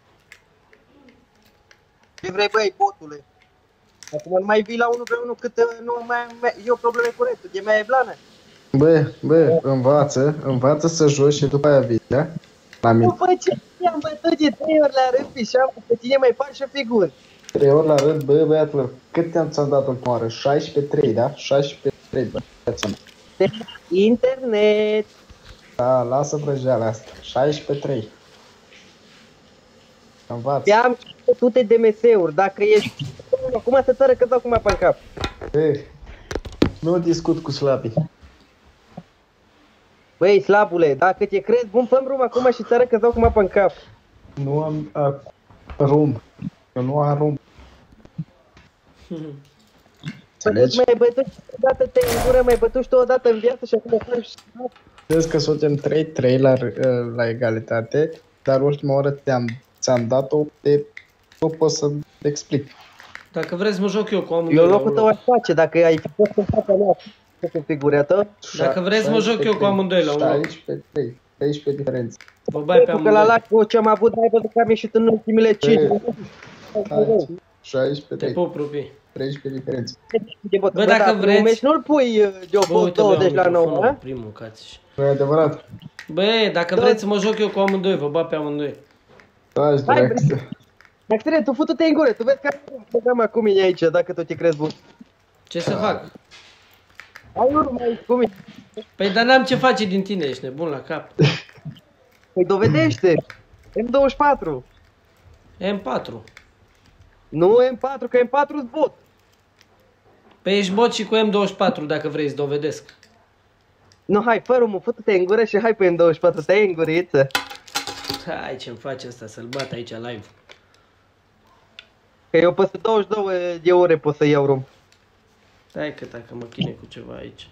Ce vrei, băi, botule? Acum nu mai vii la unul pe unul cât nu mai am eu probleme cu retul, e mai eblană.
Bă, bă, învață, învață să joci și după aia vii, da? La mine.
Nu, bă, ce am bătut de trei ori la rând pișeam, pe tine mai faci și figuri.
trei ori la rând, bă, băiatul, cât te-am ți-am dat ultima oară? șaisprezece trei, da? șaisprezece trei, bă, băiatul.
Internet.
Da, lasă vrăjeala asta, șaisprezece trei. Învață.
Te-am sute de M S-uri, dacă ești... Acum să țără că dau cu mapa în cap.
Bă, nu discut cu slabii.
Băi, slabule, dacă te crezi, bun, fă-mi rum acum și țără că dau cu mapa în cap.
Nu am uh, rum, eu nu am rum. Înțelegi?
Mai bătut și odată te îngură, mai bătut și tu odată în viață și acum faci...
Crezi că suntem trei trei la, la egalitate, dar ultima oară te-am, ți-am dat-o, de... nu pot să explic.
Dacă vreți mă joc eu cu amândoi.
Eu locul tău aș face, dacă ai fi fost în fața mea, să figurată.
Dacă vreți mă joc eu cu amândoi la un loc.
șaisprezece trei, treisprezece diferențe.
Vă bai pe
amândoi. Că la lac, ce am avut, ai văzut că am ieșit în ultimile cinci.
șaisprezece,
Te pup, Rupi.
treisprezece diferențe.
Bă, dacă vreți...
Nu-l pui de douăzeci la nouă, a?
Primul cațiș.
Nu e adevărat.
Bă, dacă vreți să mă joc eu cu amândoi, vă bat pe amândoi.
Da, și direct.
Maxire, tu futu-te în gură, tu vezi că am programa cu mine aici, dacă tu te crezi bun.
Ce să fac?
Ai unul mai cu mine.
Păi dar n-am ce face din tine, ești nebun la cap.
Păi dovedește. M douăzeci și patru.
M patru.
Nu M patru, că M patru-s bot.
Păi ești bot și cu M douăzeci și patru, dacă vrei să dovedesc.
Nu, hai, fă rumul, fă-te în gură și hai pe M douăzeci și patru, stai în guriță.
Hai, ce-mi face asta, să-l bat aici live.
Că eu peste douăzeci și două de ore pot să iau rum.
Stai că dacă mă chine cu ceva aici.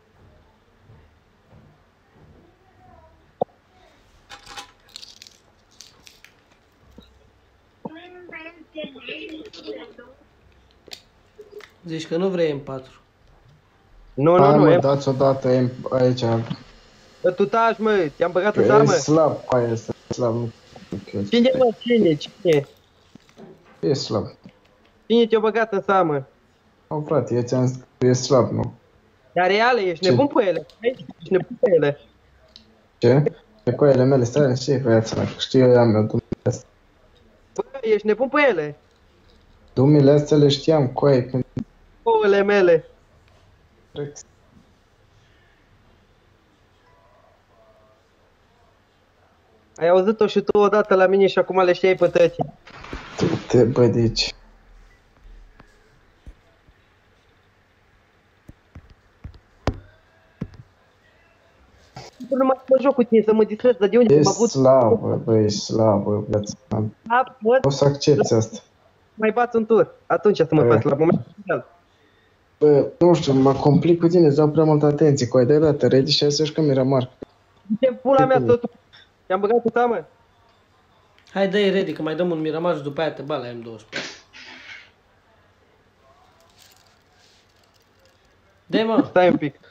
Zici că nu vrei M patru.
Nu, nu, nu,
mă, dați odată aici.
Bă, tu taci, mă, te-am băgat în seamă.
E slab cu aia, este slab, nu.
Cine, mă, cine, cine?
E slab.
Cine te-a băgat în seamă?
Au, frate, eu ți-am zis că e slab, nu?
Dar reale, ești nebun pe ele, ești nebun pe ele.
Ce? Pe coaiele mele, stai, ce e băiața mea, că știu eu am eu, dumile astea.
Bă, ești nebun pe ele.
Dumile astea le știam, coaie, când...
Ouăle mele. Ai auzit-o și tu odată la mine și acum le știai pe toate.
Tu te bădici.
Nu mai mă joc cu tine, să mă distrez, dar de unde am avut...
E slabă, bă, e slabă, viața. O să accepti asta.
Mai bați un tur, atunci să mă faci la momentul final.
Bă, nu știu, mă complic cu tine, îți dau prea multă atenție, cu aia de dată, ready și să că mi remarc.
Ce pula mea totul? Te-am băgat cu seamă?
Hai, dă-i ready, că mai dăm un Miramar și după aia te bat la M douăzeci și patru. Dă-i, mă!
Stai un pic.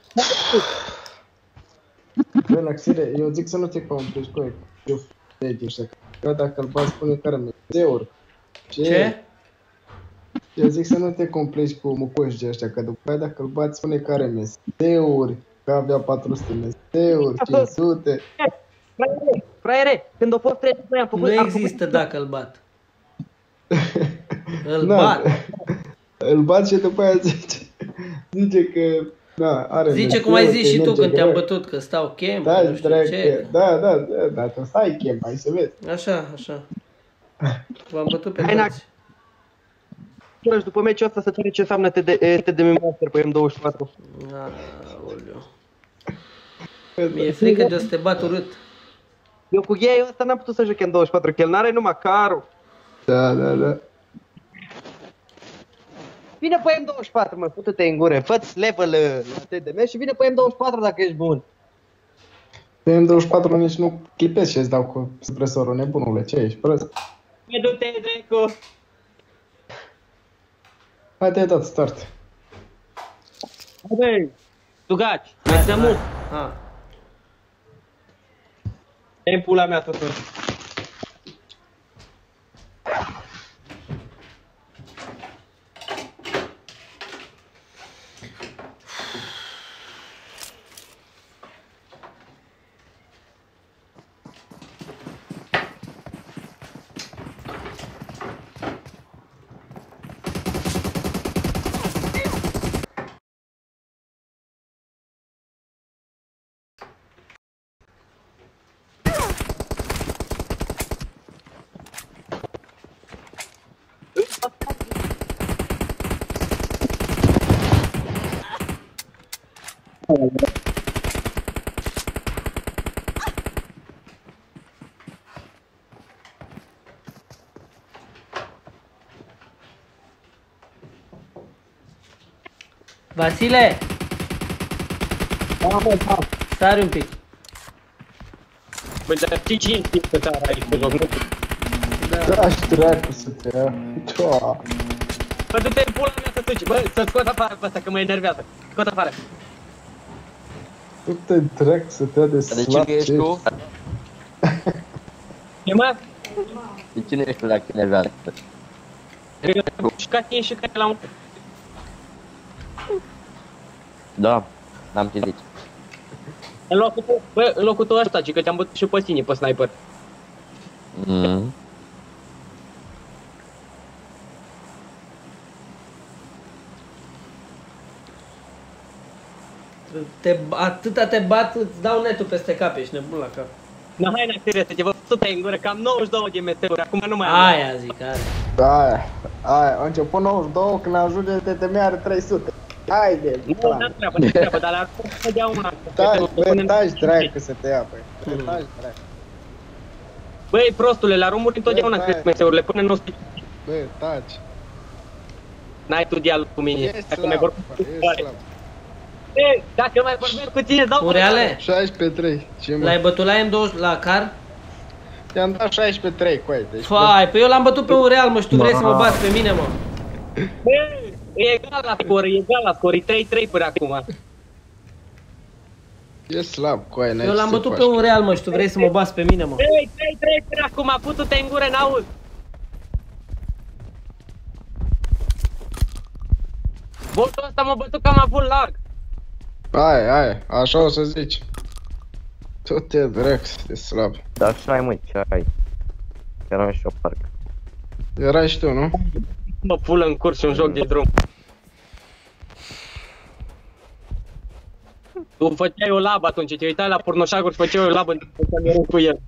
Bă, Naxire, eu zic să nu te complici cu aia, eu ready ăștia, că dacă îl bați spune care mi euro.
Ce?
Eu zic să nu te complici cu mucoșii ăștia, că după aia dacă îl bați spune care meseuri, că avea patru sute meseuri, cinci sute.
Fraiere, fraiere, când a fost treizeci noi am făcut...
Nu există dacă îl bat. Îl bat.
Îl bat și după aia zice, zice că... Da, are
zice cum ai zis și tu când te-am bătut, că stau camp,
da,
nu știu ce.
Da, da, da, da, tu stai camp, hai să vezi.
Așa, așa. V-am bătut pe toți.
Și după meciul ăsta să ține ce înseamnă T D M Master pe M douăzeci și patru.
Aoleu. Mi-e frică de o să te bat urât.
Eu cu gheiul ăsta n-am putut să joc M douăzeci și patru, că el n-are numai carul.
Da, da, da.
Vine pe M douăzeci și patru, mă, putu-te în gură, fă-ți level la T D M și vine pe M douăzeci și patru dacă ești bun.
Pe M douăzeci și patru nici nu clipezi și îți dau cu supresorul, nebunule, ce ești, prost?
Hai, du-te, Drecu!
Hai, te-ai dat start.
Hai, băi, Tugaci, mai să mult.
Ha.
E-mi pula mea totuși.
Vasile!
Da, mă, da.
Sari un pic.
Băi, dar știi ce e pe tare aici, pe loc, nu?
Da, și dracu să te ia. Toa.
Bă, du-te în pula mea să duci, bă, să-l scot afară pe ăsta, că mă enervează. Scot afară.
Du-te dracu să te ia de slab.
De cine ești tu?
Ce, mă?
De cine ești tu dacă enervează?
Și ca tine și ca la un...
Da, n-am ce zici.
În locul tău, bă, în locul tău ăsta, ci că te-am bătut și pe tine, pe sniper.
Mm.
Te, atâta te bat, îți dau netul peste cap, ești nebun la cap.
Na, hai, na, serios, te vă sută în gură, cam nouăzeci și două de meteuri, acum nu mai am.
Aia zic, aia.
Aia, aia, a început nouăzeci și doi, când ajunge T T M are trei sute. Haide,
nu, n-am treabă, n-am treabă, dar la să dea una.
Taci, bă, taci dracu să te ia, băi. Taci dracu.
Băi, prostule, la romuri întotdeauna cresc meseurile, până nu știu.
Bă, taci.
N-ai tu dialog cu mine.
Ești slab, ești slab.
Ei, dacă mai vorbesc cu tine, dau
Ureale?
șaisprezece trei.
L-ai bătut la M douăzeci la car?
I-am dat șaisprezece trei, coai. Deci
Fai, păi eu l-am bătut pe Ureal, mă, și tu vrei să mă bați pe mine, mă.
Băi, e egal la scor, e egal la scor, e trei trei până acum.
E slab, coai, n-ai.
Eu l-am bătut pe Ureal, mă, și tu vrei să mă bați pe mine, mă.
Băi, trei trei până acum, putu-te în gură, n-auzi. Botul ăsta m-a bătut că am avut lag.
Hai, hai, așa o să zici. Tot te drex, e slab.
Dar așa ai, mă, ce ai? Eram și eu, parcă.
Erai și tu, nu?
Mă pulă în curs și un joc de drum. Tu făceai o labă atunci, te uitai la pornoșaguri și făceai o labă în cameră cu el.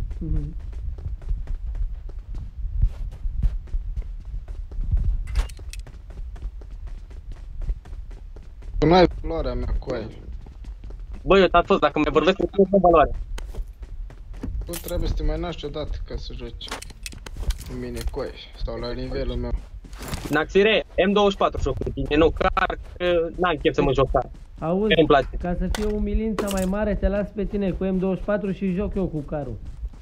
Tu n-ai valoarea mea, coai.
Bă, eu t-am fost, dacă mai vorbesc cu tine, nu valoare.
Tu trebuie să te mai naști odată ca să joci cu mine, coai, sau la nivelul meu.
Naxire, M douăzeci și patru joc cu tine, nu, car, că n-am chef să mă joc car.
Auzi, ca să fie umilința mai mare, te las pe tine cu M douăzeci și patru și joc eu cu carul.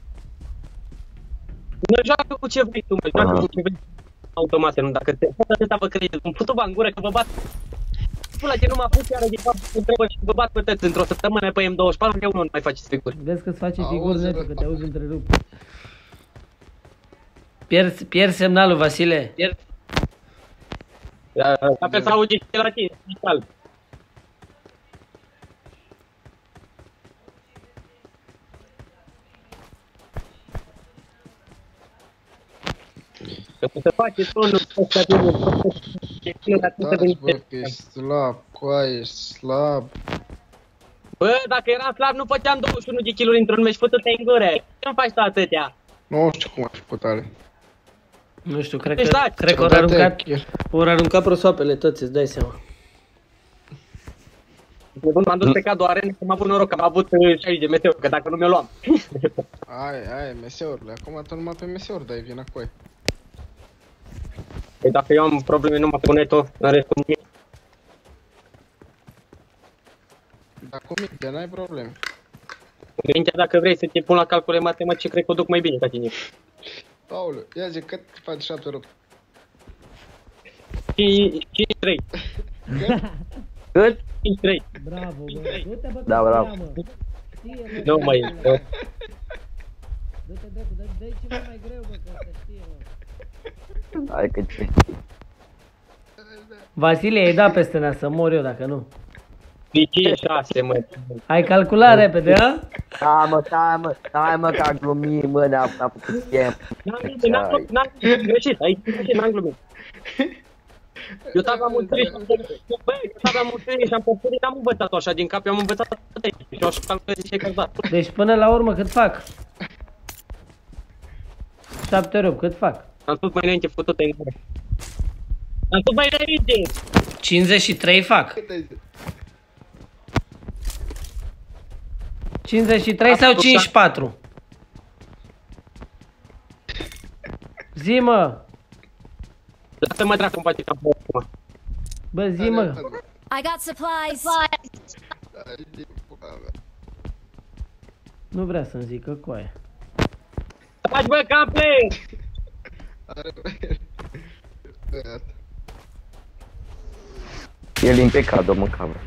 Nu joacă cu ce vrei tu, mă, joacă cu ce vrei. Automate, nu, dacă te... Atâta vă credeți, îmi putu bani în gură că vă bat. Pula ce nu m-a pus iară de fapt, întrebă și vă bat pe tăți într-o săptămână pe M douăzeci și patru, de unul nu mai faceți figuri.
Vezi că-ți face figuri netul, că te auzi întrerupt. Pierzi, pierzi semnalul, Vasile.
Pierzi. Apel să auzi și la tine, special. Că se face tonul ăsta de
Taci, bă, că e slab, coaie, e slab.
Bă, dacă eram slab nu făceam douăzeci și unu de kiluri într-un meci, fătă-te în gură. Ce-mi faci tu atâtea?
Nu știu cum ai făcut ale.
Nu știu, cred că, cred că ori aruncat, ori aruncat prosoapele toți, îți dai seama.
M-am dus pe cadul arenei, că am avut noroc, că am avut șaizeci de meteori, că dacă nu mi-o luam.
Ai, ai, meseurile, acum tu numai pe meseuri dai vina coai.
Păi dacă eu am probleme numai cu netul, în rest cu nimic.
Dar cu mintea n-ai probleme.
Cu mintea, dacă vrei să te pun la calcule matematice, cred că o duc mai bine ca tine.
Aoleu, ia zi, cât faci șapte rup?
cinci trei.
Cât?
cinci trei.
Bravo, bă. Du-te, bă,
da, bravo.
Nu mai.
Du-te, dracu, dă-i ceva mai greu, bă, că să știe, mă.
Hai că ce.
Vasile, ai dat peste nea să mor eu dacă nu.
cinci șase, mă.
Ai calculat repede, a?
Da, mă, stai, mă, stai, mă, că am glumit, mă, ne-am făcut timp.
N-am glumit, n-am greșit, ai greșit, n-am glumit. Eu dacă am mulțumit și am păstărit, băi, eu dacă am mulțumit și am păstărit, n-am învățat-o așa din cap, eu am învățat atât și eu așa calculez și că dat.
Deci până la urmă cât fac? șapte rup, cât fac?
Am spus mai înainte, făcut-o în gură. Am spus mai înainte!
cincizeci și trei fac. cincizeci și trei sau cincizeci și patru? Zi, mă!
Lasă-mă, dracu, îmi face capul acum.
Bă, zi, mă!
I got supplies.
Nu vrea să-mi zică coaie.
Faci, bă, caple!
El impecabil, mă, cabră.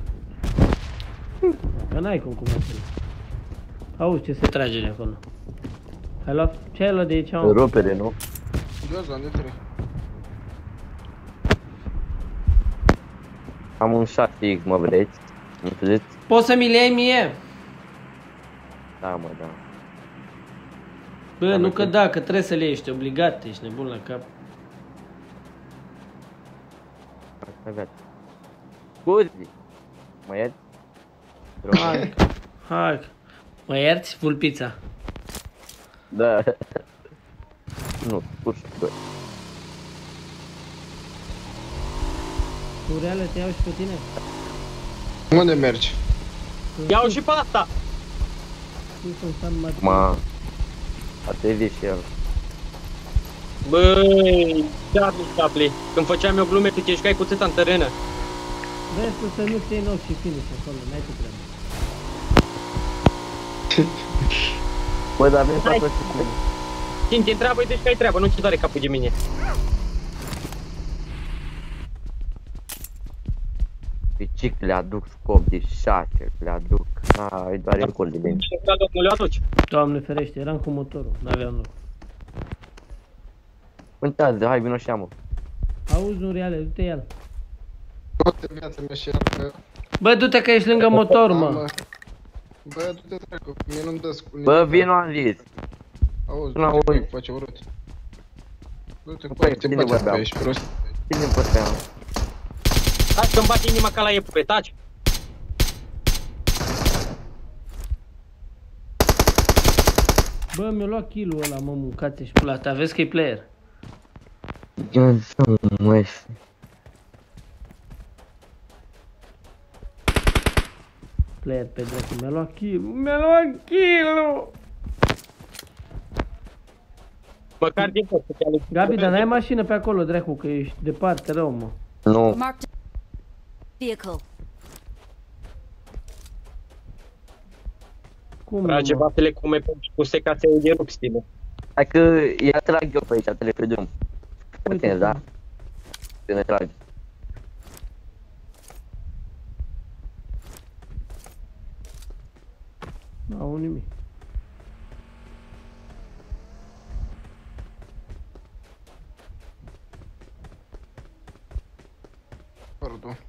Că n-ai cum cum să. Auzi ce se trage de acolo. Ai luat? Ce ai luat de aici, mă?
Rupere, nu?
Jos, la de trei.
Am un șase X, mă vreți? Înțeleți?
Poți să mi le iei mie?
Da, mă, da.
Bă, nu că da, că trebuie să le iei, ești obligat, ești nebun la cap.
Asta viața. Scuzi! Mă ierți?
Hai, hai. Mă ierți, full pizza?
Da. Nu, pur și simplu.
Tu reale te iau și pe tine?
Unde mergi?
Iau și pe asta!
Ma, a trezit și el.
Băi, Charlie Chaplin, când făceam eu glume, tu te ieșcai cu țâța în terenă.
Vezi să nu-ți iei ochi și finish acolo, n-ai ce treabă.
Bă, dar vine să faci cu mine.
Când te întreabă, deci că ai treabă, nu ți doare capul de mine.
Picic le aduc scop de șase, le aduc. Ai doar în col de bine.
Nu le aduci?
Doamne ferește, eram cu motorul, n-aveam loc.
Contează, hai vino și amă.
Auzi, nu reale, du-te ia-l.
Toate viața mea și că...
Bă, du-te că ești lângă motor, mă.
Bă, du-te dracu, mie nu-mi dă cu...
Bă, vino am zis.
Auzi, du-te dracu, face urât. Du-te cu te bate pe ești prost.
Cine-mi pătea?
Taci că-mi bate inima ca la iepure, taci!
Bă, mi-a luat kill-ul ăla, mă, mâncați și pula ta, vezi că e player.
Eu nu mă știu.
Player pe dracu, mi-a luat kill-ul, mi-a luat kill-ul!
Măcar din tot,
Gabi, dar n-ai mașină pe acolo, dracu, că ești departe rău, mă.
Nu.
Vehicle.
Cum,
trage batele cu me cu seca să îi rup stilul.
Hai că ia trag eu pe aici, te le pe drum. Uite, da? Să ne tragi.
N-au nimic.
Pardon.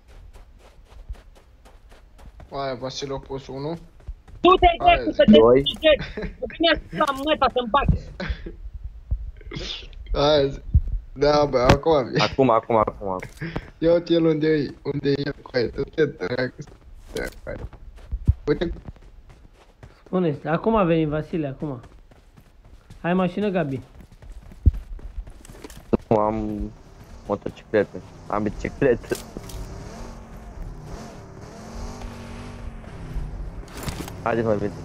Aia, Vasile a pus unul.
Du-te, dracu, să te duce! Să vine la măta să-mi bate!
Aia, da, bă, acum vii.
Acum, acum, acum.
Ia uite el unde e, unde e el cu aia, te dracu, stă cu aia. Uite.
Unde este? Acum a venit Vasile, acum. Ai mașină, Gabi?
Nu, am motocicletă, am bicicletă. Haideți mai bine.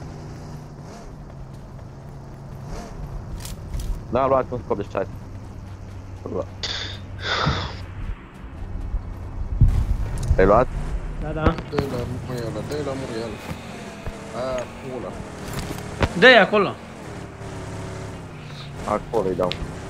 Da, am luat un scop de șase. Ai luat?
Da, da.
Dă-i la muiala, dă-i la muiala. Aia, pula.
Dă-i acolo.
Acolo îi dau.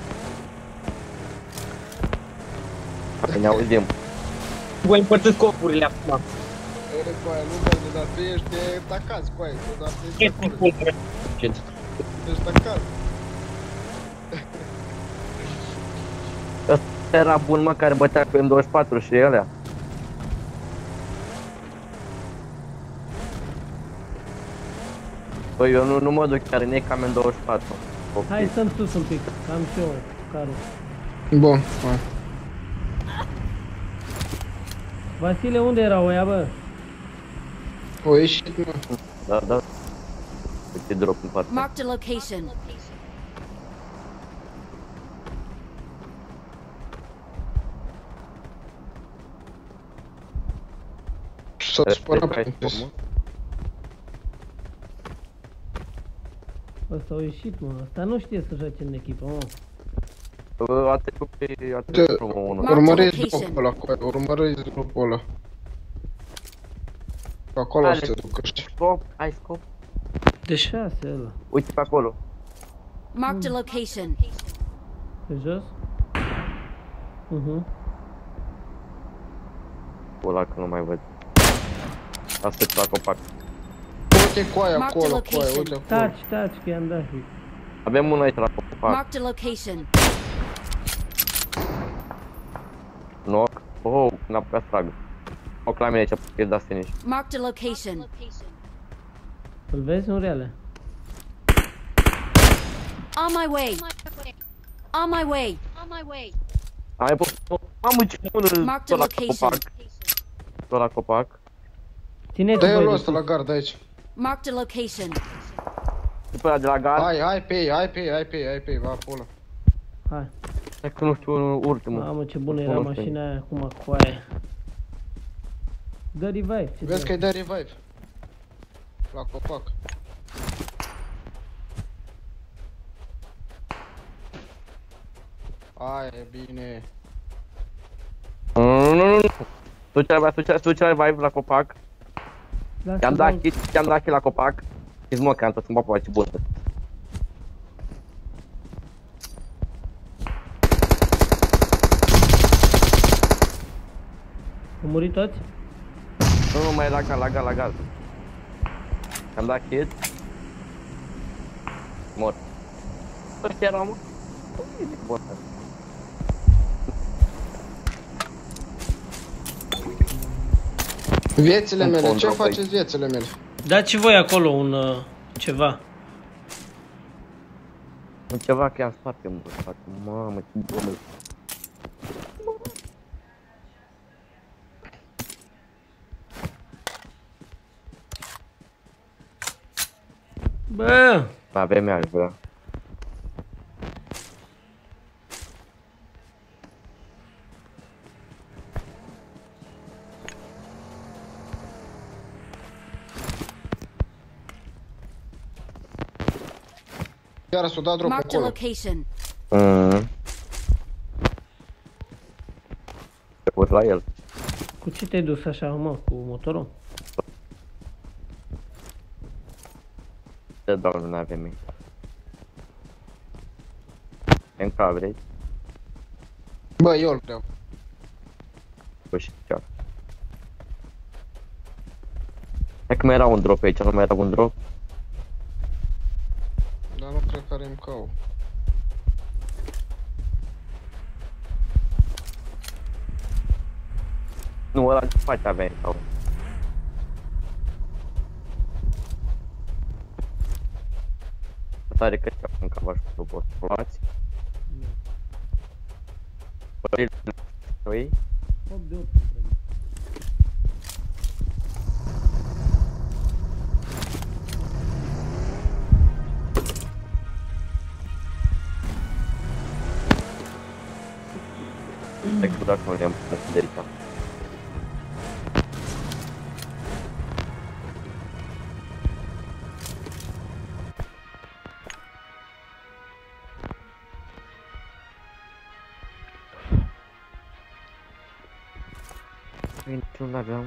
Hai, ne auzim.
Voi împărțiți copurile acum.
Ere cu aia, nu vede, dar tu ești tacați cu aia, dar tu ești acolo. Ești tacat.
Ăsta era bun, mă, care bătea cu M douăzeci și patru și alea. Băi, eu nu, nu mă duc chiar în ei ca M douăzeci și patru. Okay.
Hai să-mi sus un pic, am și eu carul.
Bun, hai.
Vasile, unde era oia, bă?
O ieșit, mă.
Da, da. Uite drop în parte.
Marked a location.
S-a spărat pe pus.
Ăsta a ieșit, mă. Ăsta nu știe să joace în echipă, mă.
A trecut pe... a trecut pe unul.
Urmăriți dropul ăla cu aia, urmăriți dropul ăla. Acolo o să te ducă, știi.
Scop, ai scop.
De șase ăla.
Uite pe acolo.
Marked a location.
Pe jos? Mhm.
Ăla că nu mai văd. Asta e la copac.
Uite cu aia acolo, cu aia, uite acolo.
Taci, taci, că i-am dat hit.
Avem unul aici la copac.
Marked a location.
Knock. Oh, n-a putea să tragă. O clamine aici, e dat finish.
Marked a location.
Îl vezi în reale?
On my way. On my way. On my way.
Ai pus... Mamă, ce bună
Marked a
la
location.
copac. Tot la copac.
Țineți
Dă-i
voi
lui
de
ăsta
sus.
la gard aici.
Marked a location.
După aia de la gard.
Hai, hai pe ei, hai pe ei, hai pe ei, hai pe ei, va pula.
Hai.
Hai că nu știu ultimul.
Mamă, ce bună era
Nu știu.
mașina aia acum cu aia. Dă revive. ce
Vezi
dă?
că-i dă revive. La copac. Aia e bine.
Nu, nu, nu, nu. Tu ce avea, tu ce, tu ce revive la copac.
Lasă,
I-am dat
dau-
hit, i-am dat hit la copac. Și smoke am tot, să-mi bapă ce bună.
Au murit toți?
Nu, nu, mai e la gard, la gard, la gard. I-am dat hit. Mor. Ăștia erau, mă. Bun.
Viețile
Un
mele,
fond
ce
drop
faceți viețile mele?
Dați voi acolo un uh, ceva.
Un ceva că i-am spate, mă, spate. Mamă, ce bună.
Bă!
Avem ea, aș vrea.
Iar s-o dat drop
Marked a
acolo.
location.
Mhm. Te pus la el.
Cu ce te-ai dus așa, mă? Cu motorul?
Ce doamne, n-avem ei. Încă vrei?
Bă, eu îl vreau.
Bă, și ce Hai că mai era un drop aici, nu mai era un drop?
Dar nu cred că are M K-ul.
Nu, ăla ce face avea sau? Tare că ce acum cava și cu poți să luați. Băi, noi?
opt de opt.
Stai că dacă nu le-am pus de aici. Niciun aveam.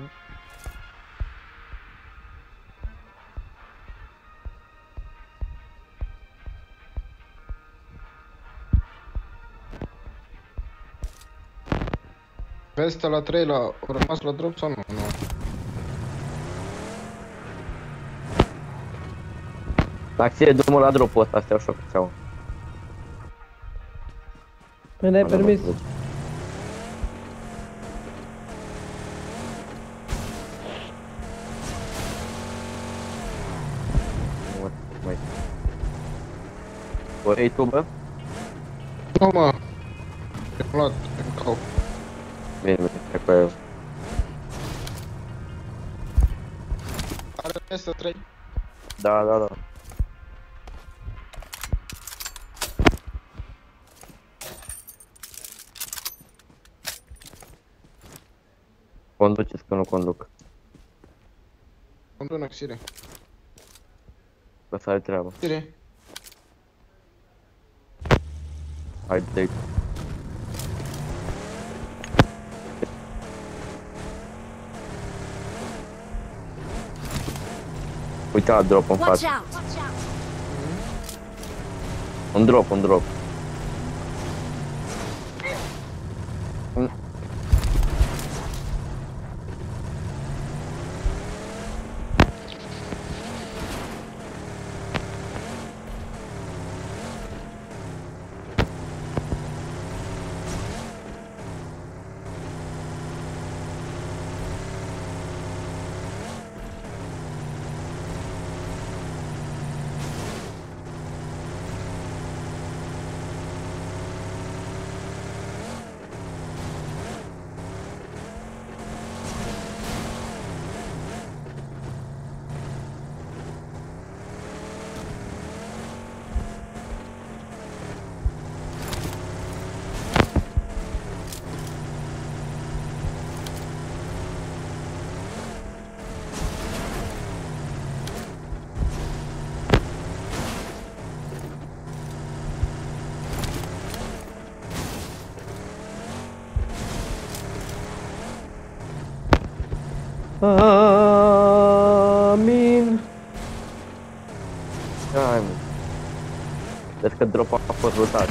Veste la trei la... Au rămas la drop sau nu? Nu.
Dacă ție drumul la drop-ul ăsta, stai așa cu țeaua.
Păi n-ai permis.
Mai. Vrei tu, bă?
Nu, mă. Am luat M K-ul.
Bine, bine, stai cu el.
Are peste trei.
Da, da, da. Conduceți că nu conduc.
Conduc, Siri.
Că să ai treabă.
Siri.
Hai, dă-i. Uite la drop în
Watch
față.
out.
Un drop, un drop.
Amin.
Hai, mă. Cred că drop-ul a fost lutat.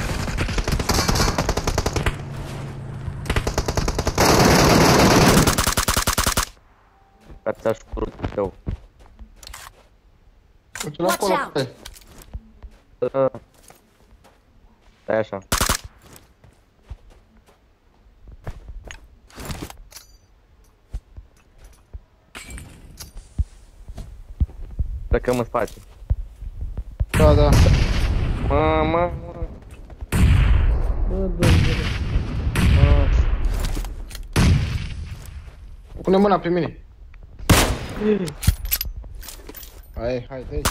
Ca ți-aș purut tău.
Uite-l acolo.
Stai așa. Plecăm în spate.
Da, da.
Mă, mă, mă.
Bă, domnule.
Pune mâna pe mine. Hai, hai, dai.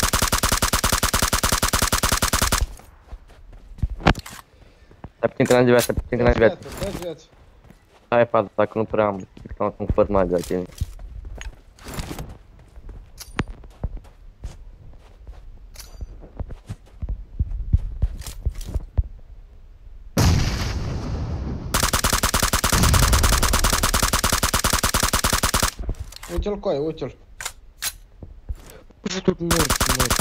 Stai puțin că n-am de viață, stai puțin că n-am de viață.
Dați viață.
Hai, față, dacă nu prea am, cred că am un făt mai de la tine.
Uite-l coaie, uite-l.
Uite tot mort, mort.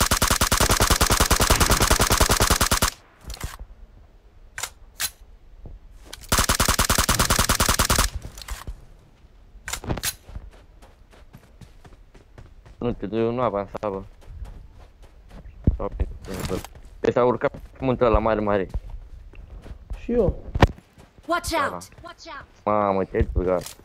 Nu te duc, nu avansa, bă. Deci s-a urcat pe muntea la mare, mare.
Și eu.
Watch out! Watch out!
Mamă, te-ai băgat.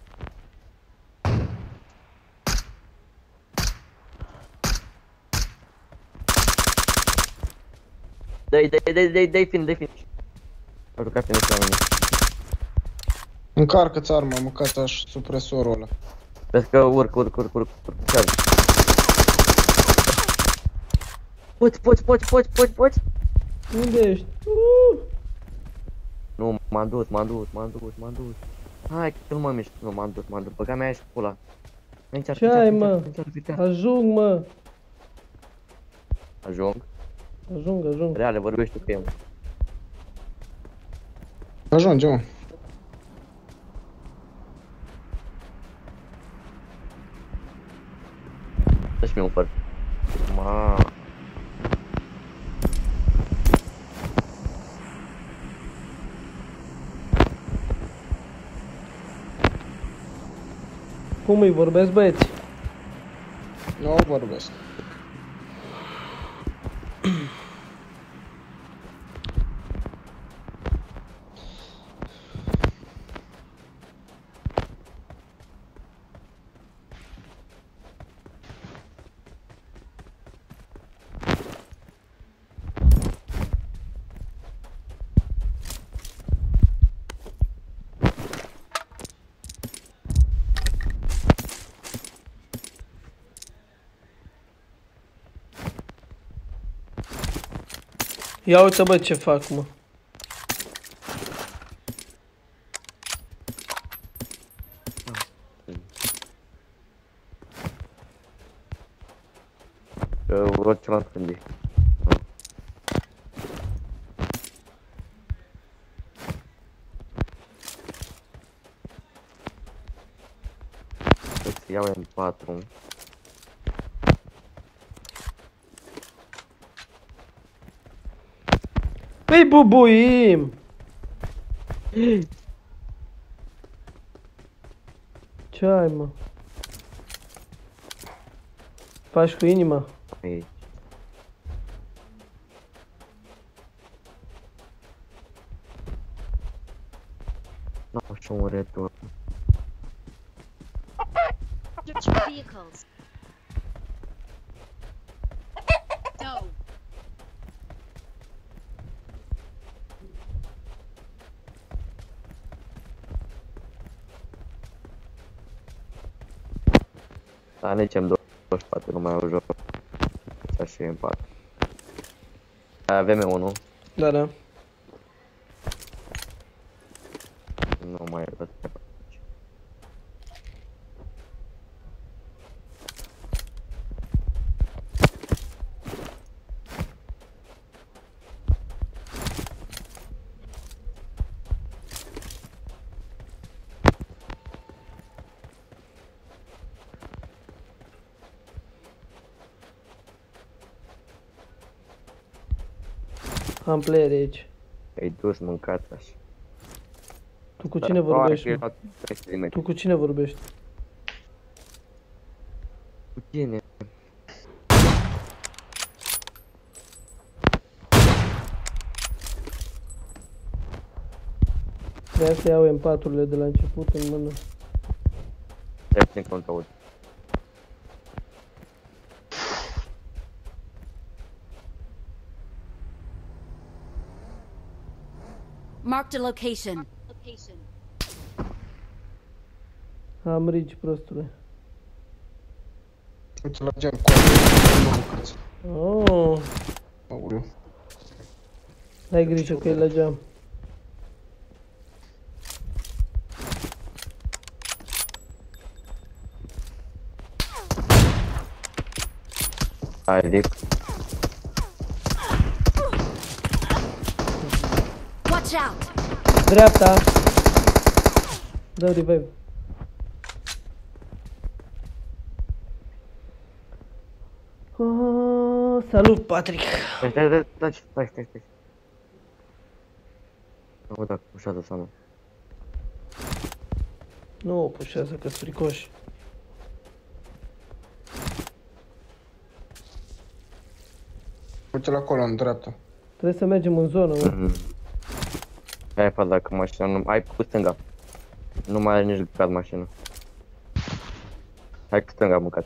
Dai, dai, dai, dai, dai fin, dai fin. A jucat fin la mine.
Încarcă-ți arma, am mâncat aș supresorul ăla.
Vezi că urc, urc, urc, urc, urc. Poți, poți, poți, poți, poți, poți.
Unde ești? Uh!
Nu, m-am dus, m-am dus, m-am dus, m-am dus. Hai, că nu mă mișc, nu m-am dus, m-am dus. Băga mea și pula.
Ce ai, mă? Ajung, mă.
Ajung?
Ajung, ajung.
Reale, vorbește cu el.
Ajunge, mă.
Dă-și mie un făr. Ma.
Cum îi vorbesc, băieți?
Nu vorbesc.
Ia uite, bă, ce fac, mă.
Orice m-am prinde. Să iau M patru.
Păi bubuim! Ce ai, mă? Faci cu inima?
Ei. Nu, așa un retur.
Get your vehicles. Go.
Da, nici am douăzeci și patru, nu mai au joc. Așa și M patru. Avem unu.
Da, da.
Nu mai e dat.
Am player aici.
Ai dus, mâncați așa.
Tu cu cine vorbești? Tu cu cine vorbești?
Cu cine?
De asta iau M patru-urile de la început în mână.
Stai puțin că nu te aud.
Marked a location.
Am rici, prostule.
Uite la geam cu aia.
Oh.
Aoleu.
Ai grijă că e la geam.
Hai, Rick.
Watch out!
Dreapta! Dă revive. Oh, salut, Patrick!
Stai, stai, stai, stai, stai, stai, stai. Nu văd dacă pușează sau nu.
Nu o pușează, că-s fricoși.
Uite-l acolo, în dreapta.
Trebuie să mergem în zonă, mă.
Mm-hmm. Hai, fa, dacă mașina nu... Hai cu stânga. Nu mai are nici găcat mașina. Hai cu stânga, mâncat.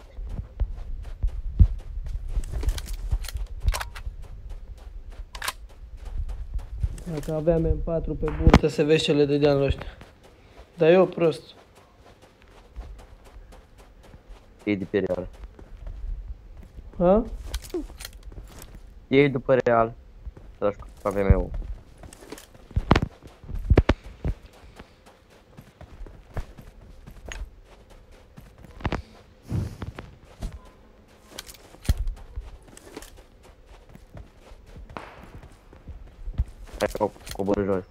Dacă aveam M patru pe burtă, se vezi ce le dădeam la ăștia. Dar eu prost.
Ei de pe real.
Ha?
Ei după real. Tragi cu A V M-ul. Hai că coboră jos.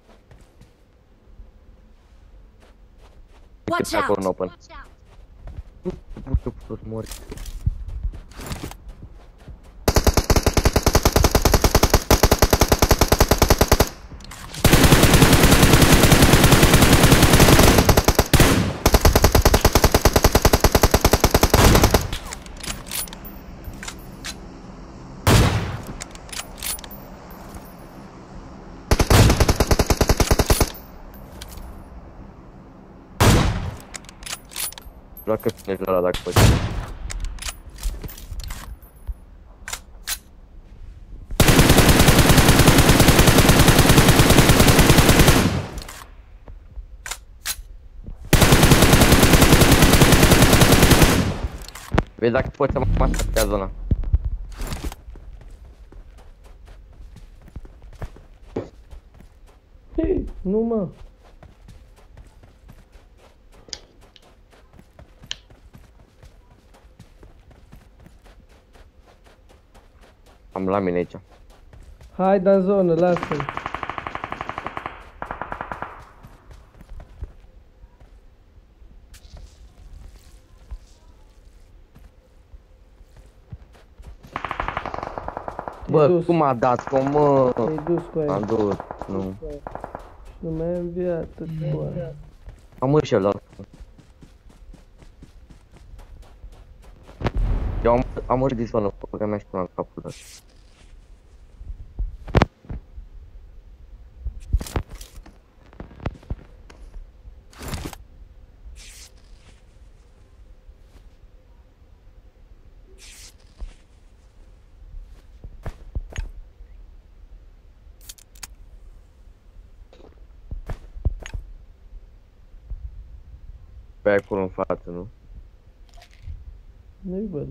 Watch
Acolo în
out!
open. Nu știu putut mori. Joacă finești la ăla dacă poți. Vezi dacă poți să mă masă pe zona.
Hei, nu mă.
Am la mine aici.
Hai, da în zonă, lasă-l.
Bă, cum a dat-o, mă?
Te-ai dus cu aia.
Am dus, nu.
Nu mai am viață cu aia.
Am ușel la Eu am, am murit din zonă, că mi-aș pune în capul ăla. Pe acolo în față, nu?
Nu-i văd.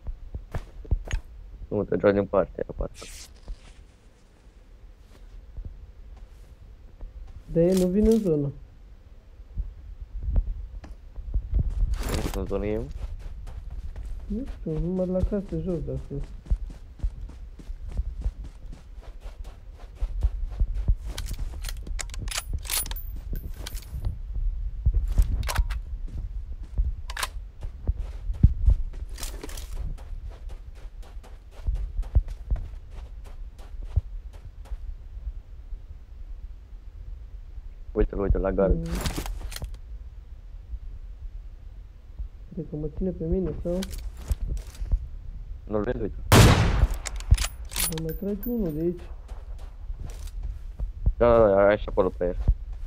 Nu, te joci din partea aia, partea.
De ei nu vin în zonă.
Nu sunt în zonă eu?
Nu știu, numai la case jos de acolo.
uite-l, uite la gard.
Mm. Cred că mă ține pe mine sau?
Nu-l vezi, uite.
Mă mai trage unul de aici.
Da, da, da, așa acolo pe el.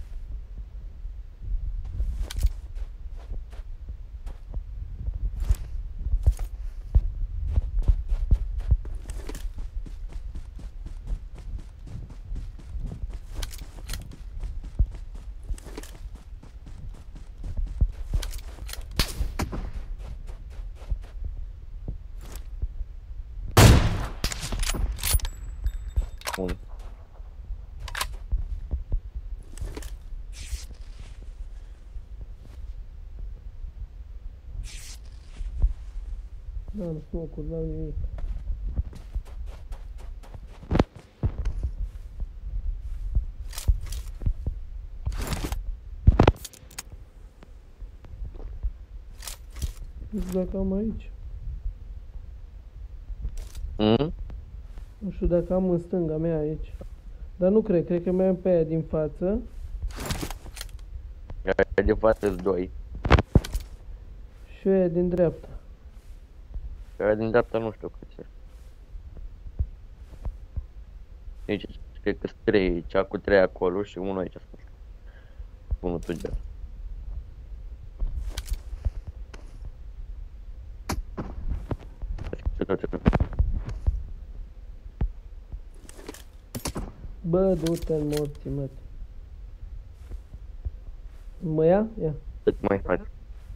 Bun.
Da, nu smoke-uri, n-au nimic. Nu știu dacă am aici.
Mm?
Nu știu dacă am în stânga mea aici. Dar nu cred, cred că mai am pe aia din față.
Aia din față doi.
Și aia din dreapta.
Aia din dreapta nu știu cât e. Aici, cred că sunt trei, cea cu trei acolo și unul aici, nu știu. Unul tugea.
Bă, du-te în morții, mă. Mă ia? Ia.
Mai spate.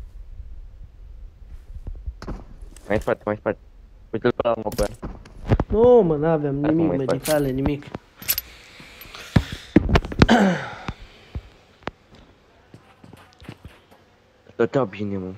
Mai spate, mai spate. Uite-l pe la mă pe ea.
Nu, mă, n-aveam nimic medicale, nimic.
Stătea bine, mă.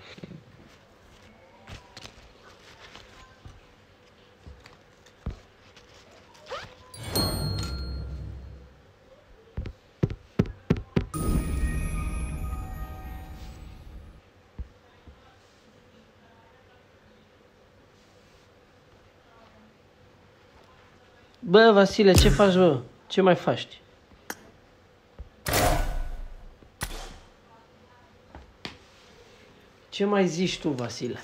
Bă, Vasile, ce faci, bă? Ce mai faci? Ce mai zici tu, Vasile?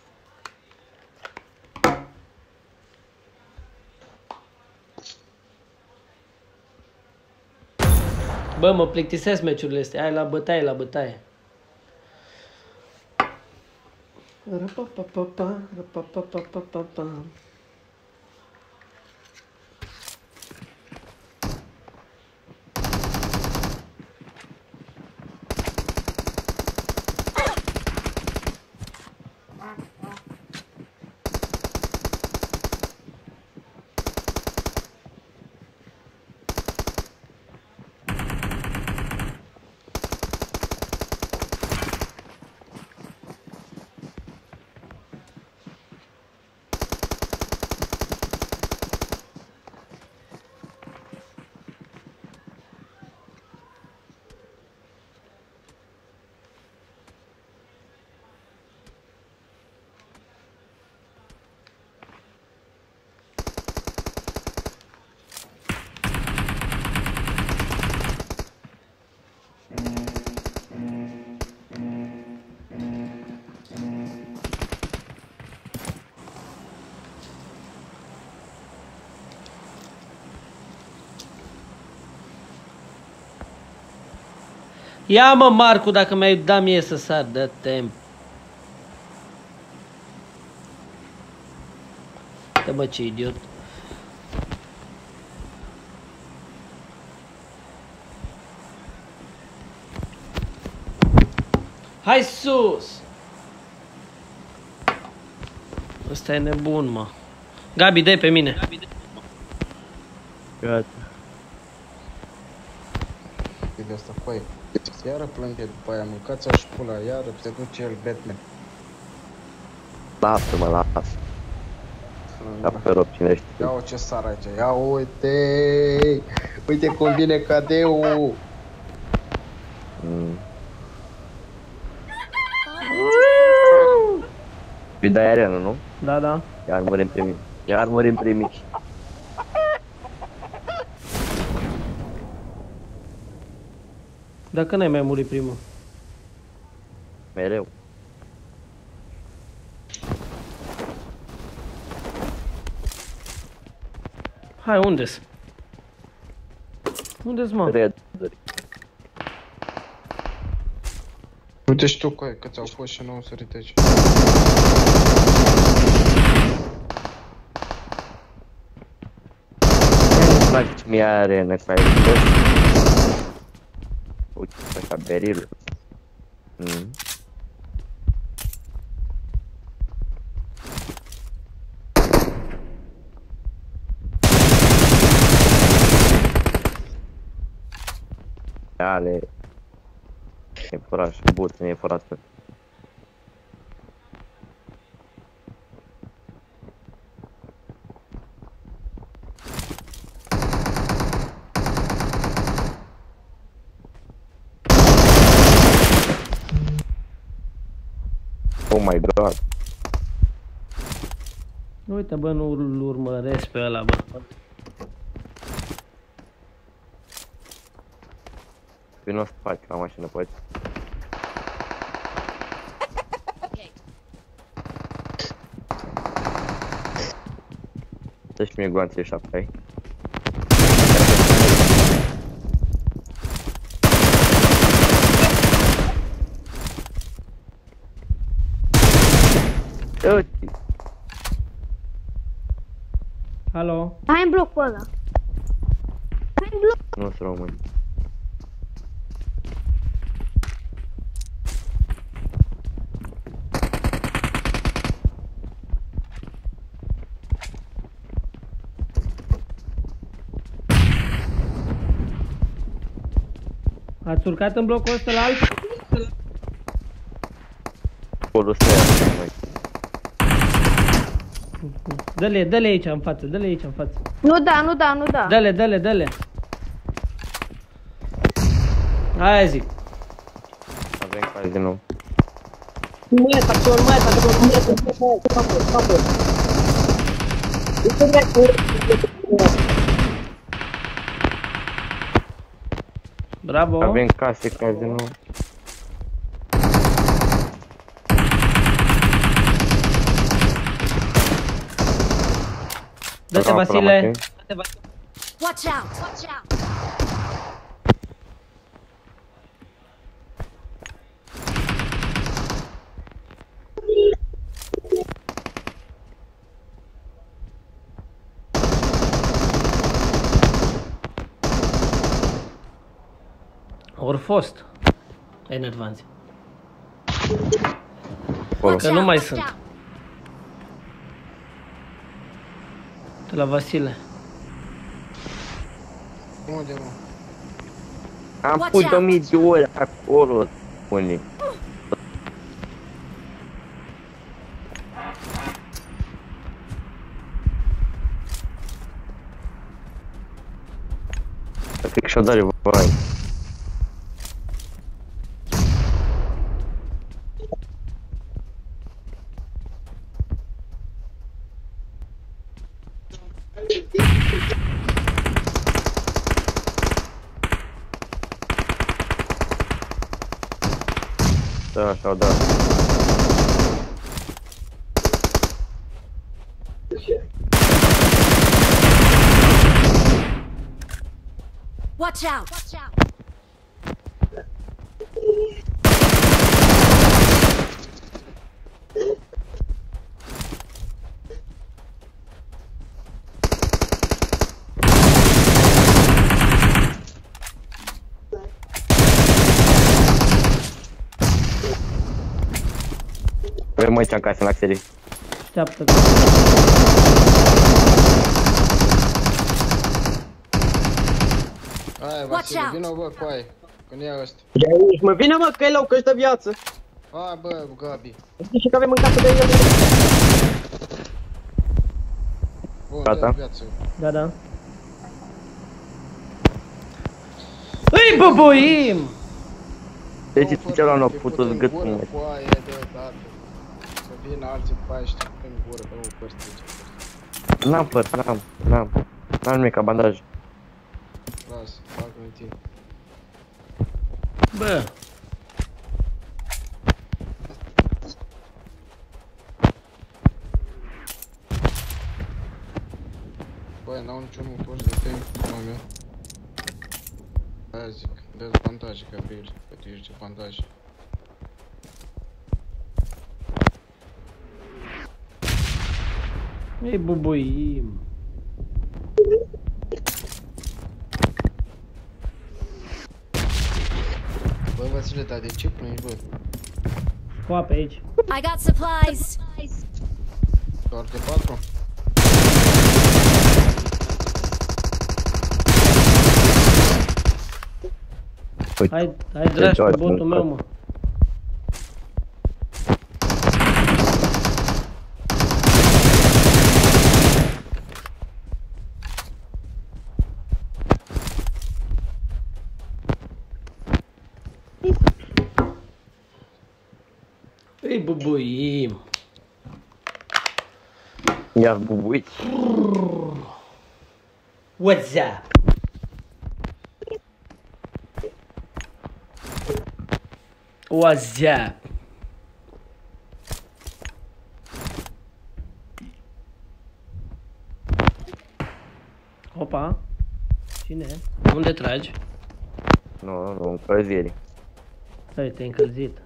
Bă, mă plictisesc meciurile astea. Hai la bătaie, la bătaie. Rapapapapa, rapapapapa. Ia mă, Marcu, dacă mi-ai dat mie să sar, dă-te. Dă, bă, ce idiot. Hai sus! Ăsta e nebun, mă. Gabi, dă-i pe mine.
Gata.
De asta, coi. Iară plânge după aia, mâncați-o și pula, iară se duce el Batman.
Lasă-mă, lasă. Ca pe rog, cine știe.
Ia-o ce sar aici, ia uite! Uite cum vine cadeul!
Mm. Îi dai arena, nu?
Da, da.
Iar mărim primii. Iar mărim primii.
Dacă n-ai mai murit primul.
Mereu.
Hai, unde-s? Unde-s, mă?
Red.
Uite și tu, coi, că ți-au fost și nouă sărite aici.
Nu-mi place mie arena cu aici. Uite, așa, berilul. Mm. Ale... E furaș, but, nu e furat pe... Oh my god.
Uite, bă, nu-l urmăresc pe ăla, bă.
Vino în spate la mașină, poți? Dă-și mie guanțele șapte, ai? Uite!
Alo?
Hai în blocul ăla. Hai în bloc.
Nu sunt români.
Ați urcat în blocul ăsta la alt? Dă-le, dă-le aici în față, dă-le aici în față.
Nu da, nu da, nu da.
Dă-le, dă-le, dă-le. Aia zic.
Avem care din nou.
Mai atacă, mai atacă, mai atacă.
Bravo.
Avem case care din nou.
Dă-te, Vasile.
Watch out! Watch out!
Ori fost enervanți.
Acolo.
Că nu mai sunt. De la Vasile.
Unde, mă?
Am pus o mie de ori acolo, spune. Cred că și-o dare vai. Da, așa, da.
Watch out! Watch out!
Avem aici în casă, în axerii.
Așteaptă.
Hai, Vasile, vină, bă, coaie, că nu ia ăsta.
Mă vine, mă, că e loc, că ăștia viață.
Hai, bă, Gabi.
Știi și că avem în casă de el.
Gata?
Da, da. Îi băboim!
Deci celălalt n-a putut gâtul, mă.
Coaie, deodată. Să vină alții după aia și te în gură, că nu părți.
N-am păr, n-am, n-am. N-am nimic ca bandaj.
Lasă, fac în tine.
Bă.
Băi, n-au niciun motor de timp, mă meu. Aia zic, dă-ți bandaje, Gabriel, că tu ești de bandaje.
Ei, bubuim.
Bă, Vasile, dar de ce plângi, bă?
Coape aici.
I got supplies.
Doar de patru?
Hai, hai dragi cu botul meu, mă. Ei, bubuim.
Ia bubuiți.
What's up? What's up? Opa. Cine? Unde tragi?
Nu, nu, încălzire.
Hai, te-ai încălzit.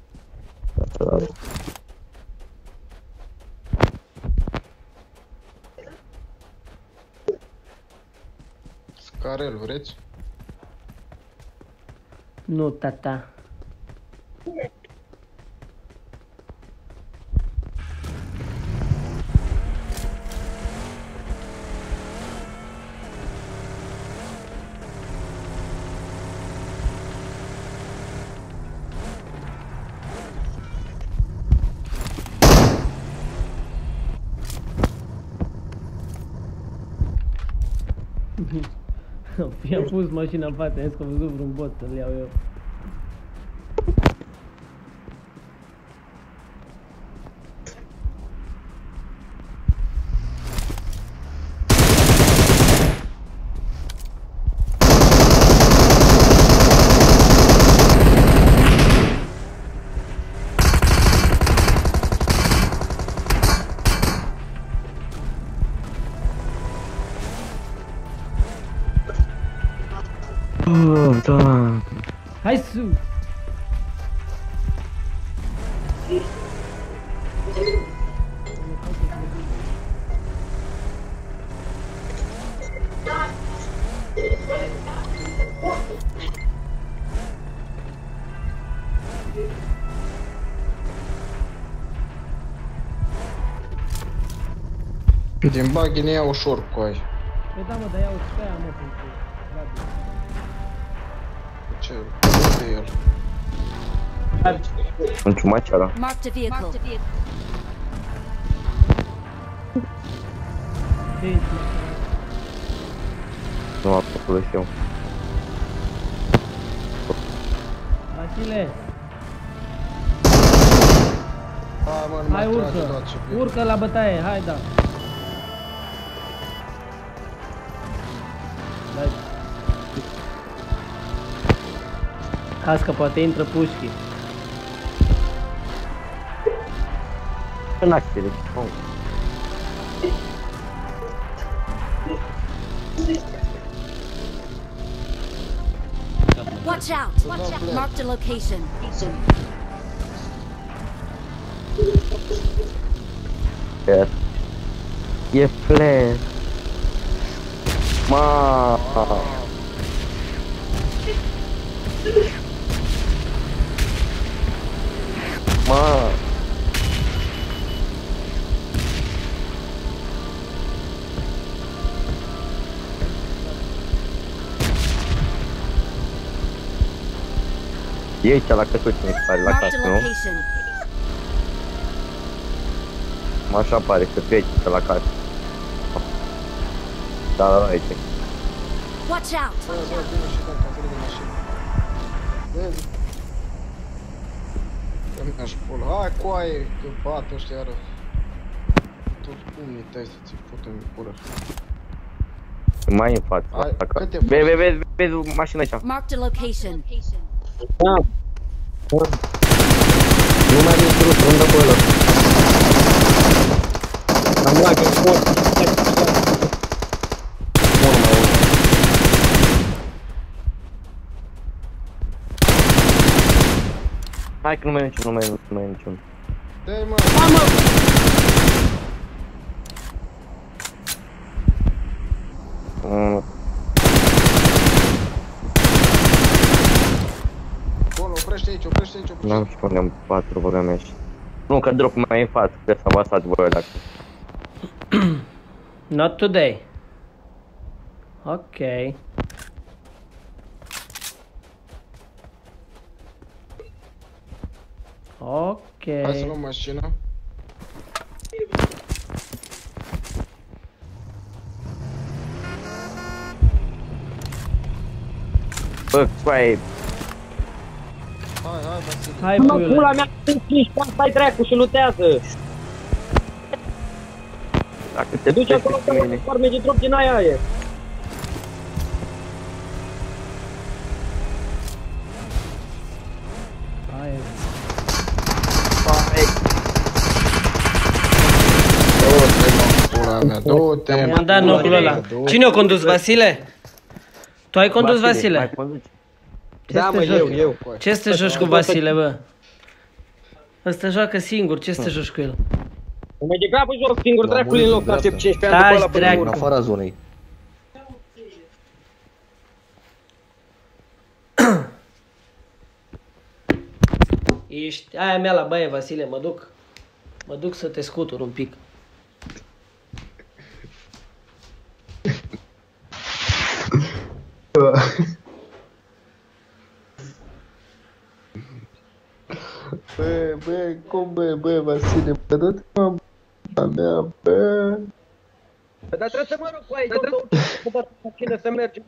Scarel, vreți?
Nu, tata. I-am pus mașina în față, am zis că am văzut vreun bot să-l iau eu.
Oh, da.
Hai sus!
Din buggy ne ia ușor cu aia.
Păi da, mă, dar iau și pe aia, mă, pentru Gabi.
Ce? De el.
În ciumaceara.
Marked a vehicle.
Nu am făcut și eu.
Vasile!
Hai, mă,
hai, urcă! Urcă la bătaie, hai, da! Dai. Hai că poate intră pușchii.
În acțiune.
Watch out! Watch out! Marked a location.
Yes. E flash. Ma. Ma. E aici la căsuț, mi se pare, la casă, nu? Mă așa pare, că tu e aici la casă. Da, da, da, aici.
Watch out!
Bă, bă, bine și dăm capului de mașină. Vezi? Că mi-aș pula. Hai, coaie, că bat ăștia iară. Toți pumnii tăi să ți putem pură.
Mai în față, la casă. Vezi, vezi, vezi mașina aici.
Marked a location.
Da. Nu mai distrus, unde acolo. Am luat că pot.
Hai că nu mai e niciun, nu mai e, nu mai e niciun.
Dă-i mă!
Hai mă!
Mm.
Bun, oprește aici, oprește aici, oprește.
N-am și puneam patru, băga mea și... Nu, că drop mai e în față, că s-a basat voi dacă...
Not today. Ok. Ok.
Hai să luăm mașina.
Bă, coaie...
Hai, hai, Vasile.
Hai,
Mă,
puiule.
pula mea, sunt cinci, stai dracu și lutează.
Dacă te
Duci acolo să mă farme de drop din aia e.
Hai.
Du-te, mă, pula mea, du-te, mă.
I-am dat nocul ăla. Cine o condus, Vasile? Tu ai condus, Vasile?
Mai conduci?
Da, mă, eu, eu.
Ce să te joci cu Vasile, bă? Ăsta joacă singur, ce să te joci cu el?
Mai degrabă joc singur dracului în loc să aștept cincisprezece ani după ăla până în urmă.
În afara zonei.
Ești aia mea la baie, Vasile, mă duc. Mă duc să te scutur un pic.
Bă, bă, cum bă, bă, Vasile, bă, dă-te mă, b***a mea, bă.
Bă, dar trebuie să mă rog cu aia, să dă cine să mergem.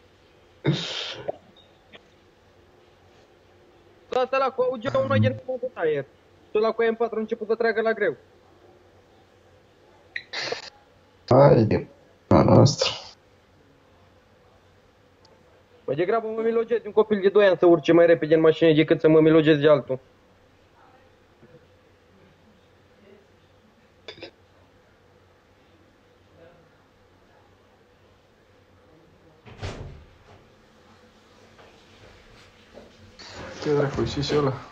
Asta la cu auge unul din de taier. Și ăla cu M patru a început să treacă la greu.
Haide, a noastră.
Mai degrabă mă milogez de un copil de doi ani să urce mai repede în mașină decât să mă milogez de altul.
Ce dracu, și și ăla?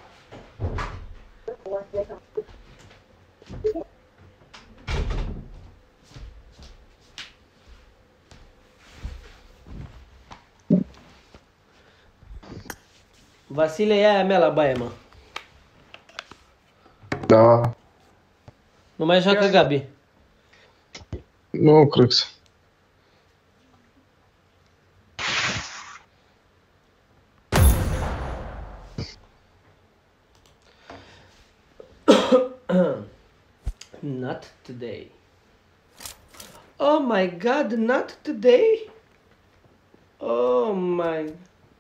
Vasile, e aia mea la baie, mă.
Da.
Nu mai joacă Gabi.
Nu, cred că
Not today. Oh my god, not today? Oh my...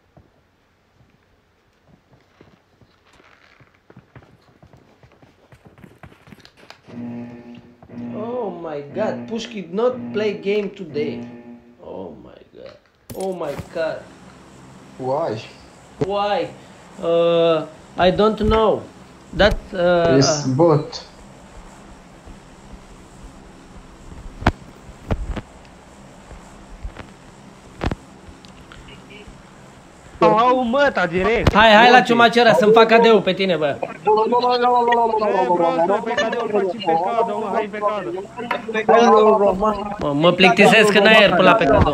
Oh my god, Push did not play game today. Oh my god. Oh my god.
Why?
Why? Uh, I don't know. That uh,
It's bot.
Au măta direct.
Hai, hai la ciumacera să-mi fac cadeu pe tine, bă. Mă, mă plictisesc în aer până la pe cadou.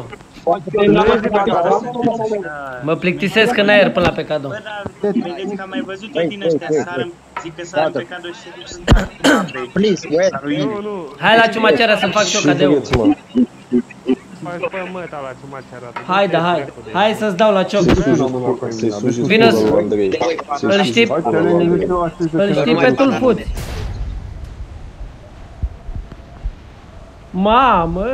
Mă plictisesc în aer până la pe cadou.
Bă, dar vedeți că am mai văzut eu din ăștia, sară, zic că sară pe cadou și se duc să dea. Please,
hai la ciumacera să-mi fac și eu cadeu.
Hai să păi măta la ciumacera.
Hai, da, hai. Hai să-ți dau la cioc. Vină să... Îl știi... Îl știi pe Tulfut. Mamă!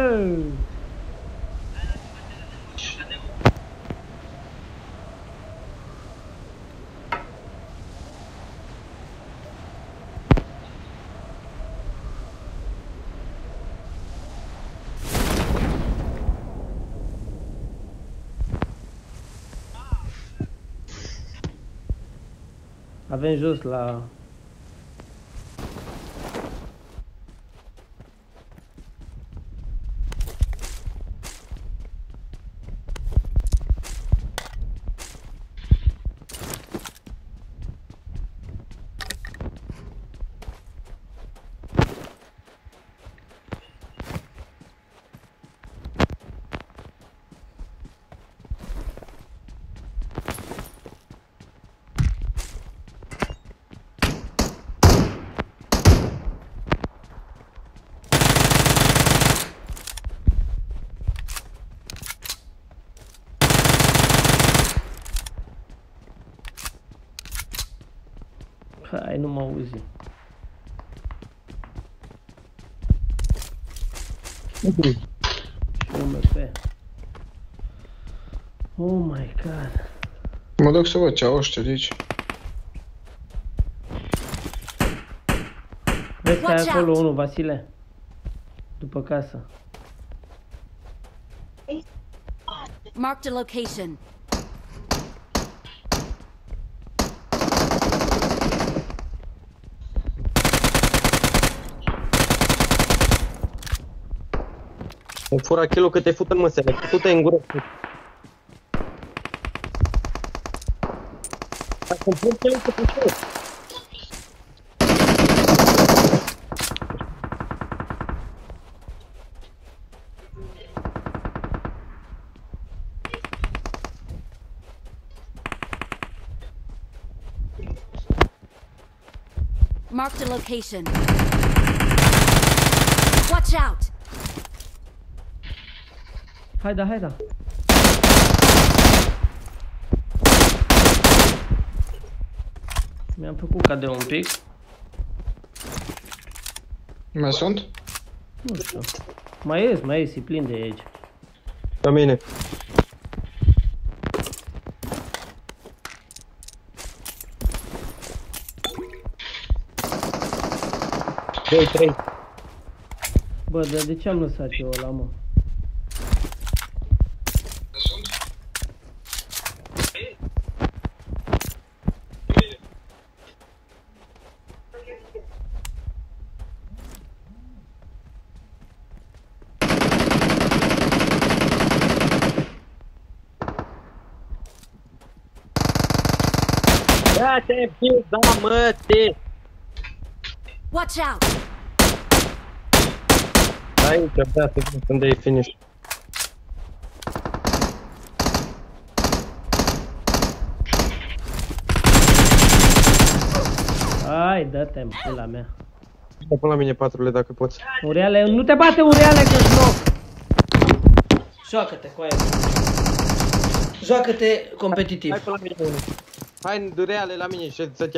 Avem jos la... Hai, nu mă auzi. Și M P. Oh my god.
Mă duc să văd ce au ăștia de aici.
Vezi că ai acolo unul, Vasile? După casă.
Marked a location.
Îmi fura kill-ul că te fut în măsele, că tu te în gură. Dacă îmi pun kill-ul, te pușesc.
Marked a location. Watch out!
Hai da, hai da. Mi-am făcut cadeu un pic.
Mai sunt?
Nu știu. Mai ies, mai ies, e plin de aici.
La mine. doi, trei.
Bă, dar de ce am lăsat eu ăla, mă?
Da, te-ai fiu, da, mă, te!
Watch out!
Aici, da, te văd unde e finish.
Hai, dă-te-n pula mea.
Pun la mine patrule dacă poți.
Ureale, nu te bate Ureale că-ți loc! Joacă-te cu aia. Joacă-te competitiv.
Hai pe la mine unul. Hai Ureale la mine și să te...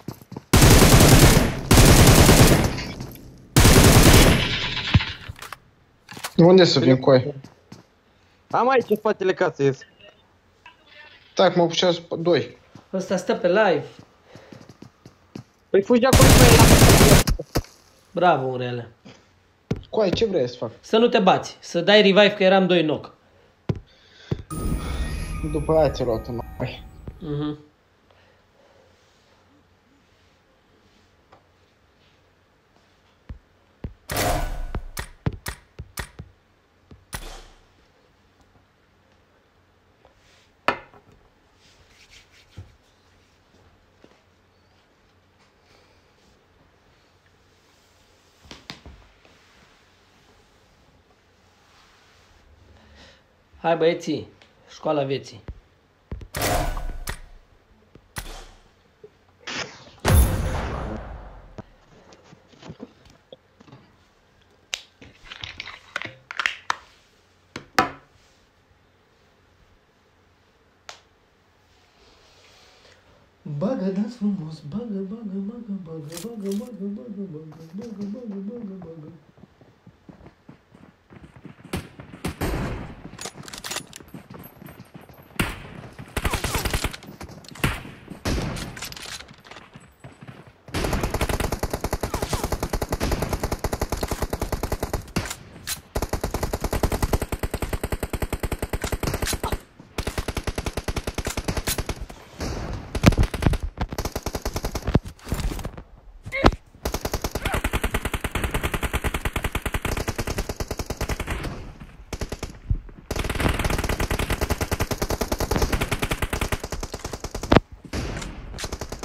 Unde să vin cu aia?
Am aici în spatele casei ies.
Tak, mă pușează doi.
Ăsta stă pe live.
Păi fugi de acolo pe el.
Bravo, Ureale.
Coai, ce vrei să fac?
Să nu te bați, să dai revive că eram doi knock.
După aia ți-a luat înapoi.
Mhm. Hai băieții, școala vieții. Bagă, dați frumos, bagă, bagă, bagă, bagă, bagă, bagă, bagă, bagă, bagă, bagă, bagă, bagă.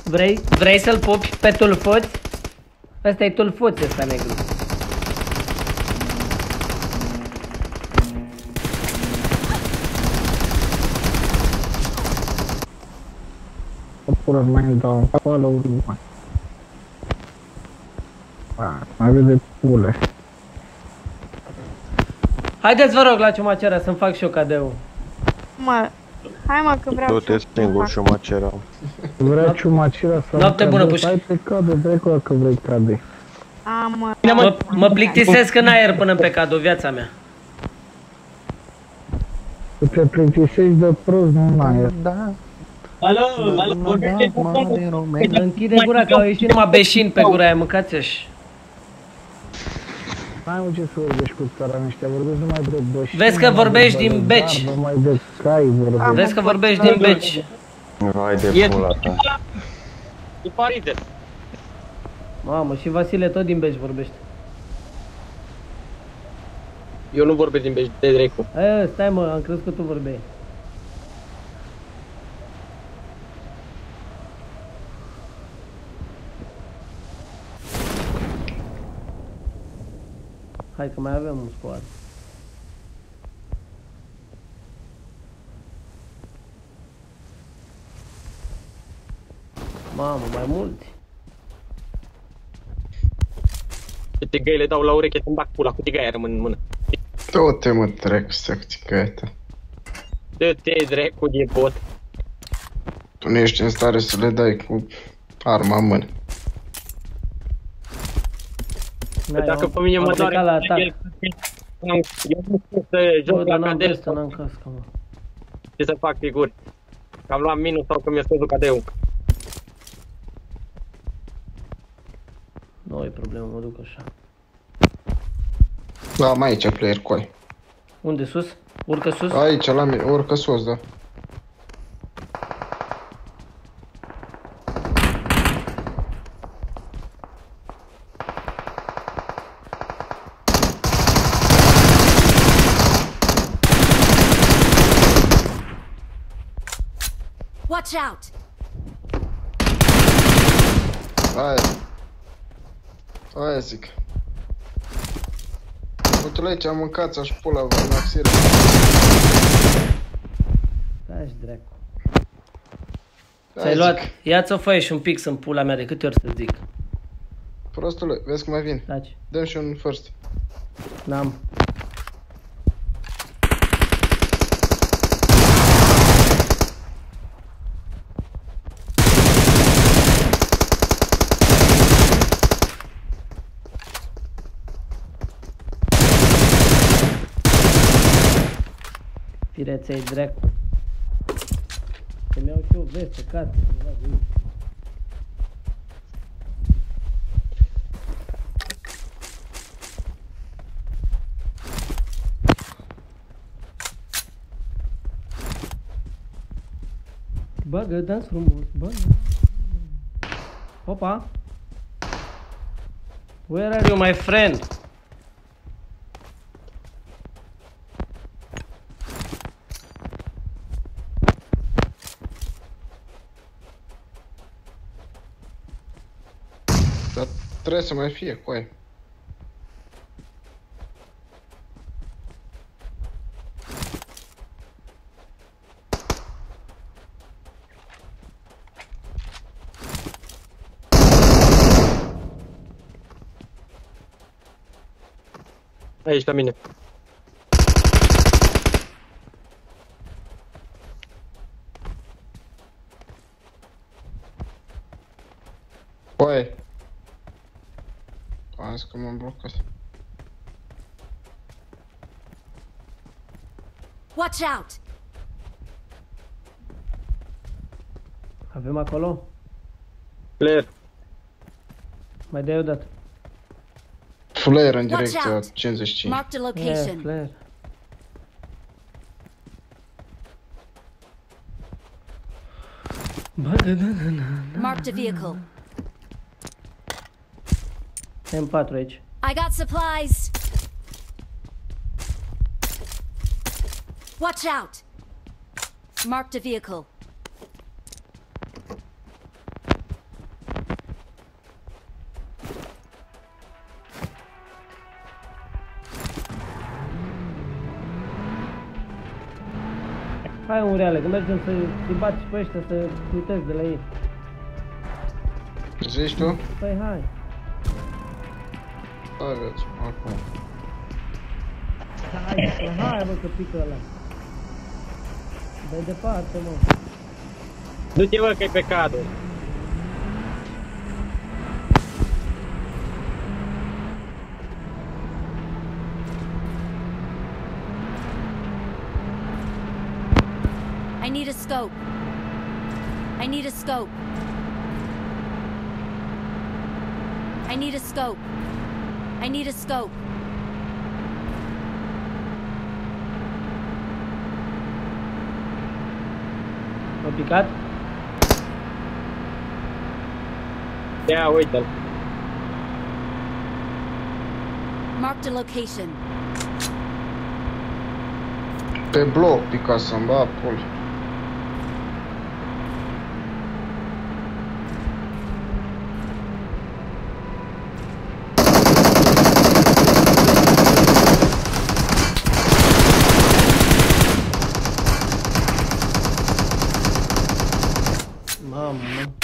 Vrei, vrei să-l pupi pe tulfuț? Ăsta e tulfuț, ăsta negru.
Pură mai dau acolo, mai. Mai vede pule.
Haideți vă rog la ciumacera să-mi fac și eu cadeu.
Mă, hai mă că vreau
Du-te singur ciumacera.
Vrea ciumacera să
Noapte bună, Buș.
Hai pe cadă, dracu, dacă vrei cade.
A, mă.
Mă, mă plictisesc în aer până pe cadou, viața mea.
Tu te plictisești de prost, nu în aer.
Da. Alo, alo, vorbește cu omul.
Închide gura că au ieșit numai beșini pe gura aia, mâncați-și.
N-ai mă ce să vorbești cu țara ăștia, vorbești numai de beșini.
Vezi că vorbești din beci.
Numai de cai vorbești.
Vezi că vorbești din beci.
Hai de pula ta.
E paride.
Mamă, și Vasile tot din beci vorbește.
Eu nu vorbesc din beci, de dracu.
E, stai mă, am crezut că tu vorbeai. Hai că mai avem un squad. Mamă, mai mulți.
Ce tigăi le dau la ureche, să-mi bag pula, cu tigaia rămân în mână.
Du-te mă, dracu, să cu tigaia ta.
Dă-te dracu de bot.
Tu nu ești în stare să le dai cu arma în mână.
Da,
dacă
eu
pe mine mă doare
la atac.
Eu nu știu să joc la cadeu.
N-am cască, mă.
Ce să fac figuri? Că am luat minus sau că mi-a scăzut cadeu.
Nu e problemă, mă duc așa.
Da, mai aici player cu ai.
Unde sus? Urcă sus?
Aici, la mine, urcă sus, da.
Watch out!
Aia. Aia zic. Bătule, ce am mâncat, aș pula, vă în axire.
Stai-și dracu. Ți-ai luat, ia-ți-o foaie și un pix în pula mea, de câte ori să zic.
Prostule, vezi cum mai vin.
Taci.
Dă-mi și un first.
N-am. Fireței dracu. Să-mi iau și eu veste, casă, ceva de aici. Bagă, dans frumos, bagă. Opa! Where are you, my friend?
Dar trebuie să mai fie cu aia.
Aici, la mine.
Păi. Azi că m-am blocat.
Watch out!
Avem acolo?
Player.
Mai dai o dată.
Flare în direcția cincizeci și cinci.
Marked a location.
Yeah, flare.
Marked a vehicle.
M patru aici.
I got supplies. Watch out. Marked a vehicle.
Hai un reale, că mergem să-i bați pe ăștia, să plutezi de la ei.
Zici tu?
Păi hai.
Hai, vezi, acum.
Hai, hai, bă, că pică ăla. Dă-i departe, mă.
Du-te, bă, că-i pe cadru.
I need a scope. I need a scope. I need a scope. I need a scope.
M-a picat?
Ia, uite-l.
Marked a location.
Pe bloc pica să-mi bat puli.
Mamă.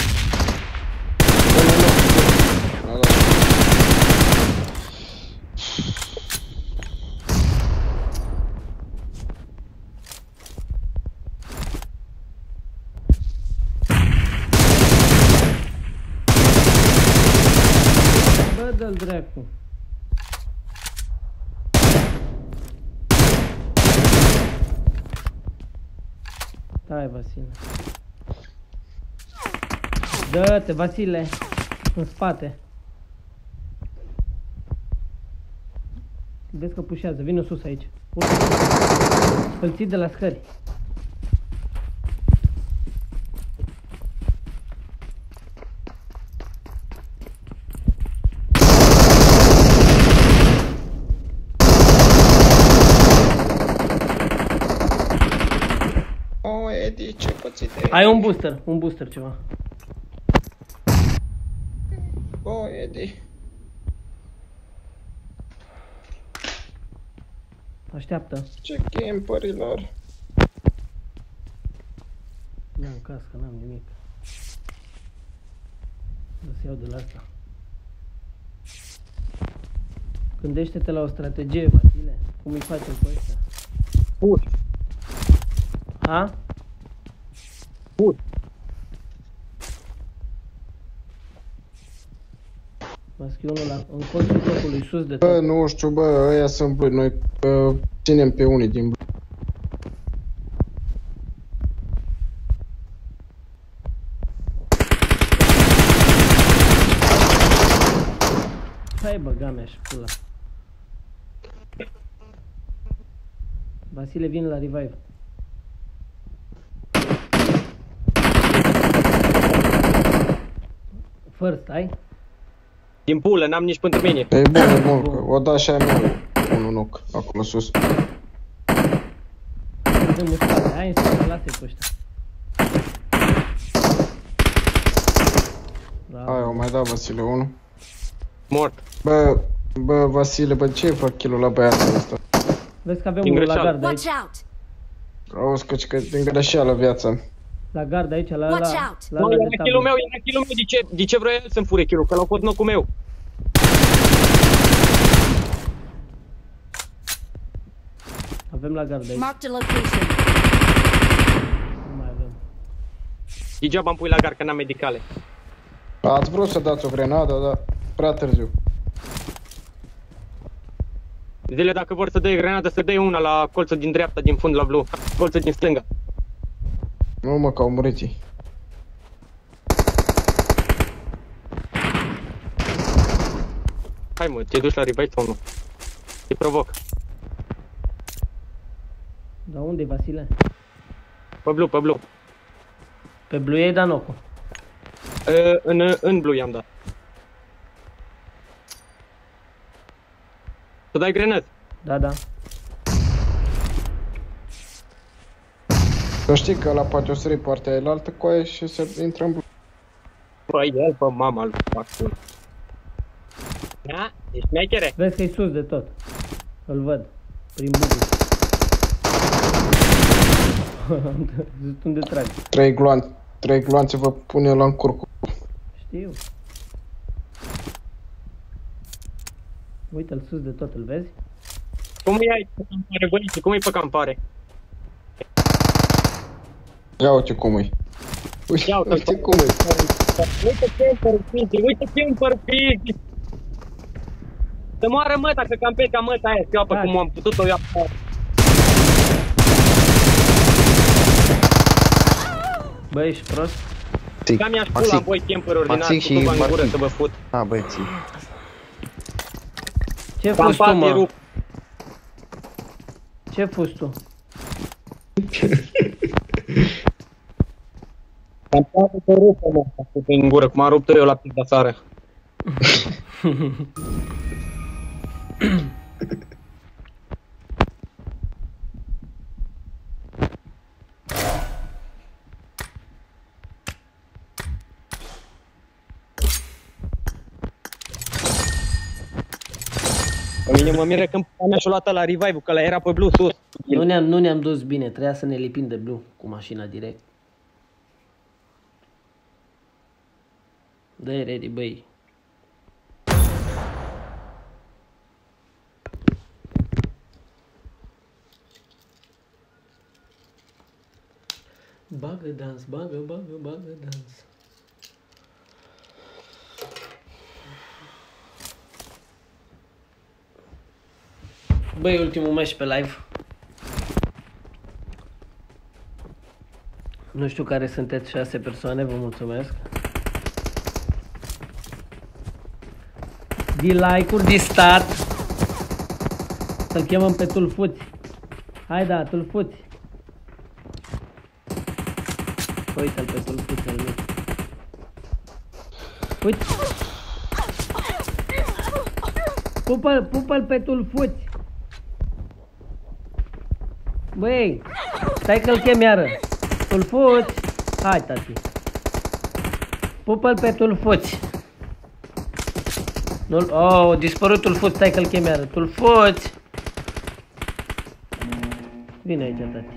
Bă, dă-l dracu. Stai, Vasile. Dă-te, Vasile, în spate. Vezi că pușează, vină sus aici. Îl ții de la scări.
O, Edi, ce pățit e?
Ai un booster, un booster ceva.
O, Edi.
Așteaptă.
Ce camperilor.
N-am cască, n-am nimic. O să iau de la asta. Gândește-te la o strategie, Vasile. Cum îi facem cu ăștia?
Push.
Ha?
Push.
Mă scriu unul la, în colțul topului, sus de
Bă,
top.
nu știu, bă, ăia sunt blui, noi uh, ținem pe unii din blui.
Hai, băga mea și pula. Vasile vine la revive. First, ai?
Din pulă, n-am nici pentru mine.
E bun, e bun, că o da și a mea unul knock, acolo sus.
Dăm în spate, hai în spate, lasă-i pe ăștia.
Hai, o mai da Vasile unul.
Mort.
Bă, bă, Vasile, bă, ce fac kill-ul la băiatul ăsta?
Vezi că avem unul la gard aici.
Auzi că, că din greșeală viața.
La gard aici, la la la la
Nu, era kill-ul meu, era kill-ul meu, de ce, de ce vroia el să-mi fure kill-ul? Că l-au fost knock-ul meu.
Avem la gard aici.
Marked a location.
Nu mai avem.
Degeaba am pui la gard, că n-am medicale.
Ați vrut să dați o grenadă, dar prea târziu.
Zile, dacă vor să dai grenadă, să dai una la colțul din dreapta, din fund la blue. Colțul din stânga.
Nu mă, că au murit ei.
Hai mă, te duci la revive sau nu? Te provoc.
Dar unde-i Vasile?
Pe blue, pe blue.
Pe blue i-ai dat knock-ul.
Uh, în, în blue i-am dat. Să dai grenăți?
Da, da.
Să știi că ăla poate o sări partea aia la altă coaie și se intră în blue.
Păi, el pe mama lui Paxul. Da? Ești mechere?
Vezi că e sus de tot. Îl văd. Prin bugul. Unde trag?
Trei gloanțe, trei gloanțe vă pune la în curcu.
Știu. Uite-l sus de tot, îl vezi?
Cum e aici pe campare, băieți? Cum e pe campare?
Ia uite cum e. Uite, uite cum e.
Uite camper fizi, uite camper fizi! Să moară măta, că campezi ca măta aia, știopă cum am putut-o eu apă.
Bă, ești prost?
Cam i-aș pula în voi camper ordinar, cu tuba în gură să vă fut.
Ha, băieții.
Ce fuzi tu, mă? Ce fuzi tu?
Am poate să rupă, mă, în gură, cum am rupt eu la pizza sară. Pe mine mă miră când mea și-o luat la revive-ul, că ăla era pe blue sus.
Nu ne-am nu ne-am dus bine, trebuia să ne lipim de blue cu mașina direct. Dă-i ready, băi. Bagă dans, bagă, bagă, bagă dans. Băi, ultimul meci pe live. Nu știu care sunteți, șase persoane, vă mulțumesc. Di like-uri, di start. Să-l chemăm pe Tulfuți. Hai da, Tulfuți. Uite-l pe Tulfuți al meu. Uite. Pupă-l, pupă-l pe Tulfuți. Băi, stai că-l chem iară. Tulfuți. Hai, tati. Pupă-l pe Tulfuți. Nu-l... Oh, dispărut Tulfuți, stai că-l chem iară. Tulfuți. Vine aici, tati.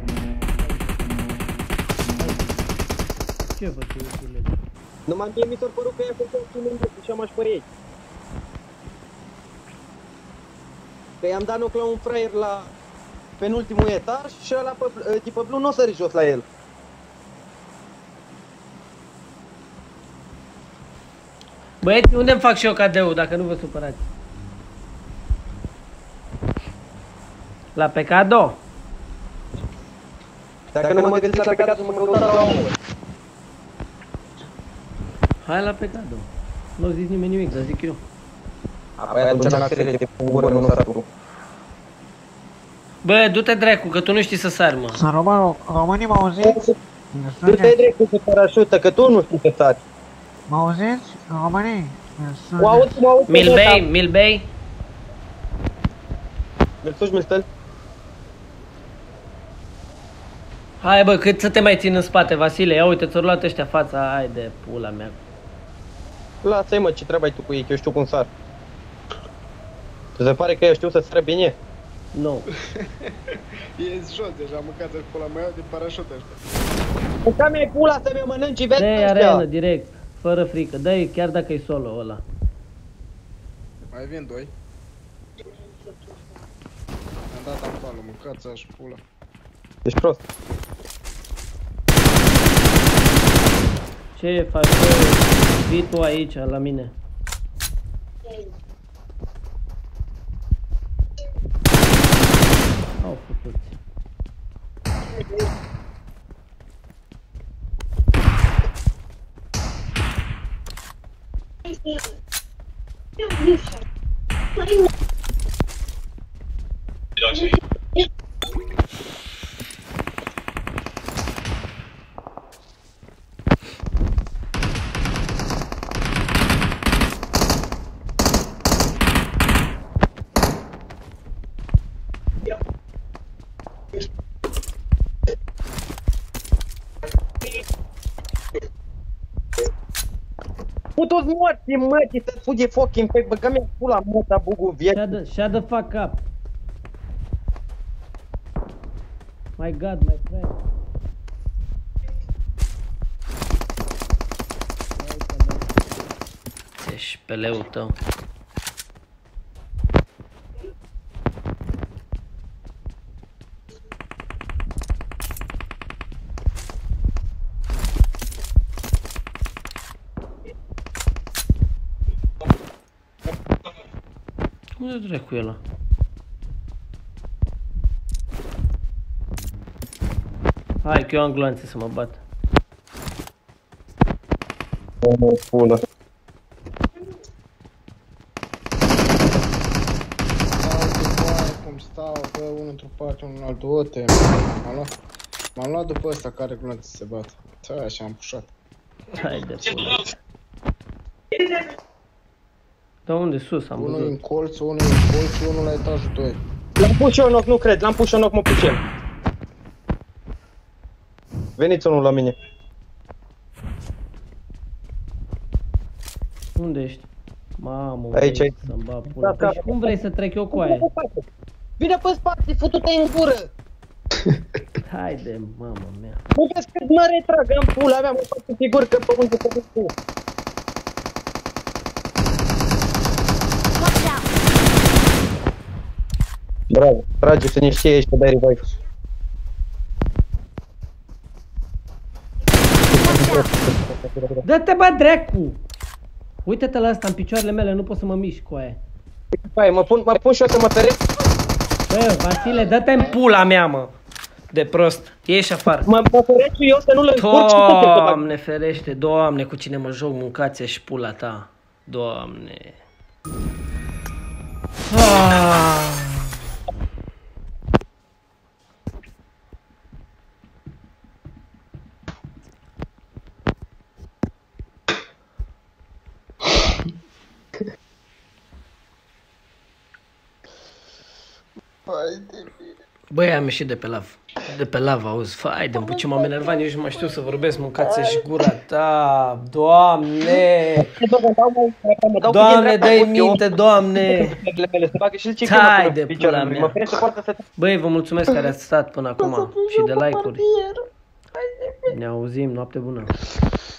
Ce faci, uite-le?
Numai mie mi s-a părut că ea făcea un mândru și am aș pe ei. Că i-am dat nuc la un fraier la penultimul etaj și ăla pe, de pe blue nu o sări jos la el.
Băieți, unde-mi fac și eu cadeul, dacă nu vă supărați? La Pecado?
Dacă nu mă gândiți la Pecado, mă căuta la omul.
Hai la Pecado. Nu zici nimeni nimic, dar zic eu.
Apoi atunci n-a crede de pungură, nu sar tu.
Bă, du-te dracu, că tu nu știi să sari, mă.
Sunt român, românii mă auziți?
Du-te dracu cu parașută, că tu nu știi să sari.
Mă auziți? Românii?
Mă auzi, mă auzi.
Milbei, Milbei.
Milsuși, Milstel.
Hai bă, cât să te mai țin în spate, Vasile? Ia uite, ți-au luat ăștia fața, hai de pula mea.
Lasă-i mă, ce treabă ai tu cu ei, că eu știu cum sar. Ți se pare că eu știu să sară bine?
Nu.
Ies jos deja, mâncați-l pula mea, iau din parașută ăștia.
Mânca-mi-ai pula să mi mănânci, vezi
ăștia.
ăștia.
Dă-i arenă, direct, fără frică, dă-i chiar dacă e solo ăla.
Mai vin doi. Am dat apală, mâncați aș pula.
Ești prost.
Ce faci, bă? Vii tu aici, la mine. Au făcut.
Putu-ți morții, mătii, să-ți fuge fucking fake, băgă-mi pula măta, bugul vieții.
Shut the fuck up. My god, my friend. Ești pe leul tău. Unde dracu e ăla? Hai că eu am gloanțe să mă bat.
O pulă.
Cum stau, bă, unul într-o parte, unul în altul, ote, m-am luat, m-am luat după ăsta care gloanțe se bat. Ța, așa am pușat.
Hai de pula. Da, unde? Sus, am văzut.
Unul în colț, unul în colț, unul la etajul doi.
L-am pus și eu în ochi, nu cred, l-am pus și eu în ochi, mă pus el. Veniți unul la mine.
Unde ești? Mamă,
aici, aici.
Să-mi bag pula. Păi și cum vrei să trec eu cu aia?
Vine pe spate, futu-te în gură!
Haide, mamă mea.
Nu vezi că mă retrag, am pula mea, mă fac sigur că pe unde te duci tu. Bravo, trage să ne știe aici pe dai revive.
Dă-te bă dracu! Uite-te la asta în picioarele mele, nu pot să mă mișc cu aia.
Hai, mă pun, mă pun și eu să mă tăresc.
Bă, Vasile, dă-te în pula mea, mă. De prost, ieși afară.
Mă pătăresc eu să nu-l încurci și tot.
Doamne ferește, Doamne, cu cine mă joc, mâncați și pula ta. Doamne. Ah. Băi, am ieșit de pe lav. De pe lav, auzi. Fai de-mi ce m-am enervat, nici nu mai știu să vorbesc, mâncați-și gura ta. Doamne! Doamne, dă-i minte, Doamne! Hai de pula mea! Băi, vă mulțumesc care ați stat până acum și de like-uri. Ne auzim, noapte bună!